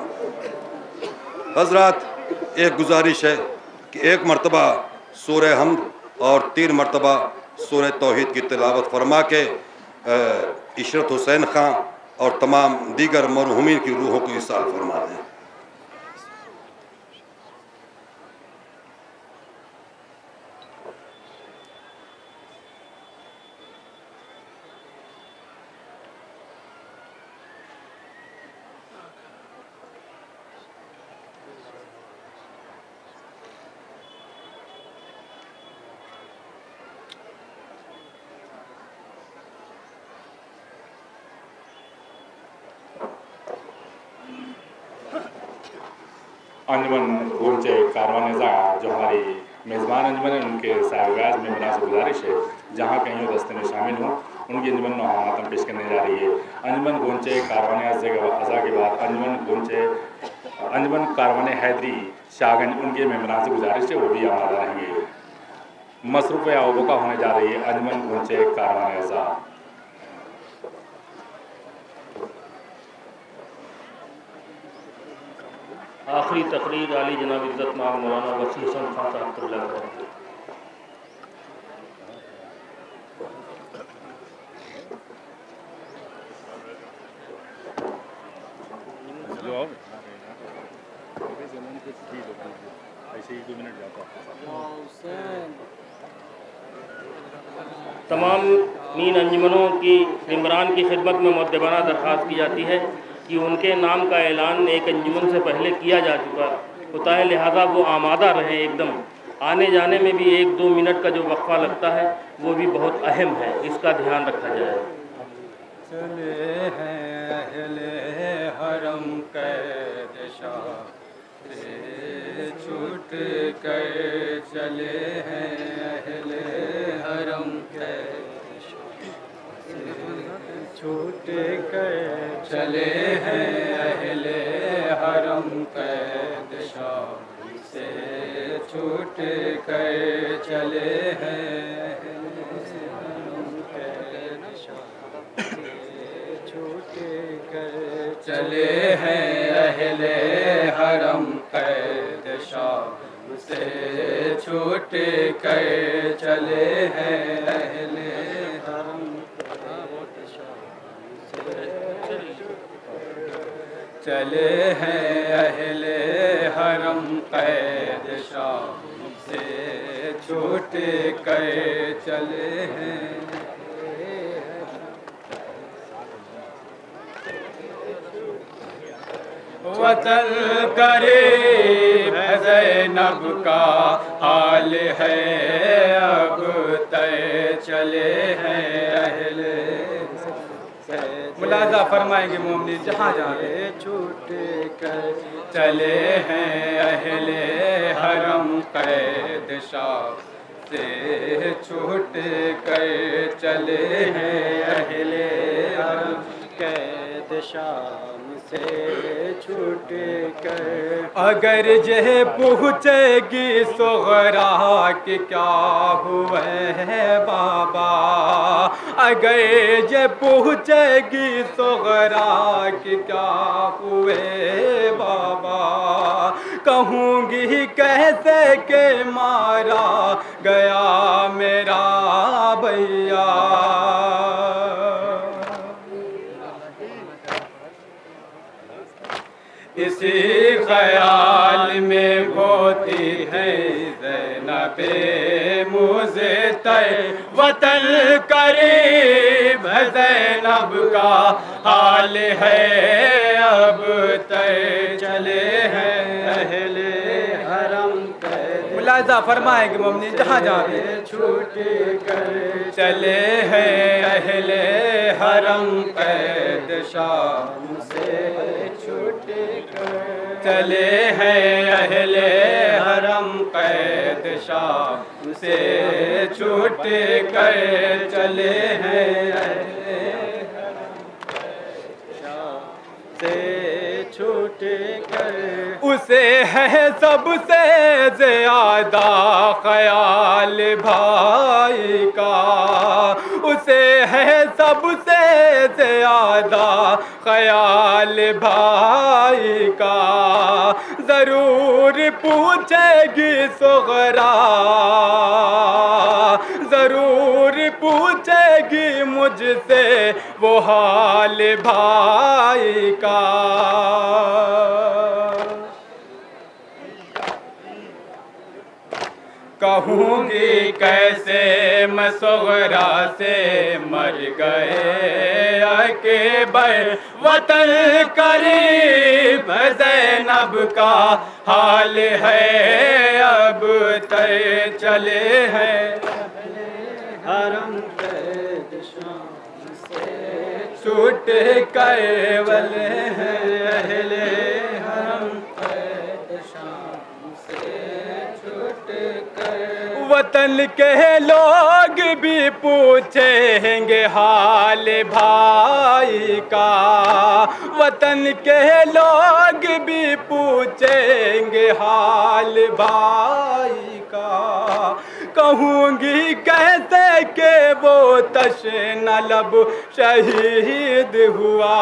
हजरत एक गुजारिश है कि एक मर्तबा सूरह हम्द और तीन मर्तबा सूरह तौहीद की तिलावत फरमा के इशरत हुसैन खां और तमाम दीगर मरहूमीन की रूहों को इसाल फरमा दें। अंजुमन गोंचे कारवान जो हमारी मेज़बान अंजुमन है उनके साहिबाज में मुनासिब गुजारिश है जहाँ कहीं वो दस्ते में शामिल हों उनकी अंजुमन नौहा मातम पेश करने जा रही है। अंजुमन गोंचे कारवान अज़ा के बाद अंजुमन गोंचे अंजुमन कारवान हैदरी शाहगंज उनके मेहमान से गुजारिश है वो भी आमादा रहेंगे। मसरूफ़ अवबका होने जा रही है अंजुमन गोंचे कारवान अज़ा। आखिरी तकरीर आली जनाब इज़्ज़त माल मौलाना वसी हसन खान साहब करेंगे। तमाम मीन अंजुमनों की इमरान की खिदमत में मुद्दबाना दरख्वास्त की जाती है कि उनके नाम का ऐलान एक अंजुमन से पहले किया जा चुका होता है, लिहाजा वो आमादा रहे एकदम। आने जाने में भी एक दो मिनट का जो वक्फा लगता है वो भी बहुत अहम है, इसका ध्यान रखा जाए। चले हैं अहले हरम कैद शाह से छूट कर, चले हैं अहले हरम कैद छूट कर, चले हैं अहले हरम कैद शाह से छूट कर, चले हैं चले हैं अहले हरम कैद शाह से छूट कर, चले हैं अहले हरम कैद शाह से, चले हैं अहले हरम कैद शाह से छूट कर, चले हैं वतन करीब है ज़ैनब का हाल है अब तय, चले हैं अहले। मुलाजा फरमाएंगे मोमनी जहाँ जाए छूट कर, चले हैं अहले हरम कैद शाह से छूट कर, चले हैं अहले हरम कैद शाह से छूट कर। अगर जे पहुँचेगी सोगरा कि क्या हुए है बाबा, अगर जे पहुँचेगी सोगरा कि क्या हुए बाबा, कहूँगी कैसे के मारा गया मेरा भैया। इसी ख़याल में होती है ज़ैनबे मुझे तय, वतन करीब है ज़ैनब का हाल है अब तय, चले हैं अहले हरम कैद। मुलाजा फरमाएंगे मोमनी जहाँ जाए छूट कर, चले हैं अहले हरम कैद शाह से छूट कर, चले हैं अहले हरम कैद शाह से छूट कर, चले हैं अहले हरम कैद शाह से छूट कर। उसे है सबसे ज़्यादा ख्याल भाई का, उसे है सबसे ज़्यादा ख्याल भाई का, ज़रूर पूछेगी सोगरा, ज़रूर पूछेगी मुझसे वो हाल भाई का। कहूँगी कैसे मैं सोगरा से मर गए अकेबर, वतन करीब ज़ैनब का हाल है अब तय, चले हैं हरम कैद शाह से छूट केवल हैं अहले हरम कैद शाह से छूट कर। वतन के लोग भी पूछेंगे हाल भाई का, वतन के लोग भी पूछेंगे हाल भाई का। कहूँगी कैसे के वो तशना लब शहीद हुआ।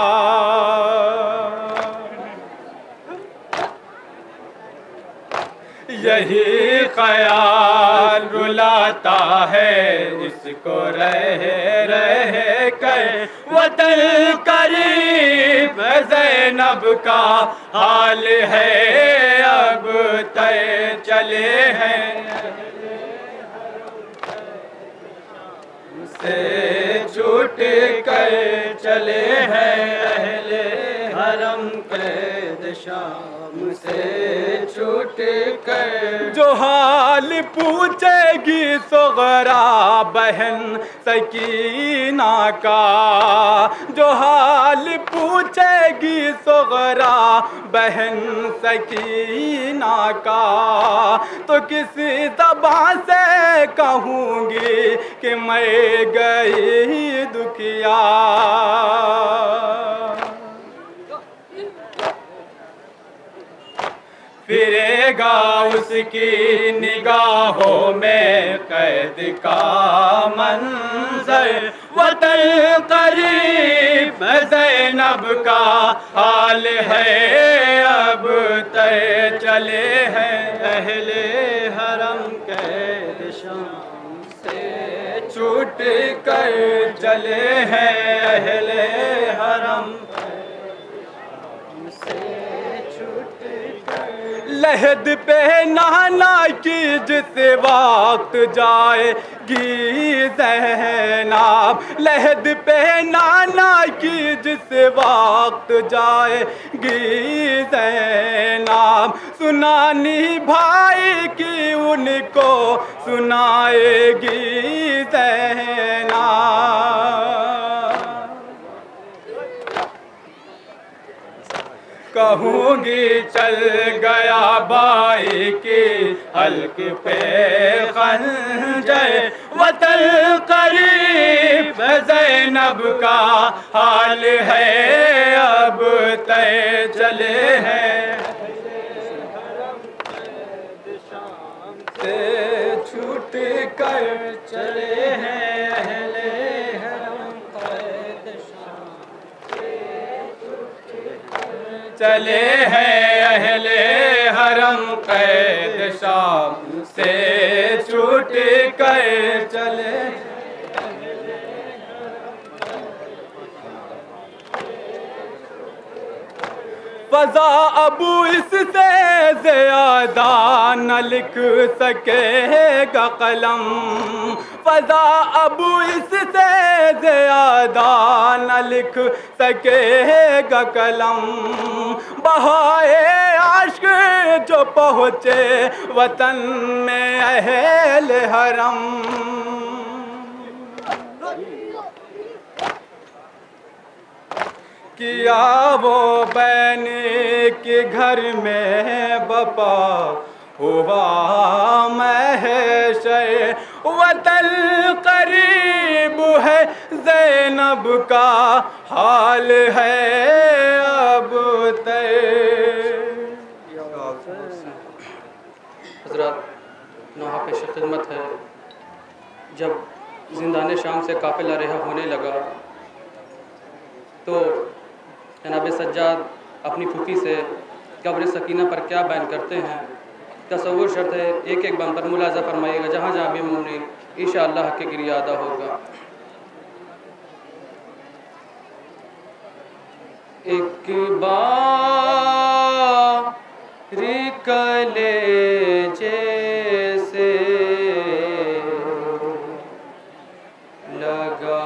यही ख्याल रुलाता है इसको रह रह कर वतन करीब ज़ैनब का हाल है अब तय चले हैं से छूट कर चले हैं अहले हरम कैद शाम से छूट कर। जो हाल पूछेगी सुगरा बहन सकीना का, जो हाल पूछेगी सुगरा बहन सकीना का, तो किसी ज़बान से कहूँगी कि मैं गई दुखिया। फिरेगा उसकी निगाहों में कैद का मंजर, वतन करीब ज़ैनब का हाल है अब तय चले हैं अहले हरम कैद शाम से छूट कर चले हैं अहले हरम लहद पे नाना की जिस वक्त जाएगी ज़ैनब, लहद पे नाना की जिस वक्त जाएगी ज़ैनब, सुनानी भाई की उनको सुनाएगी ज़ैनब। कहूँगी चल गया भाई की हल्क पे खंजर, वतन करीब ज़ैनब का हाल है अब तय चले हैं से छूट कर चले हैं अहले हरम कैद चले हैं अहले हरम कैद शाम से छूट कर चले। फ़ज़ा अबू इससे ज़्यादा न लिख सकेगा कलम, फ़ज़ा अबू इससे ज़्यादा न लिख सकेगा कलम। बहाए आश्क जो पहुँचे वतन में अहले हरम, किया वो बैने के घर में बपा हुआ महशर, वतन करीब है ज़ैनब का हाल है अब तय। हज़रात नौहा पेश खिदमत है। जब ज़िंदान शाम से काफ़िला रिहा होने लगा तो जनाब सज्जाद अपनी फूफी से कब्र सकीना पर क्या बयान करते हैं, तसव्वुर शर्त है एक एक बम पर मुलाजा फरमाइएगा जहाँ जहाँ भी मुमकिन इंशाअल्लाह के गिरिया अदा होगा। एक बार कलेजे से लगा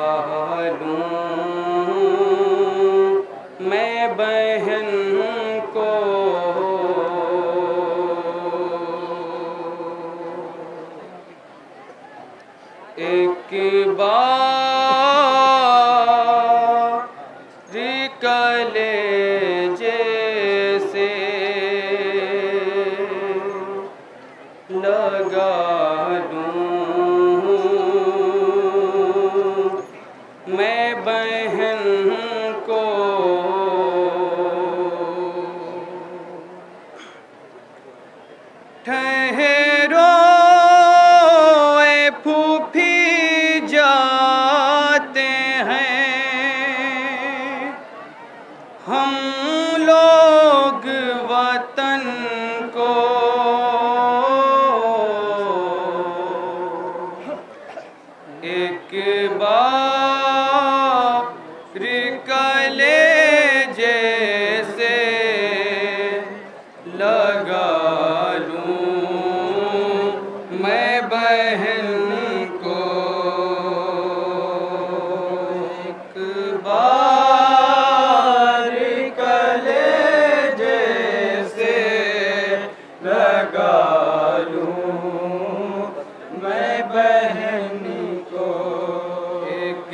लूं मैं बहन को, एक बार कलेजे से ठहरो ए फूफी जाते हैं हम लोग वतन को एक बार कलेजे से लगा लूं मैं बहन को एक बार कलेजे से लगा लूं मैं बहन को एक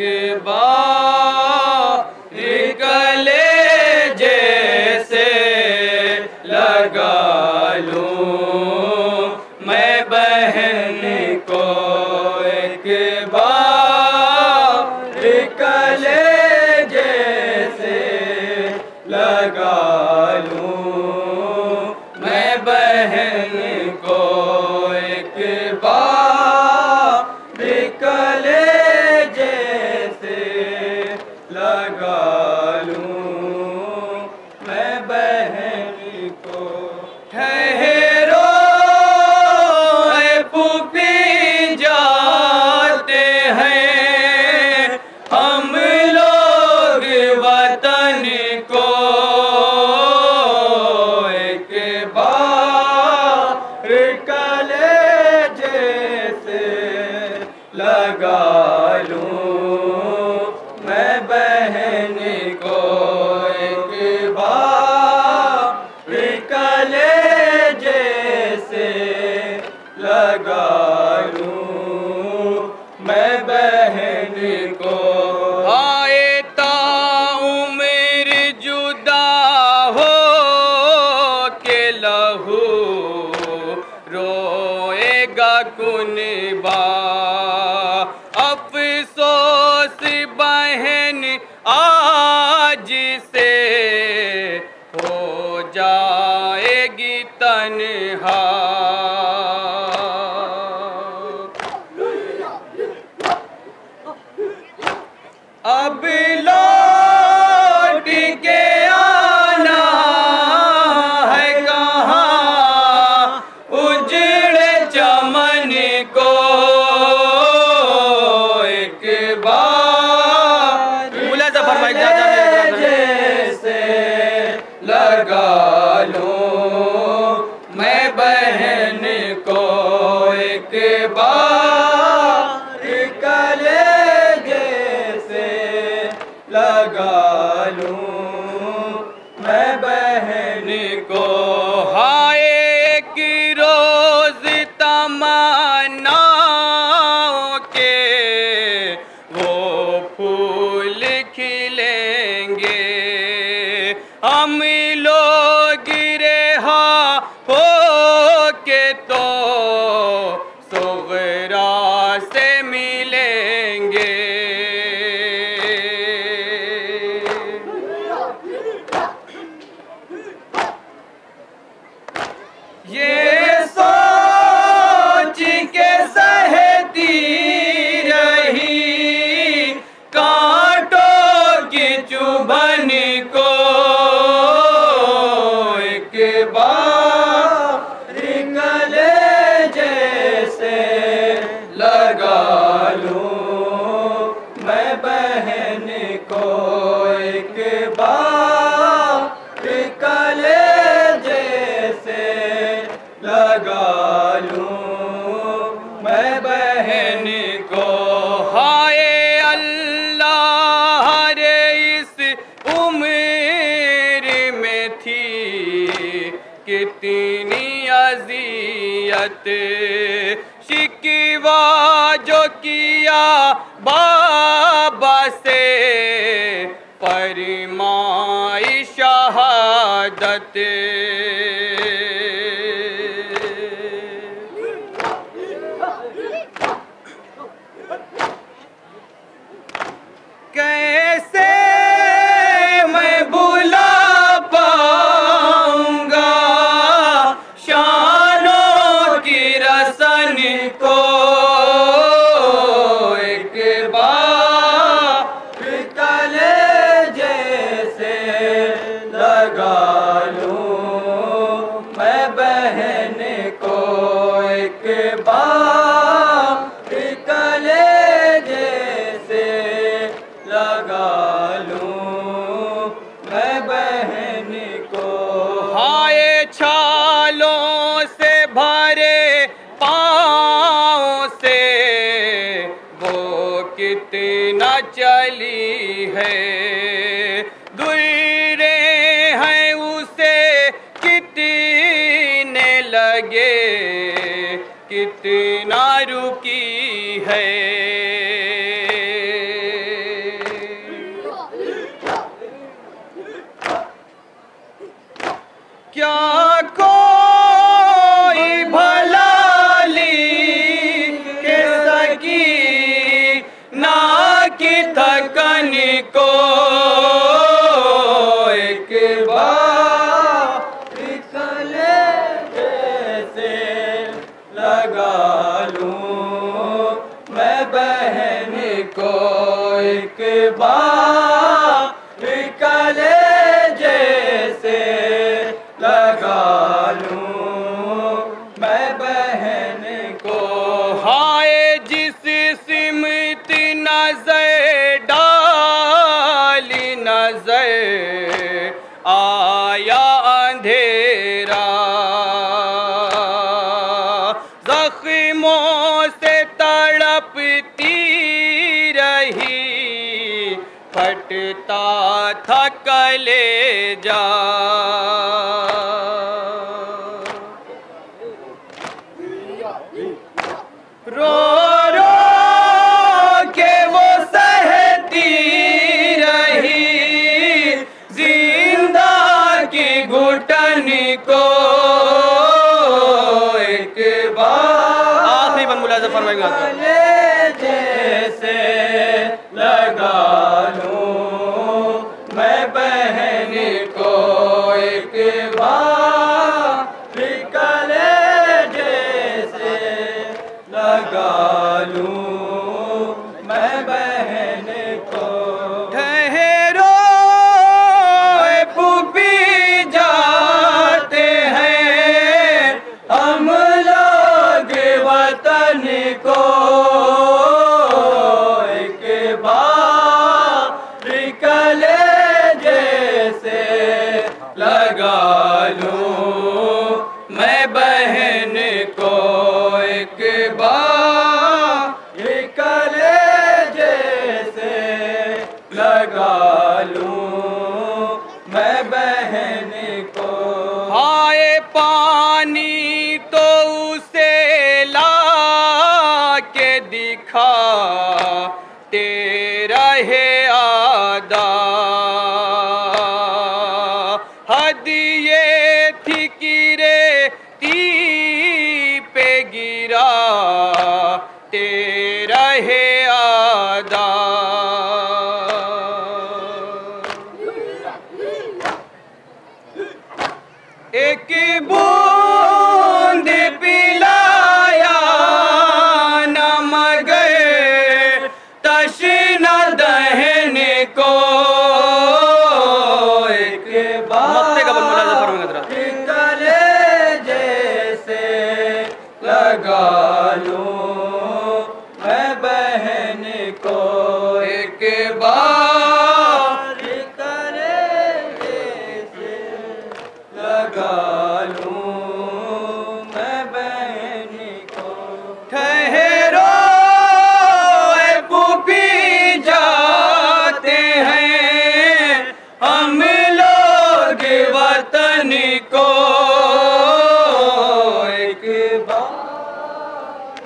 बार कलेजे से लगा लूं मैं बहन को एक बार कलेजे से लगा लूं मैं बहन को एक बार कलेजे से लगा लूं मैं बहन को ठहरो ए फूफी जाते हैं हम लोग वतन को एक बार कलेजे से लगा लूं मैं बहन को एक बार कलेजे से लगा लूं मैं बहन को आए ता उम्र जुदा हो के लहू रोएगा कुनबा अफसोस बहन आज से हो जाएगी तन्हा अब लौट के आना है कहाँ उजड़े चमन को एक बार जैसे लगा लूं मैं बहन को एक बार कलेजे से लगा लूं मैं बहन को हाय एक रोज तमन्नाओं के वो फूल खिलेंगे हम लोग रेहा हो के तो सुगरा से मिलेंगे ये सोच के सहती रही कांटों की चुभन को एक बार कलेजे से लगा लूं मैं बहन को एक बार कलेजे से लगा लूं मैं बहन को हाय अल्लाह रे इस उम्र में थी कितनी अज़ियत शिकवा जो किया बाबा से फरमाई शहादत कैसे मैं भुला पाऊंगा शानों लगे कितना रुकी है। क्या कोई भला लिख सकी ना कि थकन को एक बार निकले जैसे लगा लूं मैं बहन को एक बार निकले जैसे लगा लूं मैं बहन को। हाय जिस सिमत नजर डाली नजर आया अंधेरा, जख्मों से तड़पती रही फटता था कलेजा। रो रो के वो सहती रही जिंदा की घुटन को एक बार आखिरी बन मुलाज़ा फरमाएगा जैसे लगा लूं मैं बहन को एक बार निकले जैसे लगा लूं मैं बहन को। ठहरो फूफी जाते हैं हम लोग वतन को एक बार निकले जैसे लगा लूं मैं बहन को एक बार निकले जैसे लगा लूं मैं बहन को। हाय पानी तो उसे ला के दिखा तेरा है आदा, हद ये थी कि रेती पे गिरा तेरा है आदा। एक बूंद पिलाया न मगर तशना दहन को एक बार निकले जैसे लगा लूं मैं बहन को एक बार निकले जैसे लगा लूं मैं बहन को। ठहरो फूफी जाते हैं हम लोग वतन को एक बार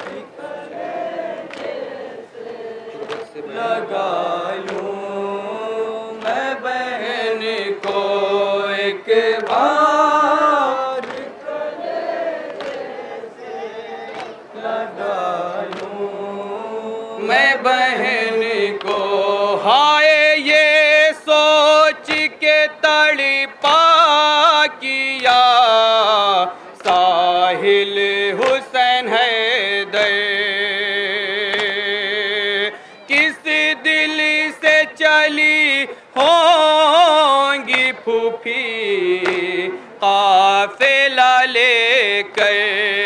लगा लूं मैं बहन को एक बार लगा लूं मैं बहन को। हाय ये सोच के तड़पा किया साहिल हुसैन हैदर, किस दिल से चली होंगी फूफी काफिला लेकर।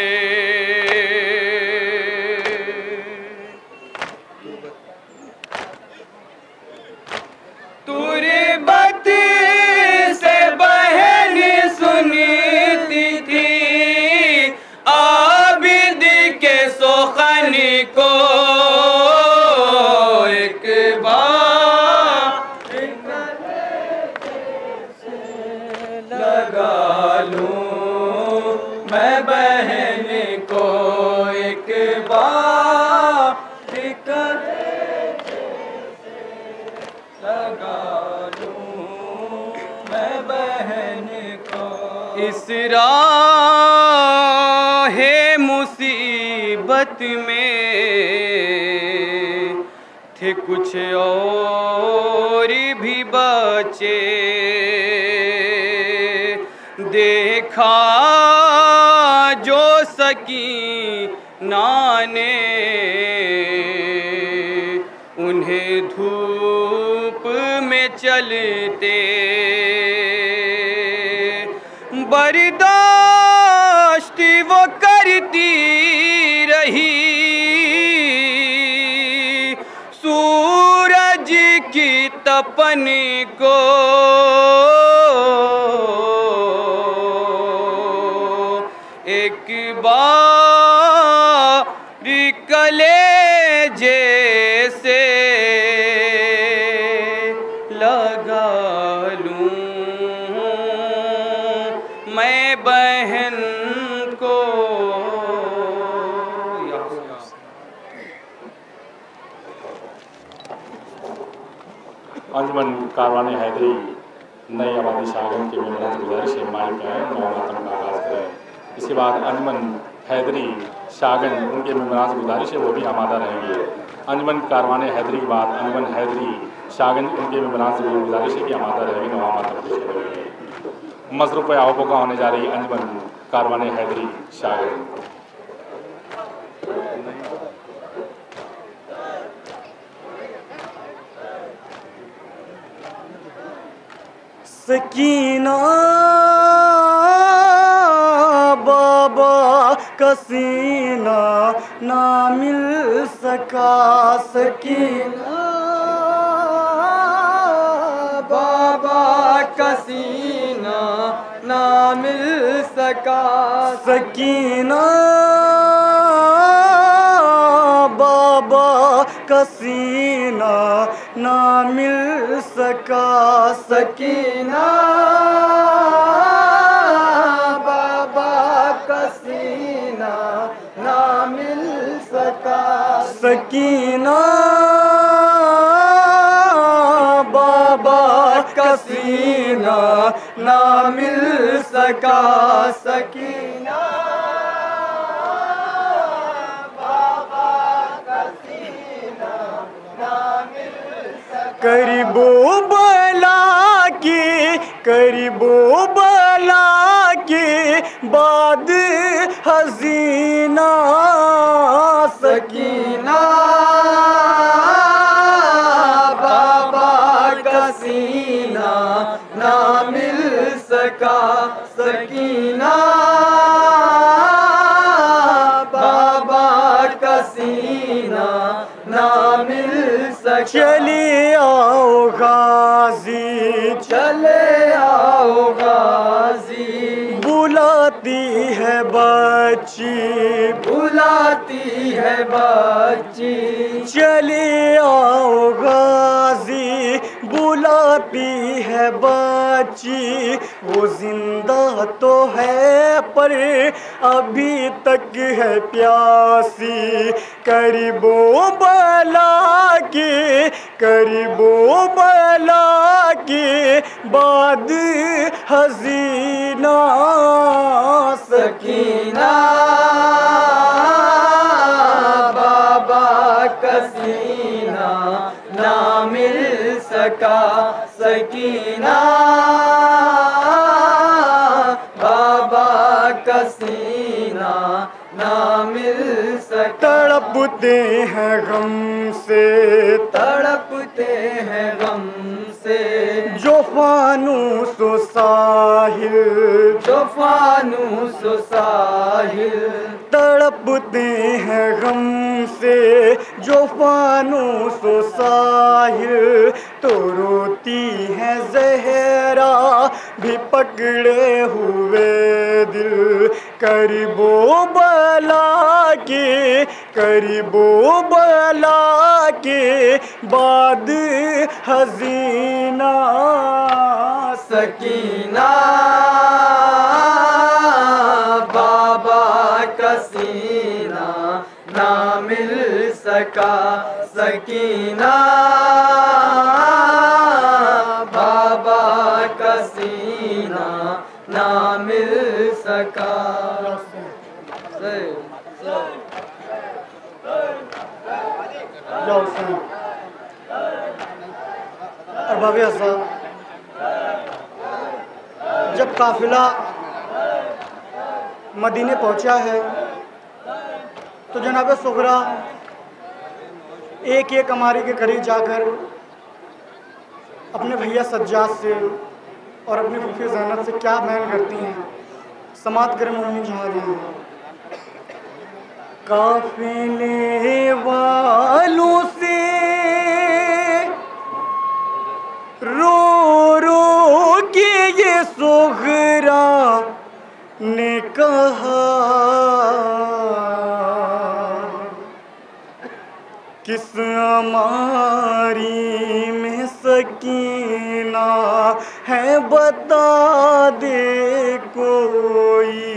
तुरबत से बहन सुनती थी आबिद के सोखन को एक बार लगा लूं मैं बहन को एक बार लगा लूं, मैं बहन को। इस राहे मुसीबत में थे कुछ और भी बचे, देखा जो सकीना ने उन्हें धूप में चलते, बर्दाश्त वो करती रही सूरज की तपन को, एक बार कलेजे से लगा लूं, मैं बहन को। अंजुमन कारवाने हैदरी नई आबादी शाहगंज के मेम्बरों से गुजारिश है माइक का है नौ मातम का आगाज़ करें। इसके बाद अंजुमन हैदरी शाहगंज उनके मेम्बरान से गुजारिश है वो भी आमादा रहेंगे। अंजुमन कारवाने हैदरी के बाद अंजुमन हैदरी शाहगंज उनके मेम्बरान से गुजारिश है कि आमादा रहेंगे नौ मातम पेश करेंगे। मसरूफ़ आवोका होने जा रही अंजुमन कारवाने हैदरी शाहगंज। सकीना बाबा का सीना ना मिल सका, सकीना बाबा का सीना ना मिल सका, सकीना बाबा का सीना ना मिल सका, सकीना बाबा का सीना ना मिल सका, सकीना बाबा का सीना ना मिल सका, सकीना करीबो बला की करीबो बला की बाद हसीना, सकीना बाबा का सीना ना मिल सका, सकीना बाबा का सीना ना मिल सका। चले आओ गाजी, चले आओ गाजी, बुलाती है बच्ची, बुलाती है बच्ची, चले आओ गाजी, बुलाती है बच्ची। वो जिंदा तो है पर अभी तक है प्यासी, करीबो बला के करीबो बला के बाद हसीना, सकीना बाबा का सीना ना मिल सका, सकीना बाबा का सीना ना मिल सका। तड़पते हैं गम से, तड़पते हैं गम से, जो फानूस साहिल, जो फानूस साहिल, तड़पते हैं गम से जो फानूस साहिल, तो रोती है ज़हरा भी पकड़े हुए दिल, करीबो बला के करीबो बला के बाद हसीना, सकीना बा सीना ना मिल सका सकीना, बाबा का सीना ना मिल सका। अरबाब अज़्ज़ाम, जब काफिला मदीने पहुंचा है तो जनाब सुगरा एक एक अमारी के करीब जाकर अपने भैया सज्जाद से और अपनी फूफी ज़ैनब से क्या बयान करती हैं, समात करें मम्मी जहाँ दी। काफिले वालों से रो रो के ये सुगरा ने कहा, किस अमारी में सकीना है बता दे कोई।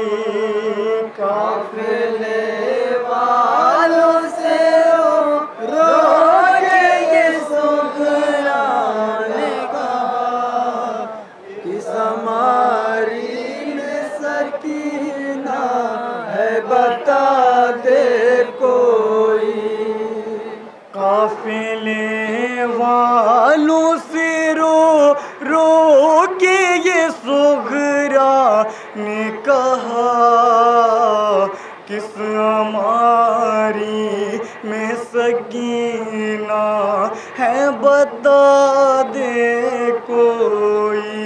काफिले वालों से रो रो के ये सुगरा ने कहा, किस अमारी में सकीना है बता दे कोई। काफिले वालों से रो रो के ये सुगरा ने कहा, किस अमारी में सकीना है बता दे कोई।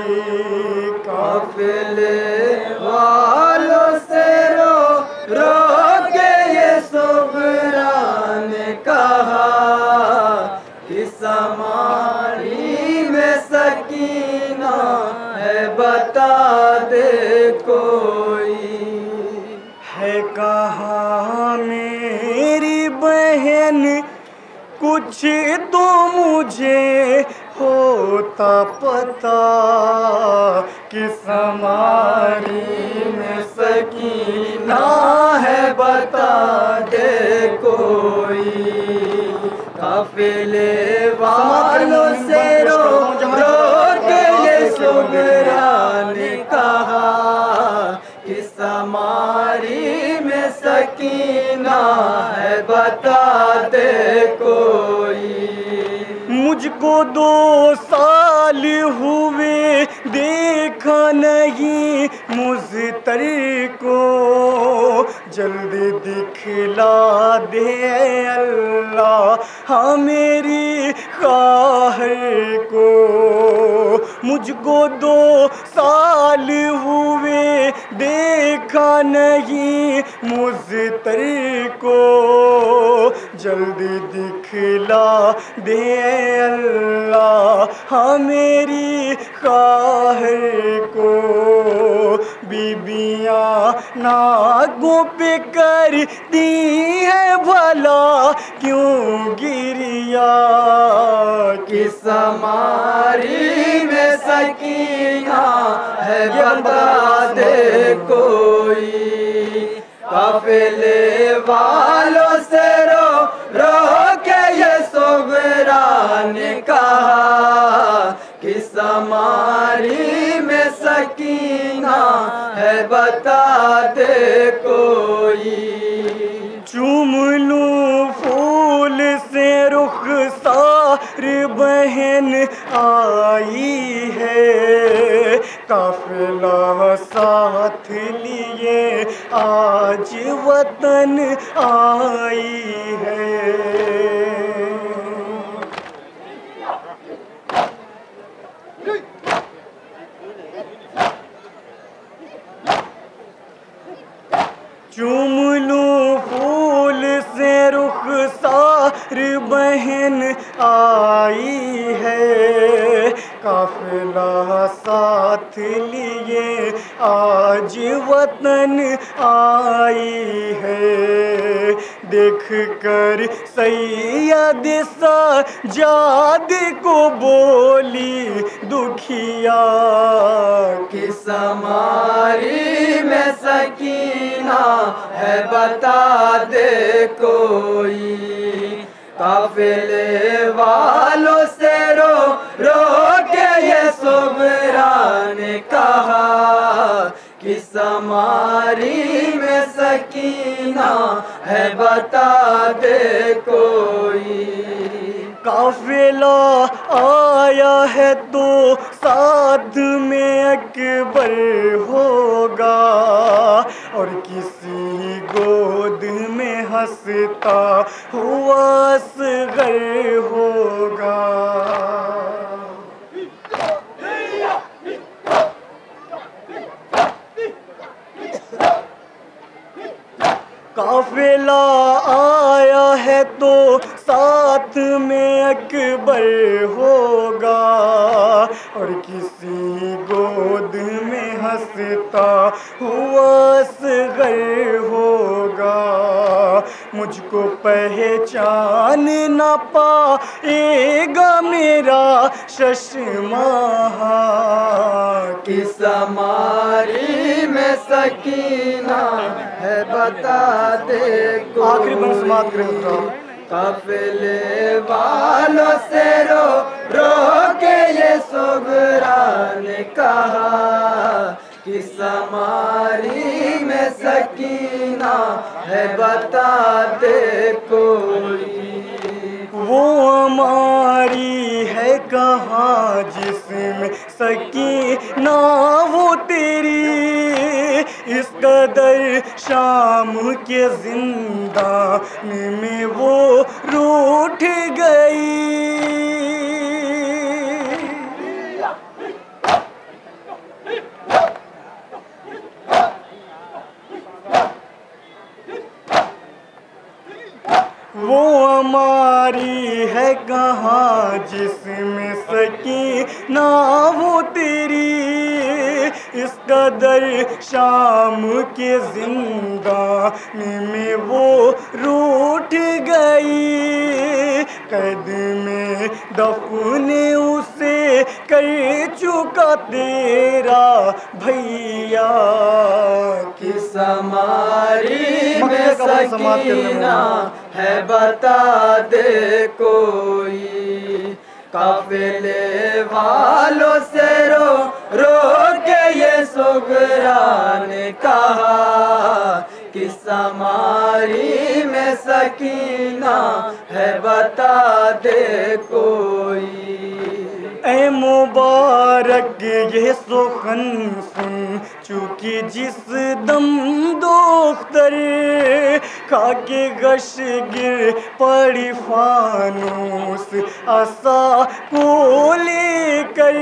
काफिले वालों से रो रो के ये सुगरा ने कहा, किस अमारी में सकीना है बता दे कोई। है कहाँ मेरी बहन कुछ तो मुझे होता पता, किस अमारी में सकीना है बता दे कोई। काफिले वालों से रो रो के ये सुगरा ने कहा, किस अमारी में सकीना है बता दे कोई। मुझको दो साल हुए देखा नहीं मुझतर को, जल्दी दिखला दे अल्लाह हाँ मेरी ख्वाहिश को। मुझको दो साल हुए देखा नहीं मुझतर को, जल्दी दिखला दे अल्लाह हाँ मेरी ख्वाहिश को। बीबियाँ नागों पे करती है भला क्यों गिरिया, किस अमारी में सकीना है बता दे कोई। काफिले वालों से रो रो के ये सुगरा ने कहा, किस अमारी में सकीना है बता दे कोई। चूम लूं फूल से रुखसार बहन आई है, काफिला साथ लिए आज वतन आई है। चूम लूं फूल से रुखसार बहन आई है, काफिला साथ लिए आज वतन आई है। देख कर सैयद सज्जाद को बोली दुखिया, किस अमारी में सकीना सकीना है बता दे कोई। काफिले वालों से रो रो के ये सुगरा ने कहा कि समारी में सकीना है बता दे कोई। काफिला आया है तो साथ में अकबर होगा और किसी गोद में हंसता हुआ असगर होगा। काफिला आया है तो साथ में अकबर होगा और किसी गोद में हंसता हुआ असगर होगा। मुझको पहचान न पाएगा मेरा शशमाहा कि समारी में सकीना है बता दे कोई। आखिरी बंद समाप्त करें। काफिले वालों से रो रो के ये सुगरा ने कहा कि समारी में सकीना है बता दे कोई। वो हमारी है कहाँ जिसमें सकीना वो तेरी इस कदर शाम के जिंदान में वो रूठ गई। वो हमारी है कहाँ जिसमें सकीना वो तेरी इस कदर शाम के जिंदान में वो रूठ गई। कैद में दफने उसे कर चुका तेरा भैया कि समारी में सकीना है बता दे कोई। काफिले वालों से रो रो के ये सुगरा ने कहा कि समारी में सकीना है बता दे कोई। ऐ मुबारक ये सुखन सुन चुकी जिस दम दोख्तर खाके गश गिर पड़ी फानूस आसा को लेकर।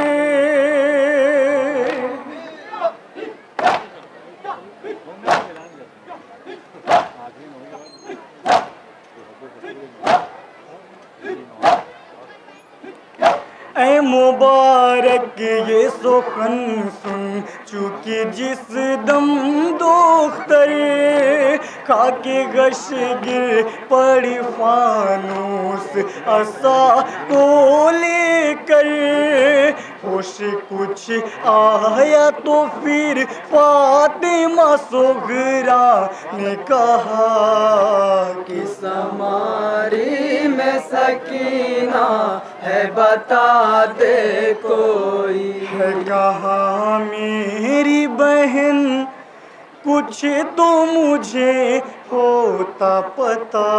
ऐ मुबारक ये सुखन सुन चुकी जिस दम दोख्तर खाके गश गिर पड़ी फानूस आसा को लेकर। होश कुछ आया तो फिर फातिमा सुगरा ने कहा कि समारी में सकीना है बता दे कोई। है कहाँ मेरी बहन कुछ तो मुझे होता पता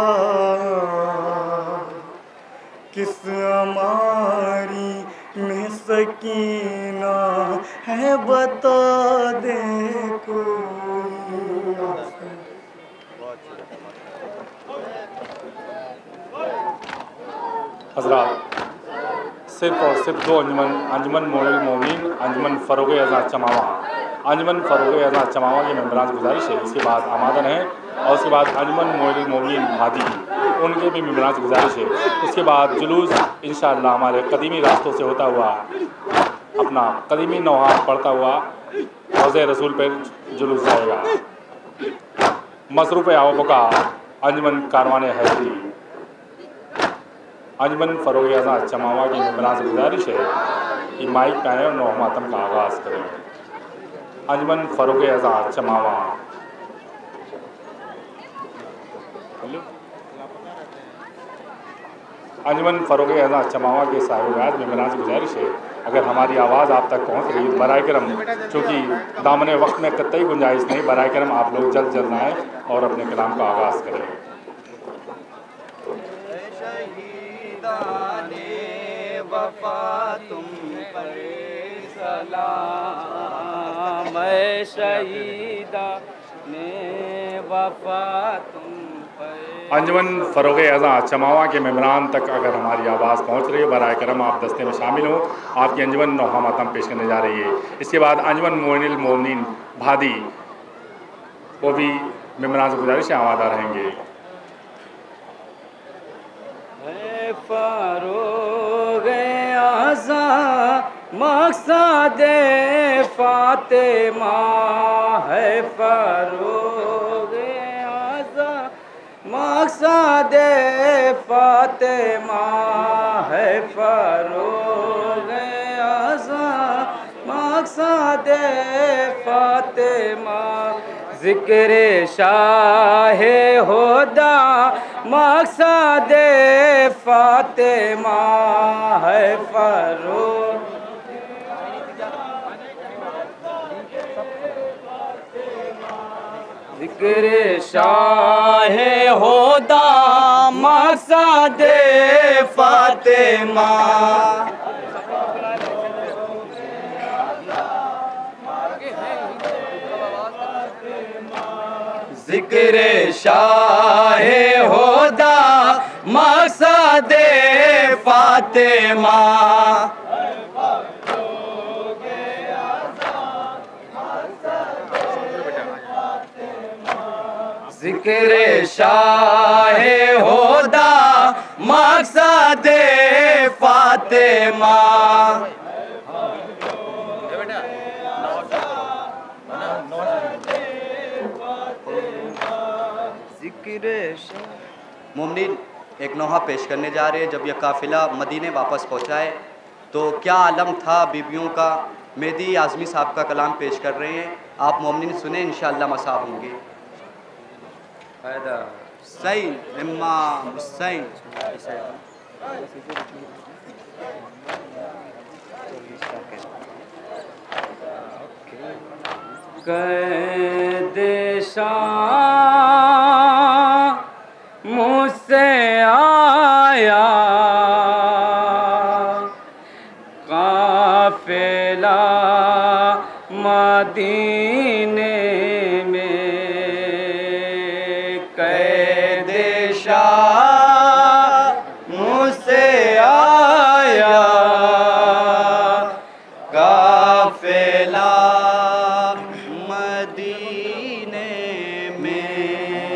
किस हमारी में सकीना है बता दे कोई। हज़रात, सिर्फ और सिर्फ दो अंजुमन अंजुमन मोमिनुल मोमिनीन अंजुमन फ़रोग़ आज़ाद चमावा अंजुमन फ़रोग़ आज़ाद चमावा के मेम्बरान की गुजारिश है। इसके बाद आमादन है और उसके बाद अंजुमन मोमिनुल मोमिनीन भादी उनके भी मेम्बरान की गुजारिश है। उसके बाद जुलूस इंशाअल्लाह हमारे कदीमी रास्तों से होता हुआ अपना कदीमी नौहा पढ़ता हुआ रोज़े रसूल पर जुलूस जाएगा। मसरूफ़ आवका अंजुमन कारवाने हैदरी अंजुमन फ़रोग़ आज़ाद चमावा की मेम्बरान से गुजारिश है कि माइक पे आए और नौ मातम का आगाज़ करें। अंजुमन फ़रोग़ आज़ाद चमावा। अंजुमन फ़रोग़ अज़ा चमावा के साहिब मेमरान से गुजारिश है, अगर हमारी आवाज़ आप तक पहुँच रही है बराए करम, चूँकि दामन वक्त में कतई गुंजाइश नहीं, बराए करम आप लोग जल्द जल्द आएँ और अपने कलाम का आगाज़ करें। वफा तुम पर सलाम, शहीदा ने वफा तुम पर। अंजुमन फ़रोग़ अज़ा चमावा के मेमरान तक अगर हमारी आवाज़ पहुँच रही है बराए करम आप दस्ते में शामिल हो। आपकी अंजुमन नौहा मातम पेश करने जा रही है। इसके बाद अंजुमन मोइनुल मोमिनीन भादी वो भी मेमरान से गुजारिश है आवाज़ा रहेंगे। फ़रोग़ अज़ा मक़सद फ़ातिमा है, फ़रोग़ अज़ा मक़सद फ़ातिमा है, फ़रोग़ अज़ा मक़सद फ़ातिमा। ज़िक्र शाह हुदा मक़सद फ़ातिमा है, फ़रोग़ ज़िक्र शाह हुदा मक़सद फ़ातिमा। ज़िक्र शाह हुदा मक़सद फ़ातिमा। ज़िक्र शाह हुदा मक़सद फ़ातिमा। मुमनिन एक नोहा पेश करने जा रहे हैं। जब यह काफ़िला मदीने वापस पहुँचा है तो क्या आलम था बीबियों का। मेहदी आज़मी साहब का कलाम पेश कर रहे हैं, आप मुमनिन सुने, इंशाअल्लाह मसाब होंगे। हुसैन इमाम हुसैन कैदेशा मुझसे आया काफ़िला मदीने में, कैदेशा मुझसे आया काफ़िला मदीने में,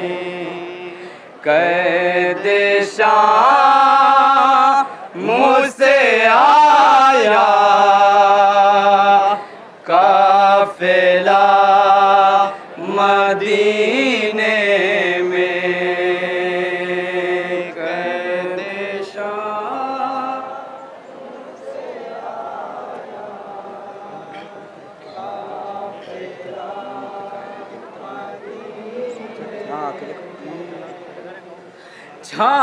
कैदेशा मुझसे आया काफ़िला मदीने में, कैदेशा छा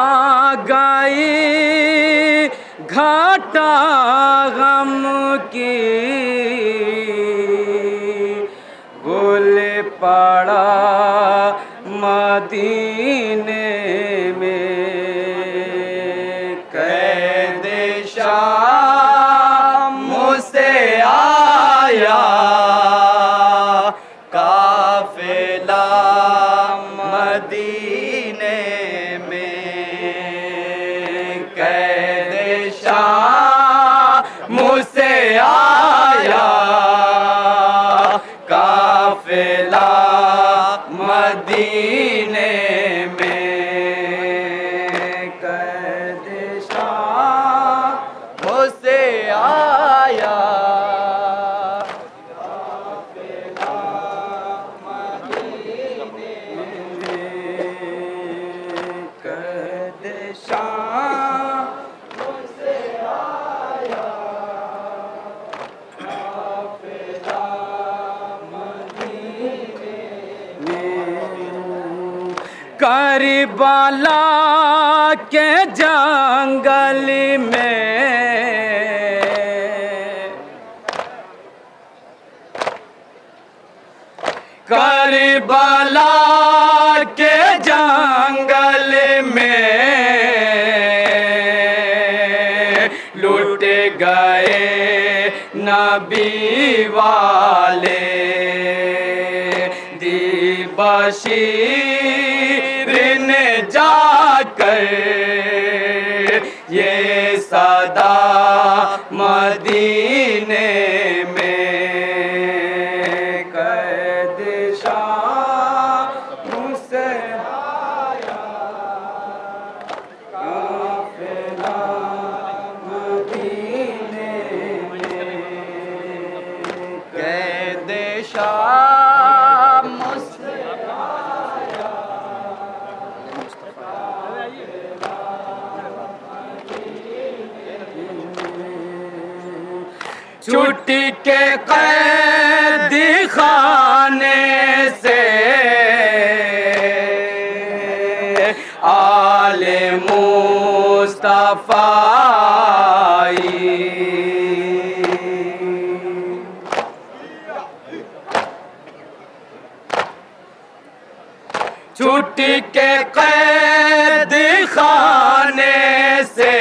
गई घाटा गम की, गुल पड़ा मदीने में, कैदेशा मुझसे आया काफ़िला मदीने में, कैदेशा मुझसे आया काफ़िला मदीने में, कैदेशा मुझसे आया काफ़िला मदीने में, कैदेशा मुझसे आया काफ़िला मदीने में, करबला के जंगल में करबला के जंगल में लुट गए नबी वाले दिबशीर ने जाकर ये सदा मदीने में छुट्टी के कैदी खाने से आले मुस्तफा छुट्टी के कैदी खाने से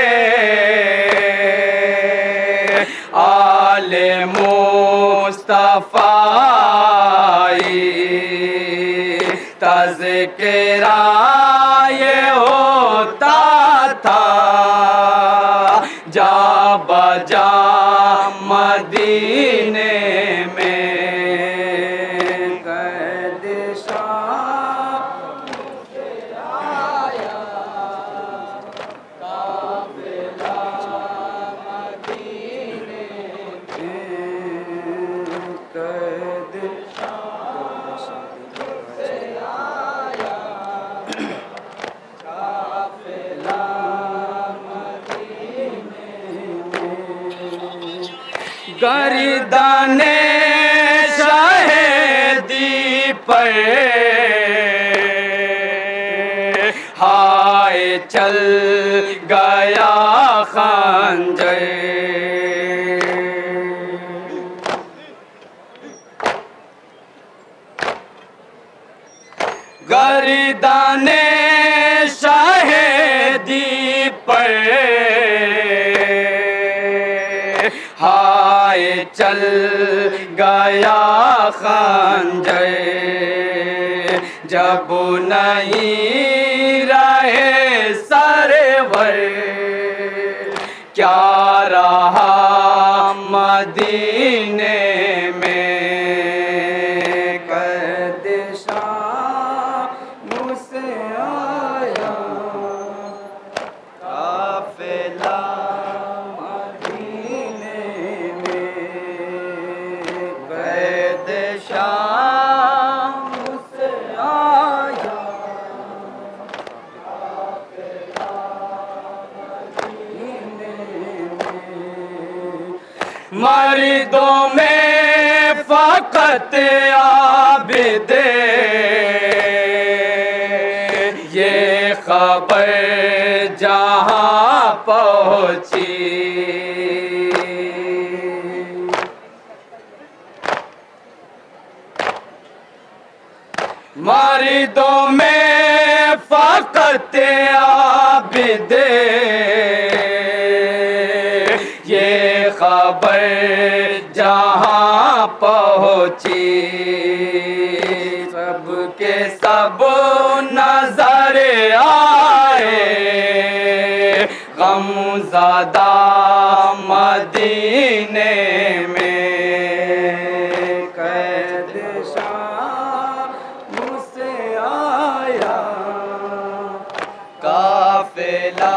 आले मुस्तफाई तज़किरा ये होता था जा बजा मदीने में गर्दने शहीदी पर हाय चल गया खंजर गर्दने शहीदी पर हाय चल गया खंजर जब नहीं रहे सरवर क्या रहा मदीने में कदशा मुझसे आया काफिला मर्दों में फकत आबिदे ये खबर जहां पहुंची मर्दों में फकत आबिदे ये खबर जहां पहुंची सबके सब नजर आए गमज़दा मदीने में कैद शाम मुझसे आया काफिला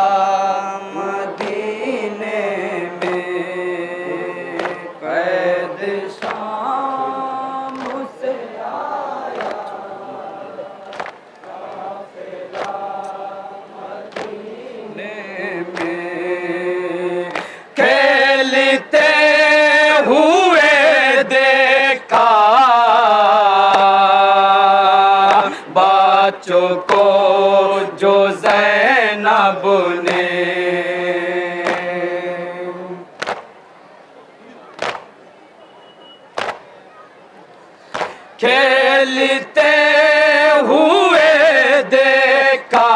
बच्चों को जो ज़ैनब ने खेलते हुए देखा,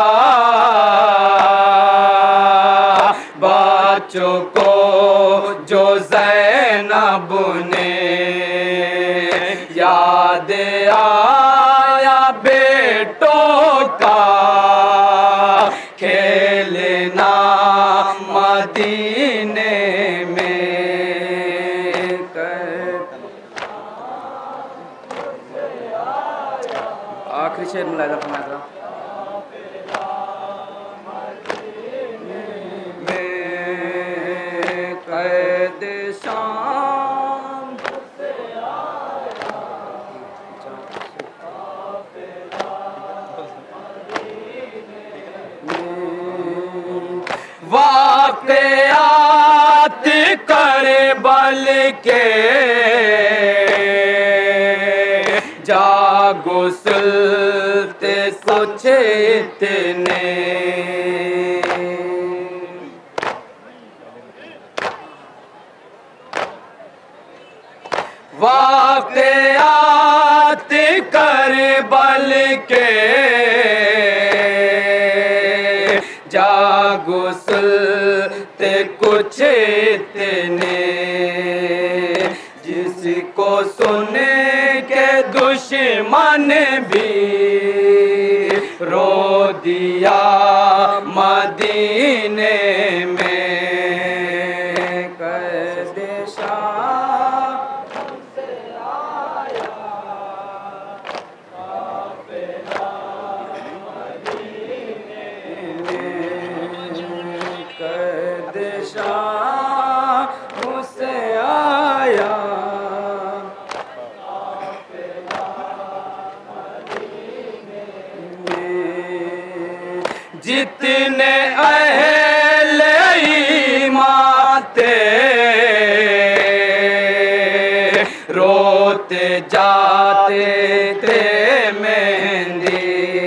बच्चों को जो ज़ैनब ने याद आया बेटों का खेलना मदीने में। आखिरी शेर मुलाहिजा फरमाया था। कैद शाम वाक़यात करबल के जागो सुलते कुछ इतने, वाक़यात करबल के जागो सुलते कुछ इतने, जिसको सुन के दुश्मन भी रो दिया मदीने में। कैद शाम से आया काफ़िला मदीने में, कैद शाम से आया जितने अहले ईमान थे रोते जाते थे मेहंदी,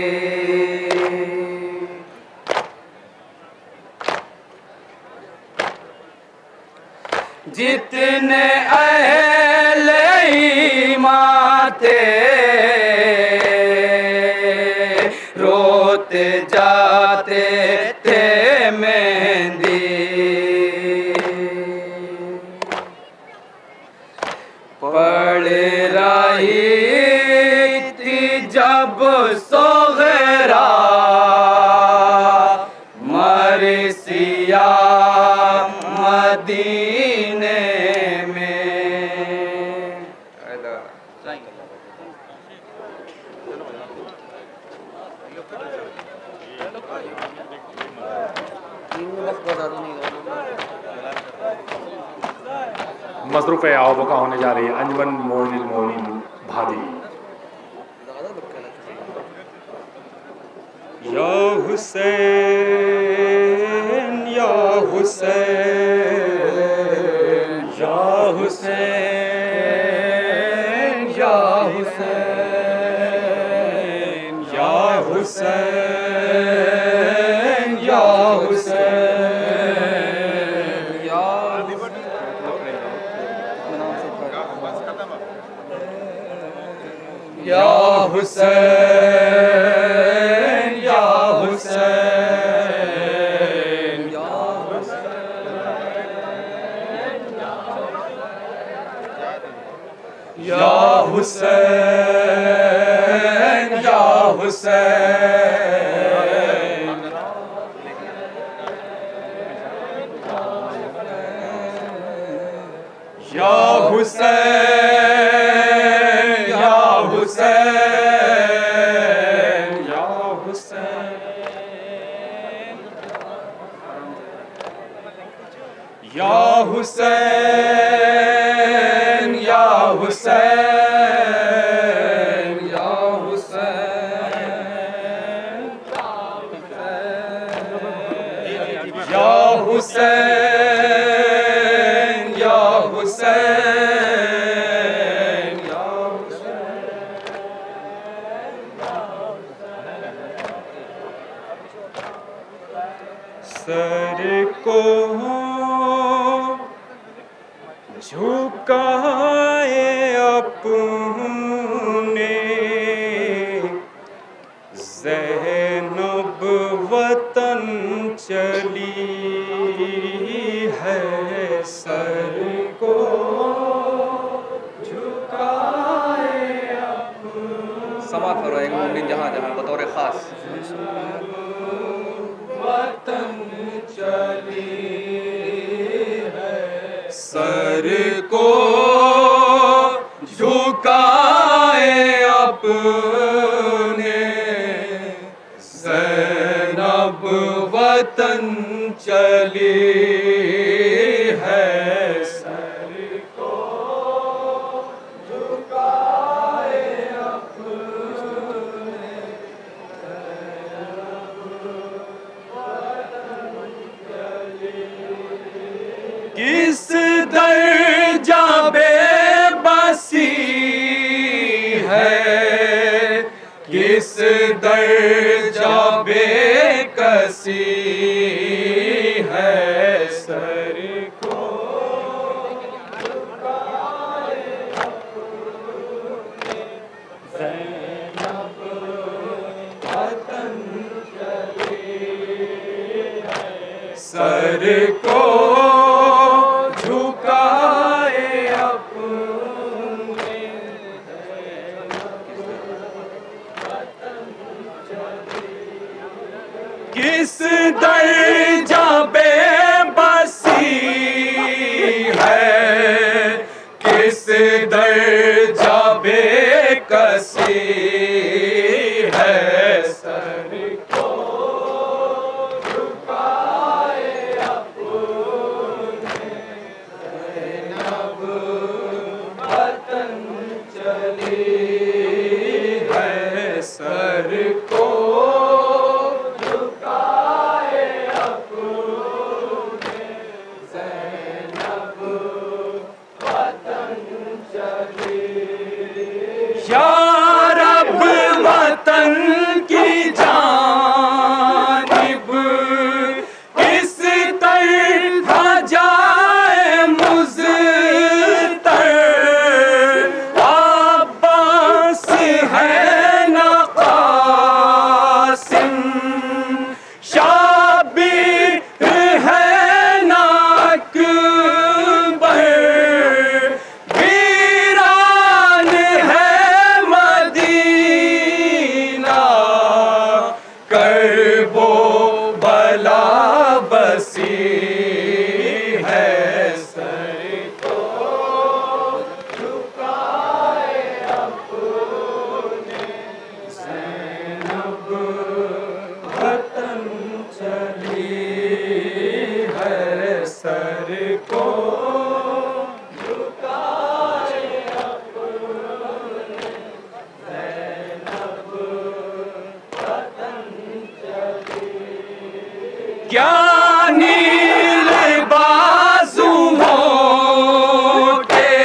जितने अहले ईमान थे रोते जाते थे मेहंदी। पढ़ रही थी जब सोगरा मरसिया मदीने में। मसरूफ़ आवबका होने जा रही है अंजुमन मोमिनुल मोमिनीन भादी। या हुसैन या हुसैन या हुसैन या हुसैन या हुसैन या हुसैन या या हुसैन या हुसैन या हुसैन या हुसैन या हुसैन या हुसैन या हुसैन या हुसैन या हुसैन या हुसैन या हुसैन या हुसैन या हुसैन या सर को झुकाए अपने ज़ैनब वतन चली है, सर को झुकाए अपने। समात फरमाएंगे मोमिन जहाँ जहाँ बतौर ख़ास। वतन चली है, सर को झुकाए अपने ज़ैनब वतन चली है, सर को झुकाए अपने किस दर्जा बेबसी है, किस दर्जा बेकसी है, सर को झुकाए अपने ज़ैनब वतन चली है, सर को झुकाए अपने किस दर्जा बेबसी है, किस दर्जा बेकसी है, सर को झुकाए अपने ज़ैनब वतन चली है, सर को झुकाए अपने ज़ैनब वतन चली। या रब वतन की जानिब किस तरह जाए मुज़तर, अब्बास है न क़ासिम, शाबिर है न अकबर, वीरान है मदीना, करबो बला बसी है, सर को झुकाए अपने ज़ैनब वतन चली है, सर को झुकाए अपने ज़ैनब वतन चली। क्या नील बाजुओं के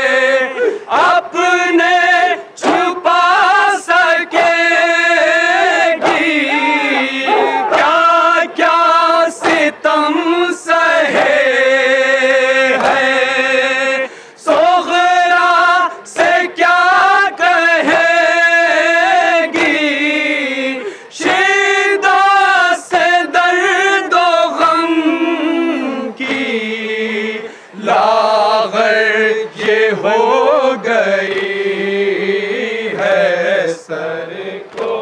अपने छुपा सकेगी, क्या क्या सितम सहे हैं, सोगरा से क्या कहेगी, शिद्दत से दर्द व गम की लागड़ ये हो गई है, सर को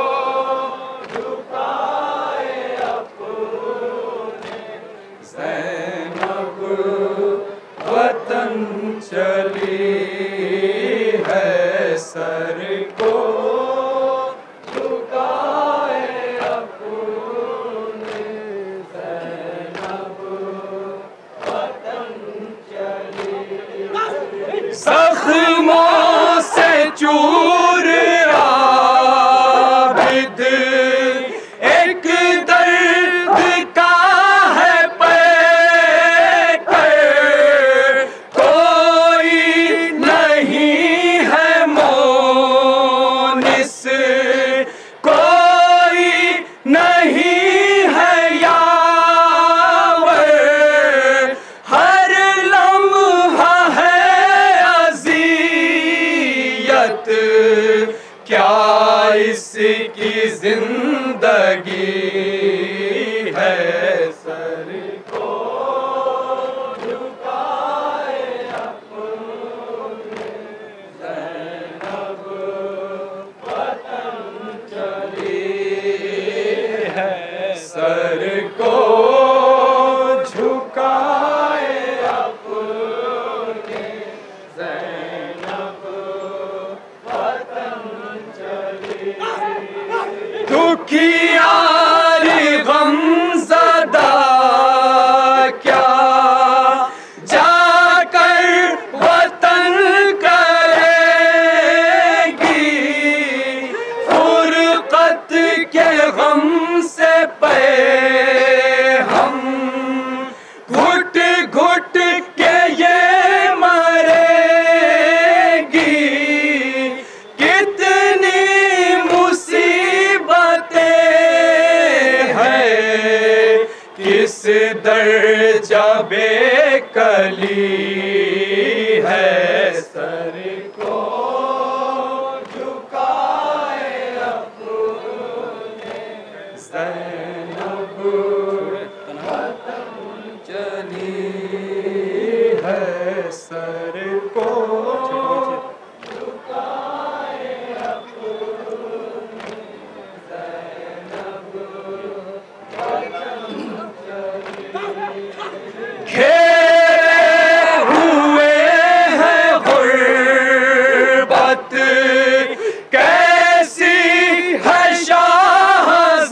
झुकाए अपने ज़ैनब वतन चली है, सर को झुकाए अपने ज़ैनब वतन चली। जख्मों से चूर क्या इसकी जिंदगी है। सर को झुकाए अपने ज़ैनब वतन चली है। सर को झुकाए अपने ज़ैनब वतन चली। दुखियारी गमज़दा क्या जाकर वतन करेगी। फुरक़त के गम से पे हम घुट घुट के ये मरेगी। कितनी मुसीबतें हैं, किस दर्जा बेकली है। सर को झुकाए अपने ज़ैनब वतन चली है। सर को झुकाए अपने ज़ैनब वतन चली। घेरे हुए हैं गुर्बत कैसी है शाहज़ादी।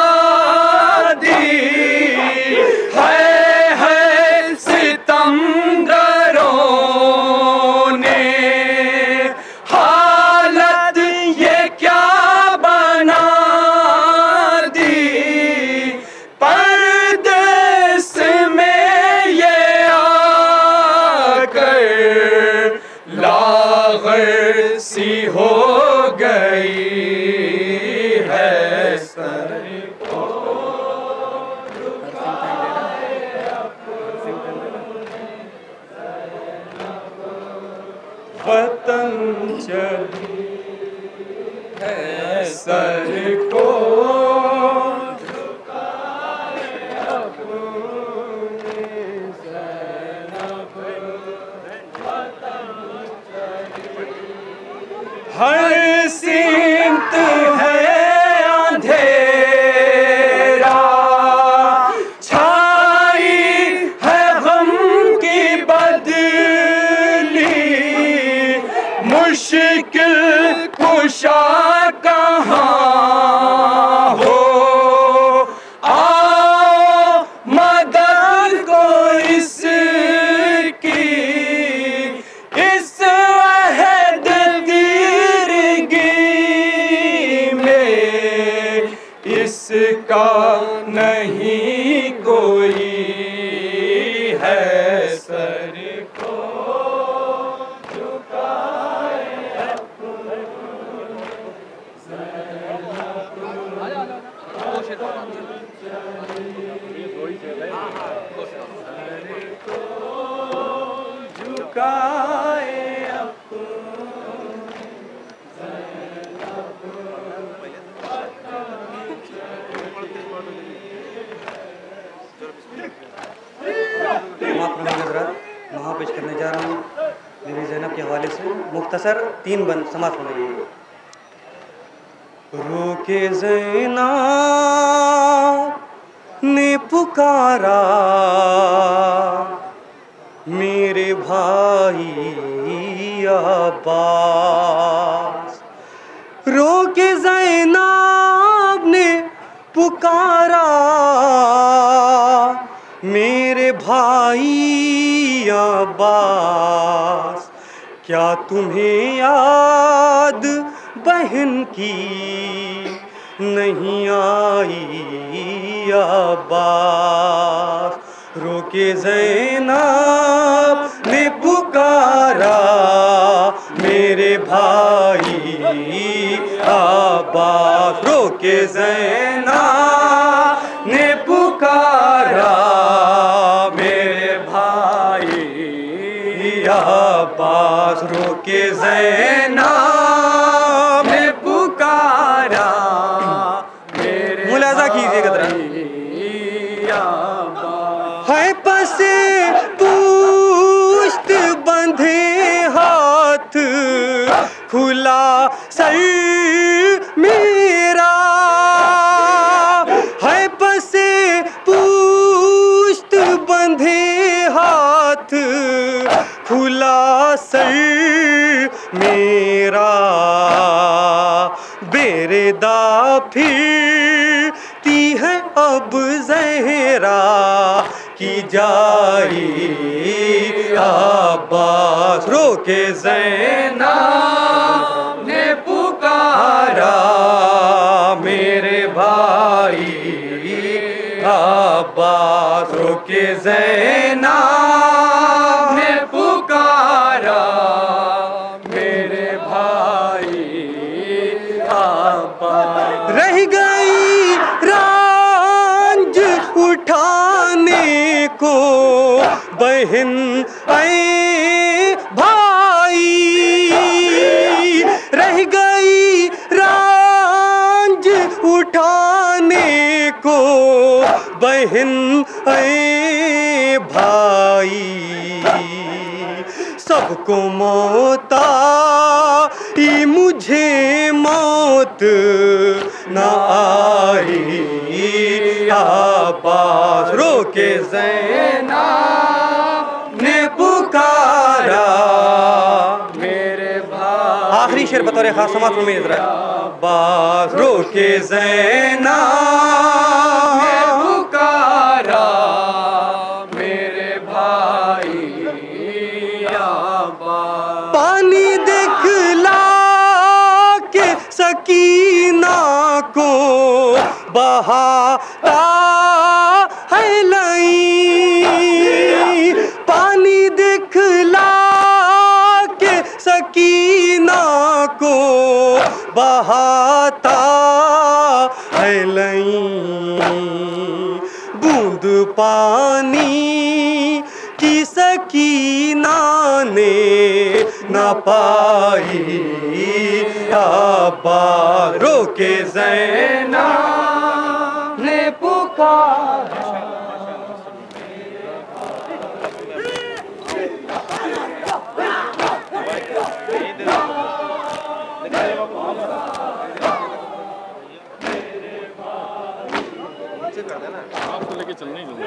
है है सितमगरों ने हालत ये क्या बना दी। परदेस में ये आकर लाग़र सी हो गई है। सर को झुकाए अपने ज़ैनब वतन चली है। सर को झुकाए अपने ज़ैनब वतन चली। हर सीमत है अंधेरा, छाई है गम की बदली। मुश्किल कुशा कहाँ हो, आओ मदद को इसकी। इस अहद दीरगी में इसका नहीं कोई है। सर को झुकाए अपने ज़ैनब वतन चली। सर को झुकाए अपने ज़ैनब वतन चली। वहाँ पेश करने जा रहा हूँ मेरी ज़ैनब के हवाले से मुख्तसर तीन बंद समाज हो रही है। रोके ज़ैनब ने पुकारा मेरे भाई अब्बास। रोके ज़ैनब ने पुकारा मेरे भाई अब्बास। क्या तुम्हें याद बहन की नहीं आई अब्बास। रोके ज़ैनब ने पुकारा मेरे भाई अब्बास। रोके ज़ैनब ने पुकारा मेरे भाई अब्बास। रोके ज़ैनब ने बेरेदा फिरती है अब ज़हरा की जाई अब्बास रोके ज़ैनब ने पुकारा मेरे भाई अब्बास रोके ज़ैनब ने पुकारा मेरे भाई अब्बास रह गई रांझ उठाने को बहन ऐ भाई रह गई रांझ उठाने को बहन ऐ भाई सबको मौत आई मुझे मौत न आई अब्बास रोके ज़ैनब ने पुकारा मेरे भाई आखिरी शेर बतौर खास समात में इधर अब्बास रोके ज़ैनब ने पुकारा मेरे भाई अब्बास पानी दिखला के सकीना को बहाता है लई पानी दिखला के सकीना को बहाता है लई बूंद पानी की सकीना ने न पाई अब्बास रोके ज़ैनब ने पुकारा आपको लेके चलने ही दूंगा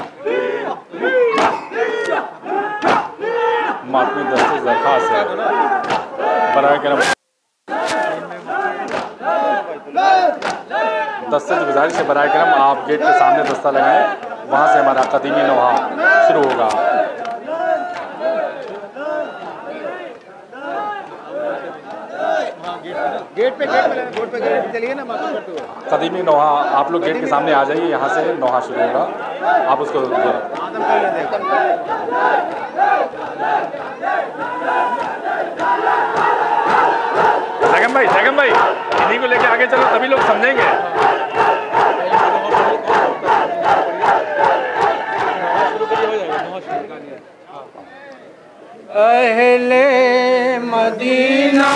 मातमी दस्ते दरखास्त है बराए करम दस्ते की गुजारिश है बराए करम आप गेट के सामने दस्ता लगाएं वहाँ से हमारा कदीमी नौहा शुरू होगा गेट पे गेट पे गेट पे गेट चलिए ना कदीमी नौहा आप लोग गेट के सामने आ जाइए यहाँ से नौहा शुरू होगा आप उसको जगन भाई जगन भाई इन्हीं को लेके आगे चलो तभी लोग समझेंगे अहले मदीना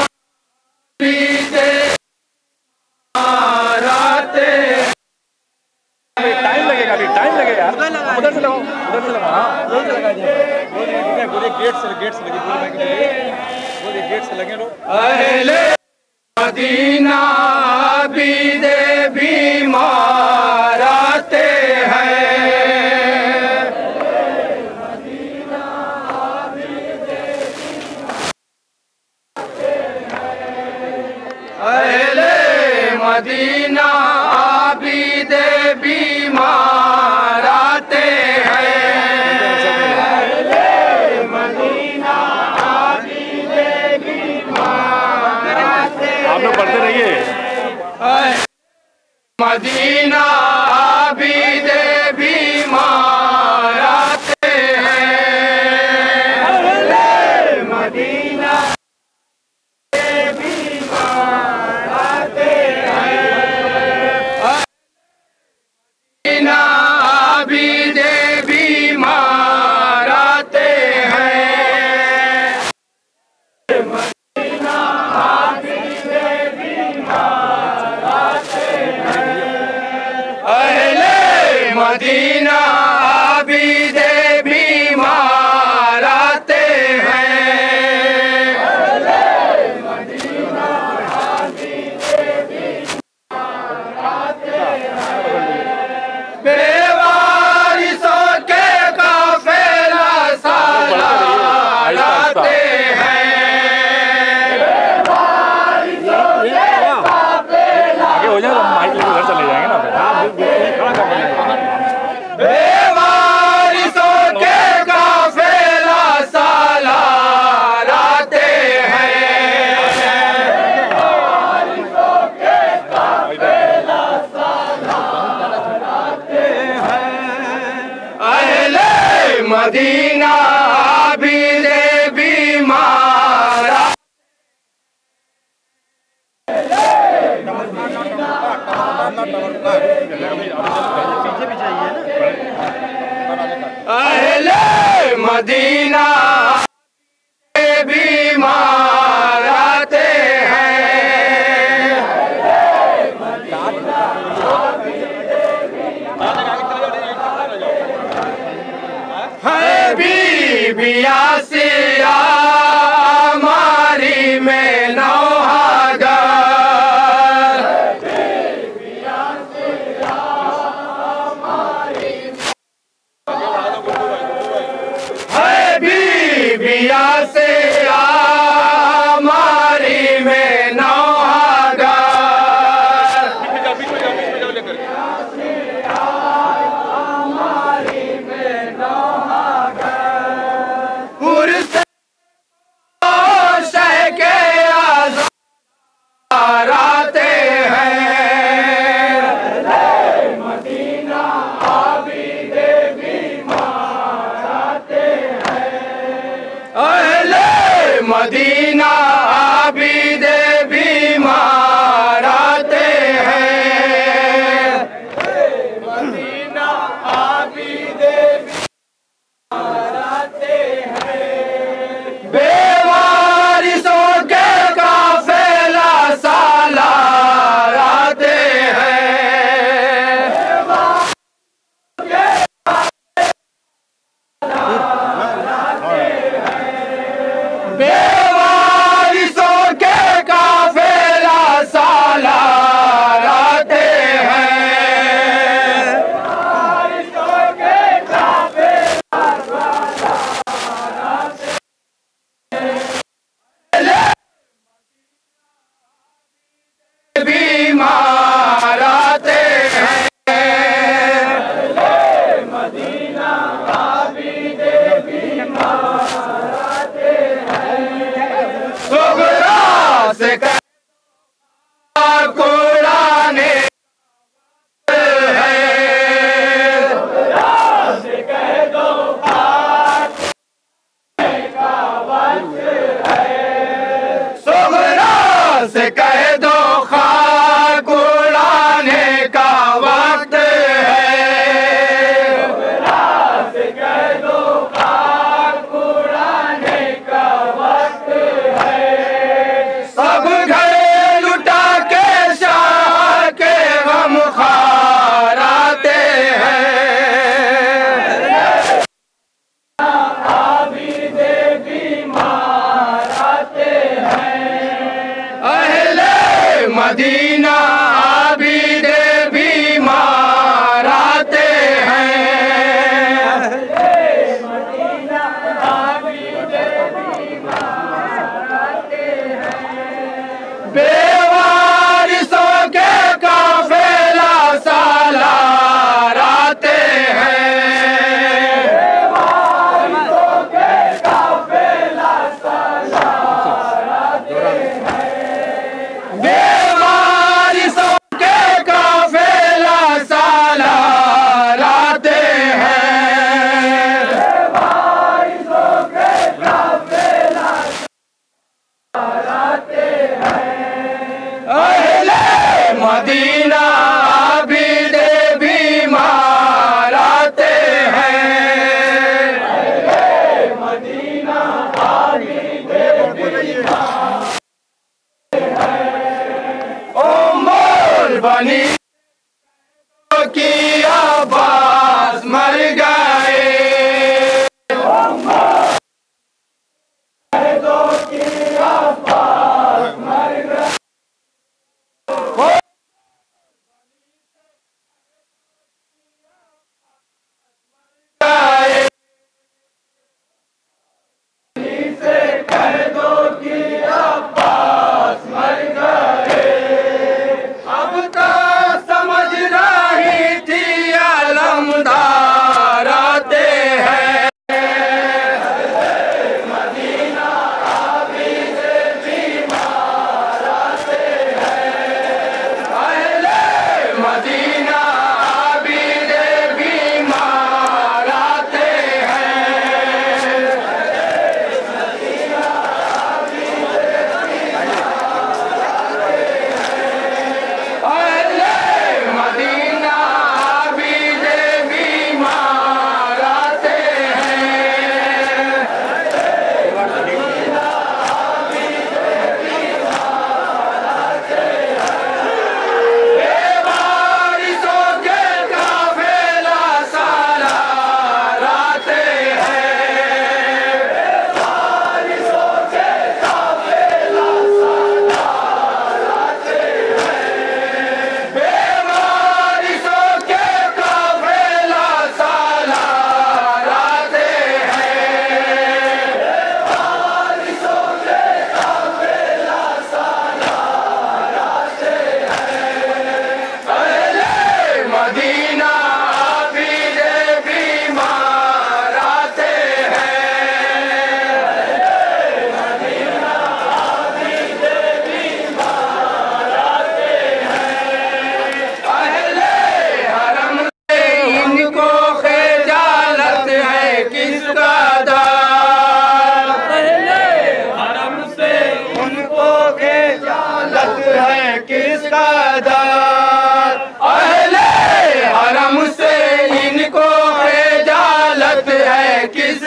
टाइम लगेगा अभी टाइम लगेगा उधर से लगाओ उधर से लगाओ हाँ उधर से लगा दिया पूरे गेट से गेट से लगे पूरे पूरे गेट से लगे लोग अहले मदीना भी दे बीमार आते हैं अहले मदीना भी दे बीमार आते हैं अहले मदीना भी दे बीमार आते हैं आप लोग पढ़ते रहिए मदीना भी दे बीमार आते हैं अहले मदीना दे बीमार आते हैं मदीना भी दे बीमार आते हैं मदीना भी दे बीमार आते हैं अहले मदीना भी दे बीमार आते हैं अहले मदीना भी दे बीमार आते हैं बेवारिसों के काफिला सालार आते हैं बेवारिसों के मदीना आबिदे बीमार अहले मदीना बीमार आते हैं। है बीबिया सिया हमारी में नौहागा बिया से हमारी में नौहागा पुरसे शह के आज़ार आते हैं। मदीना आबिदे बीमार आते हैं। अहले मदीना आबिदे बीमार आते हैं। मदीना आबिदे बीमार आते हैं। बेवारिसों के काफिला सालार आते हैं। बेवारिसों के काफिला सालार आते हैं। बेवारिसों के काफिला सालार आते हैं। बीमार आते हैं। मदीना आबिदे बीमार आते हैं। सुगरा से कुराने है। से कह दो का वक्त है। सुगरा से कह दो खाक उड़ाने का वक्त है। से कह दो खाक उड़ाने का वक्त है। सब घर लुटा के शाह के गम खार आते हैं। आबिदे बीमार आते हैं। अहले मदीना आबिदे बीमार आते हैं। मदीना आबिदे बीमार आते हैं। बेवारिसों के काफिला सालार आते हैं। बेवारिसों के काफिला सालार आते हैं। बेवारिसों के काफिला सालार आते हैं। बेवारिसों के काफिला सालार आते हैं। अहले मदीना आबिदे बीमार आते हैं। मदीना आबिदे बीमार ओ मोल बनी की आवाज मर गए। दो की आवाज मर गए। से कह दो कि अब्बास मर गए। अब तो कदर, अहले हरम से इनको खजालत है किस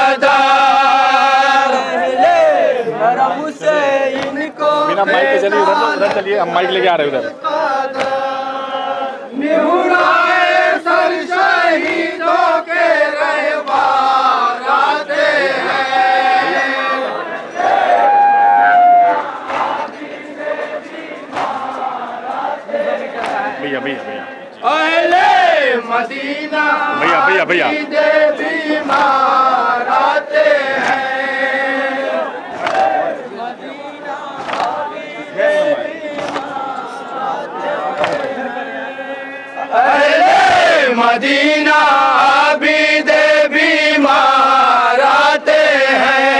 कदर, अहले हरम से इनको बिना माइक के चलिए, उधर उधर चलिए, हम माइक लेके आ रहे हैं उधर। निहुराए सर शहीदों के रहवार आते हैं, भैया भैया भैया अहले मदीना भैया भैया भैया बीमार आते हैं, अहले मदीना आबिद बीमार आते हैं,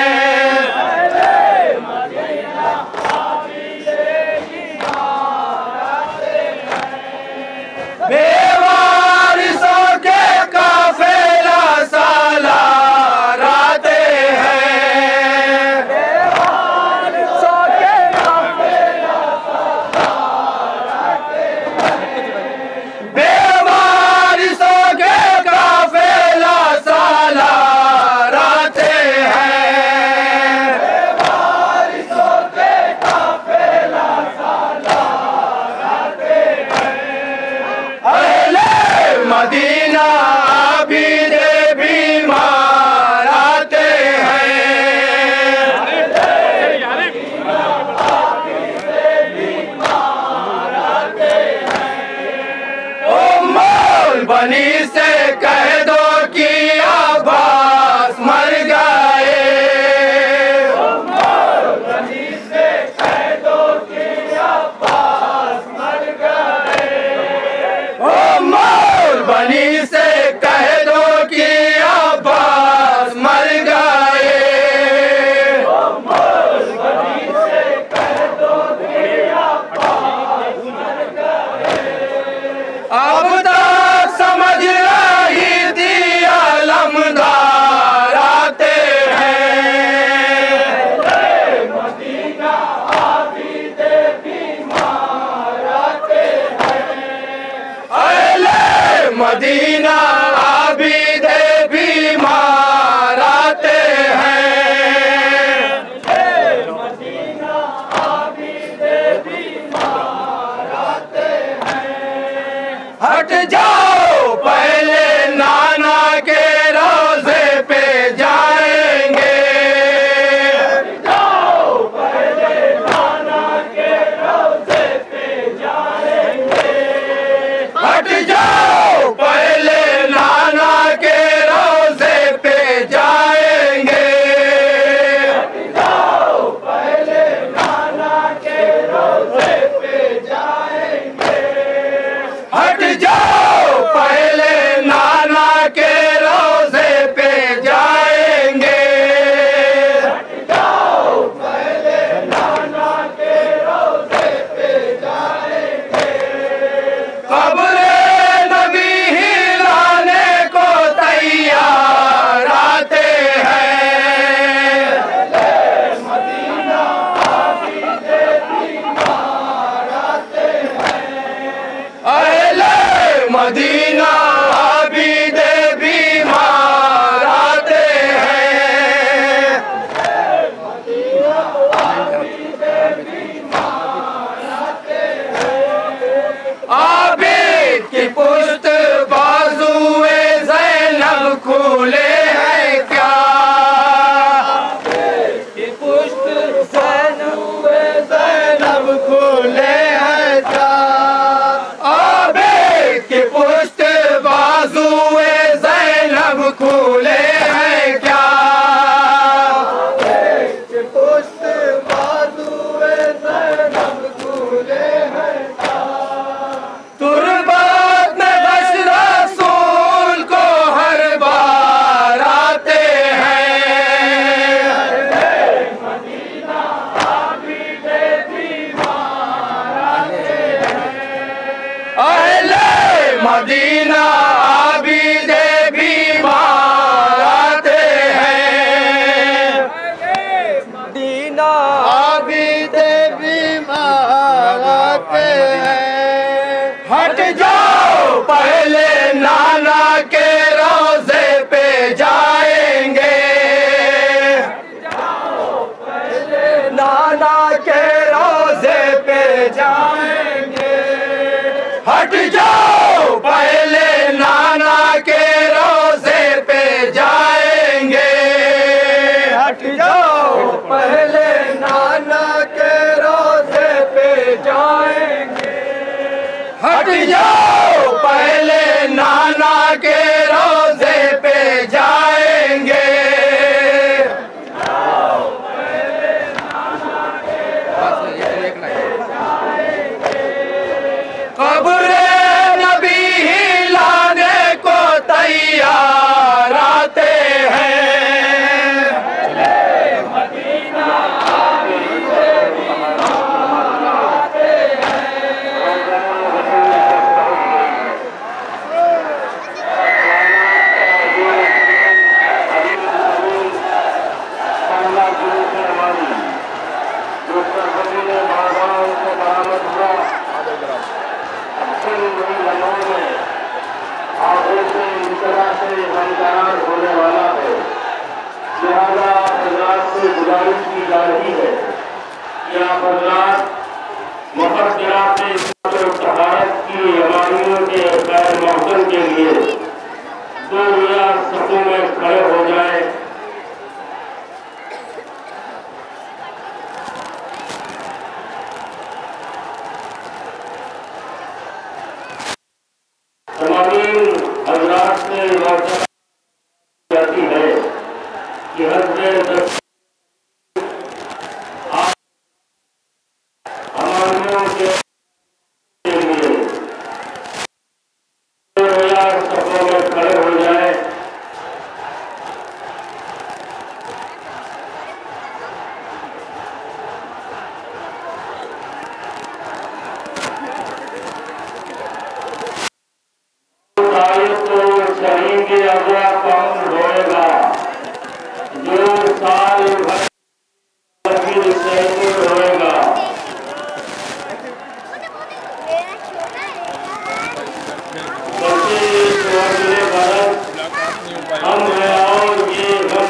बेवारिसों के काफिला सालार आते हैं, बेवारिसों के काफिला सालार आते हैं, बेवारिसों के काफिला सालार आते हैं, बेवारिसों के काफिला सालार आते हैं, अहले मदीना आबिद बीमार आते हैं, उम्मुल बनी से कह दो कि अब्बास मर गए, उम्मुल बनी से कह दो कि अब्बास मर गए, उम्मुल बनी से कह दो कि अब्बास मर गए, उम्मुल बनी से कह दो कि अब्बास मर गए, अब तक समझ रही थी अलमदार आते हैं, मदीना आबिद बीमार आते हैं, अहले मदीना आबिद बीमार आते हैं, मदीना आबिद बीमार आते हैं, हट जाओ पहले नाना के रोजे पे जाएंगे, हट जाओ पहले नाना के रोजे पे जाएंगे, हट जाओ पहले नाना के रोजे पे जाएंगे, हट जाओ पहले नाना के रोजे पे जाएंगे, हट जाओ पहले नाना के रोजे पे जाएंगे, हट जाओ पहले नाना के रोजे पे जाएंगे, कब्रे नबी हिलाने को तैयार आते हैं, मदीना आबिद बीमार आते हैं, अहले मदीना आबिद बीमार आते हैं, मदीना आबिद बीमार आते हैं, आबिद की पुश्त बाजुए ज़ैनब खुले हैं क्या, आबिद की पुश्त ज़ैनब ज़ैनब खुले हैं क्या, आबिद की पुश्त बाजुए ज़ैनब खुले हैं क्या, आबिद की पुश्त बाजुए ज़ैनब खुले हैं क्या, तुरबात में बस रसूल को हर बार आते हैं, मदीना आबिद बीमार आते हैं, अहले मदीना आबिद बीमार आते हैं, मदीना आबिद बीमार आते हट जाओ पहले नाना के रोजे पे जाएंगे। हट जाओ पहले नाना के रोजे पे जाएंगे। हट जाओ पहले नाना के रोजे पे जाएंगे। कब्रे नबी हिलाने को तैयार आते हैं। मदीना आते रमजान होने वाला है, लिहाजा हज़रात से गुजारिश की जा रही है कि आप हज़रात मुक़द्दरात तहारत की अमानियों के गैर मौसम के लिए दो या सफ़ों में खड़े हो जाए। तमाम हज़रात से जाती है कि हज़रत अमानियों के लिए सफों में खड़े हो जाए। शरीके अगवा कौन होएगा जो साल भर फिर शहीद होएगा। बल्कि तो अगले बरस हम हैं और ये हम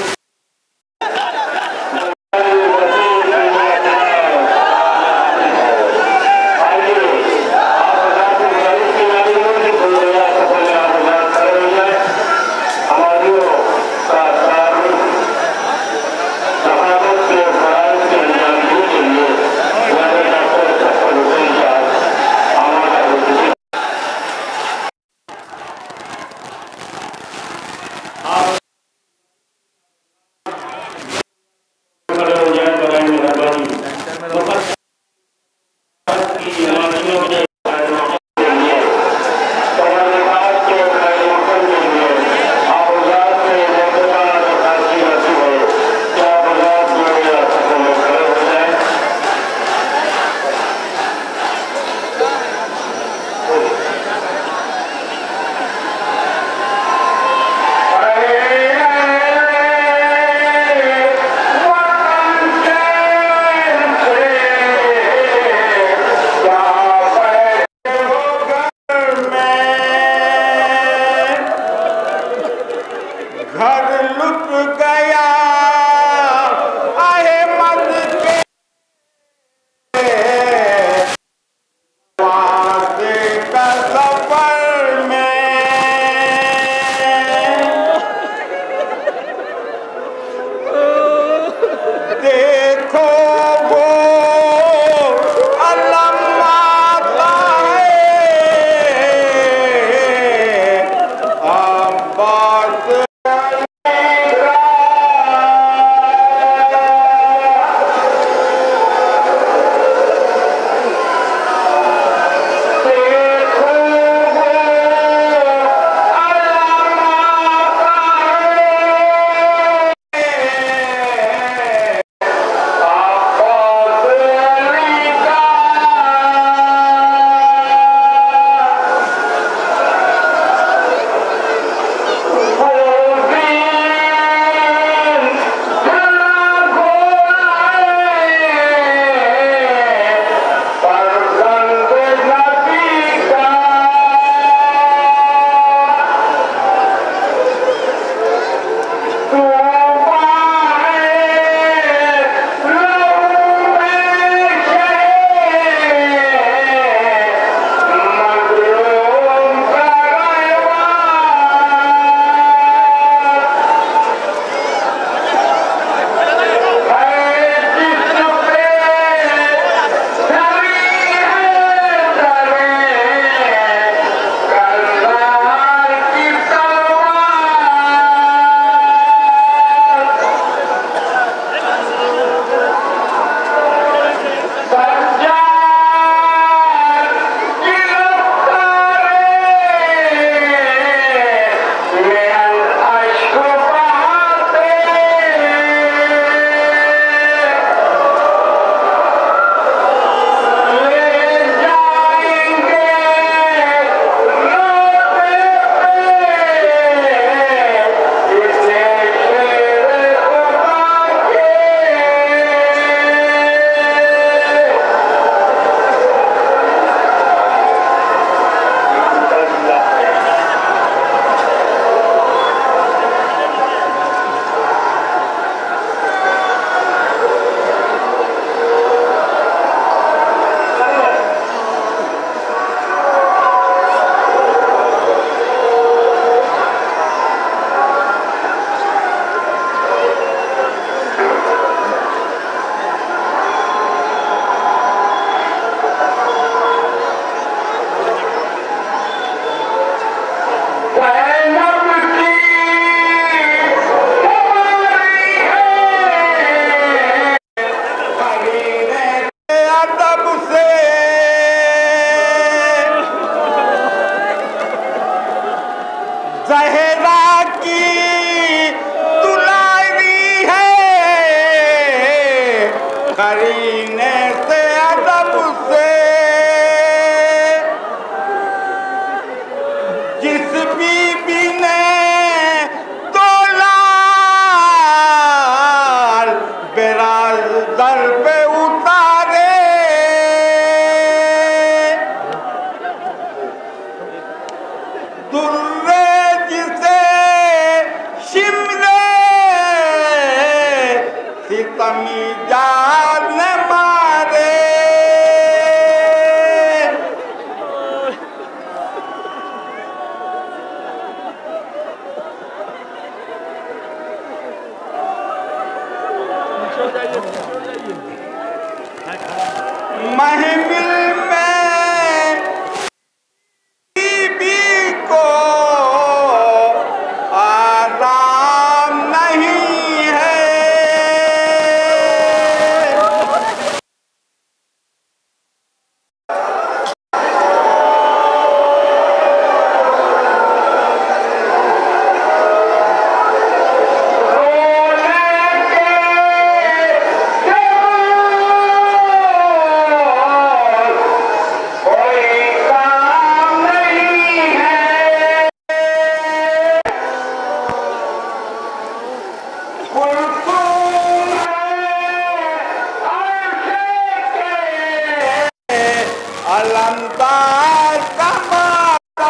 कलमदार कमाता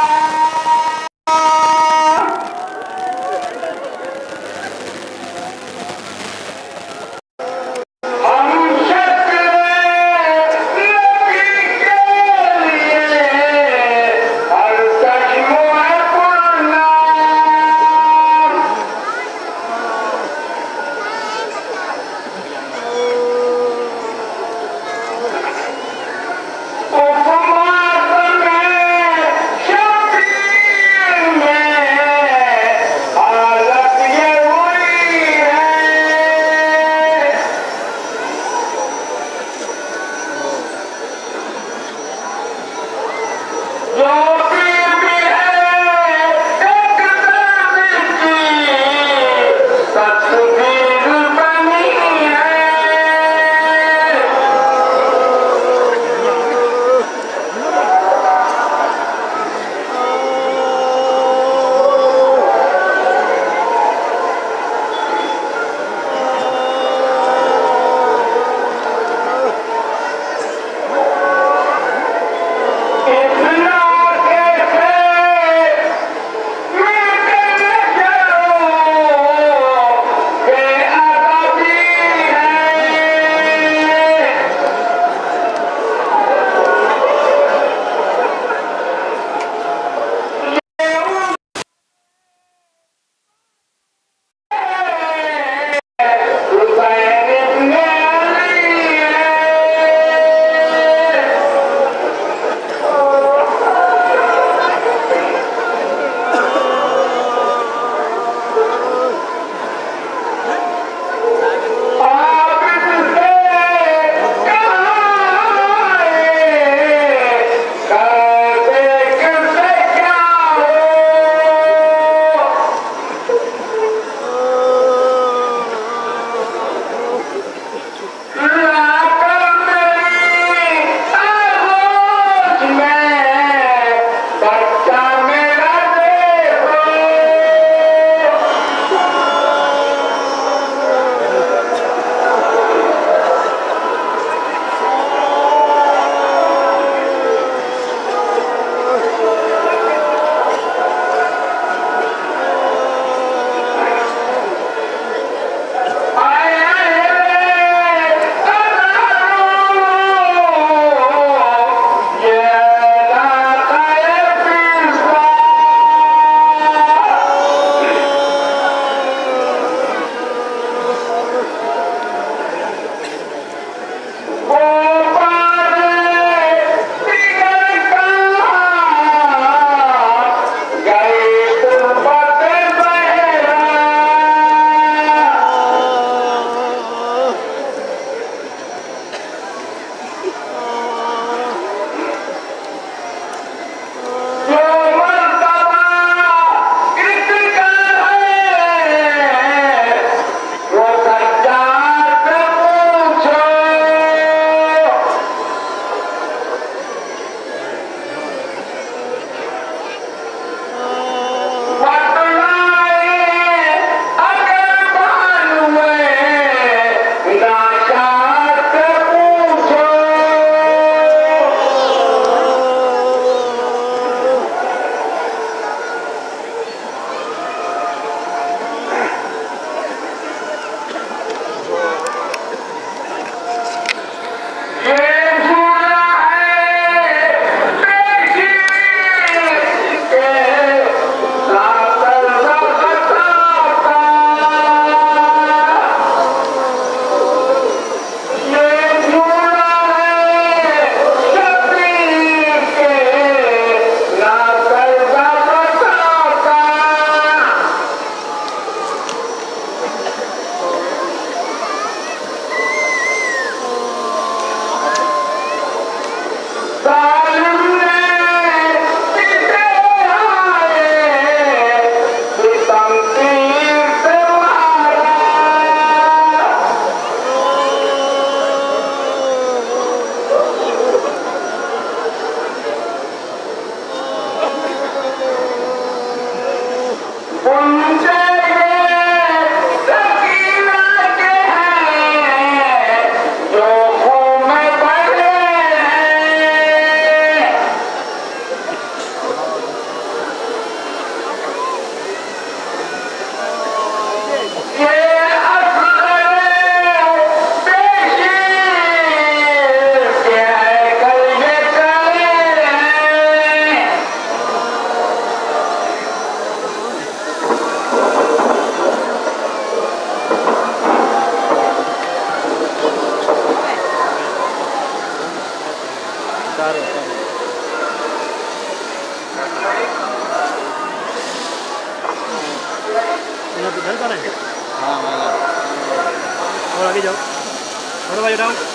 हम शक्ल नबी के लिए हर चश्मो है पुरना इतना बताना है। हाँ और आगे जाओ, थोड़ा भाई जाओ।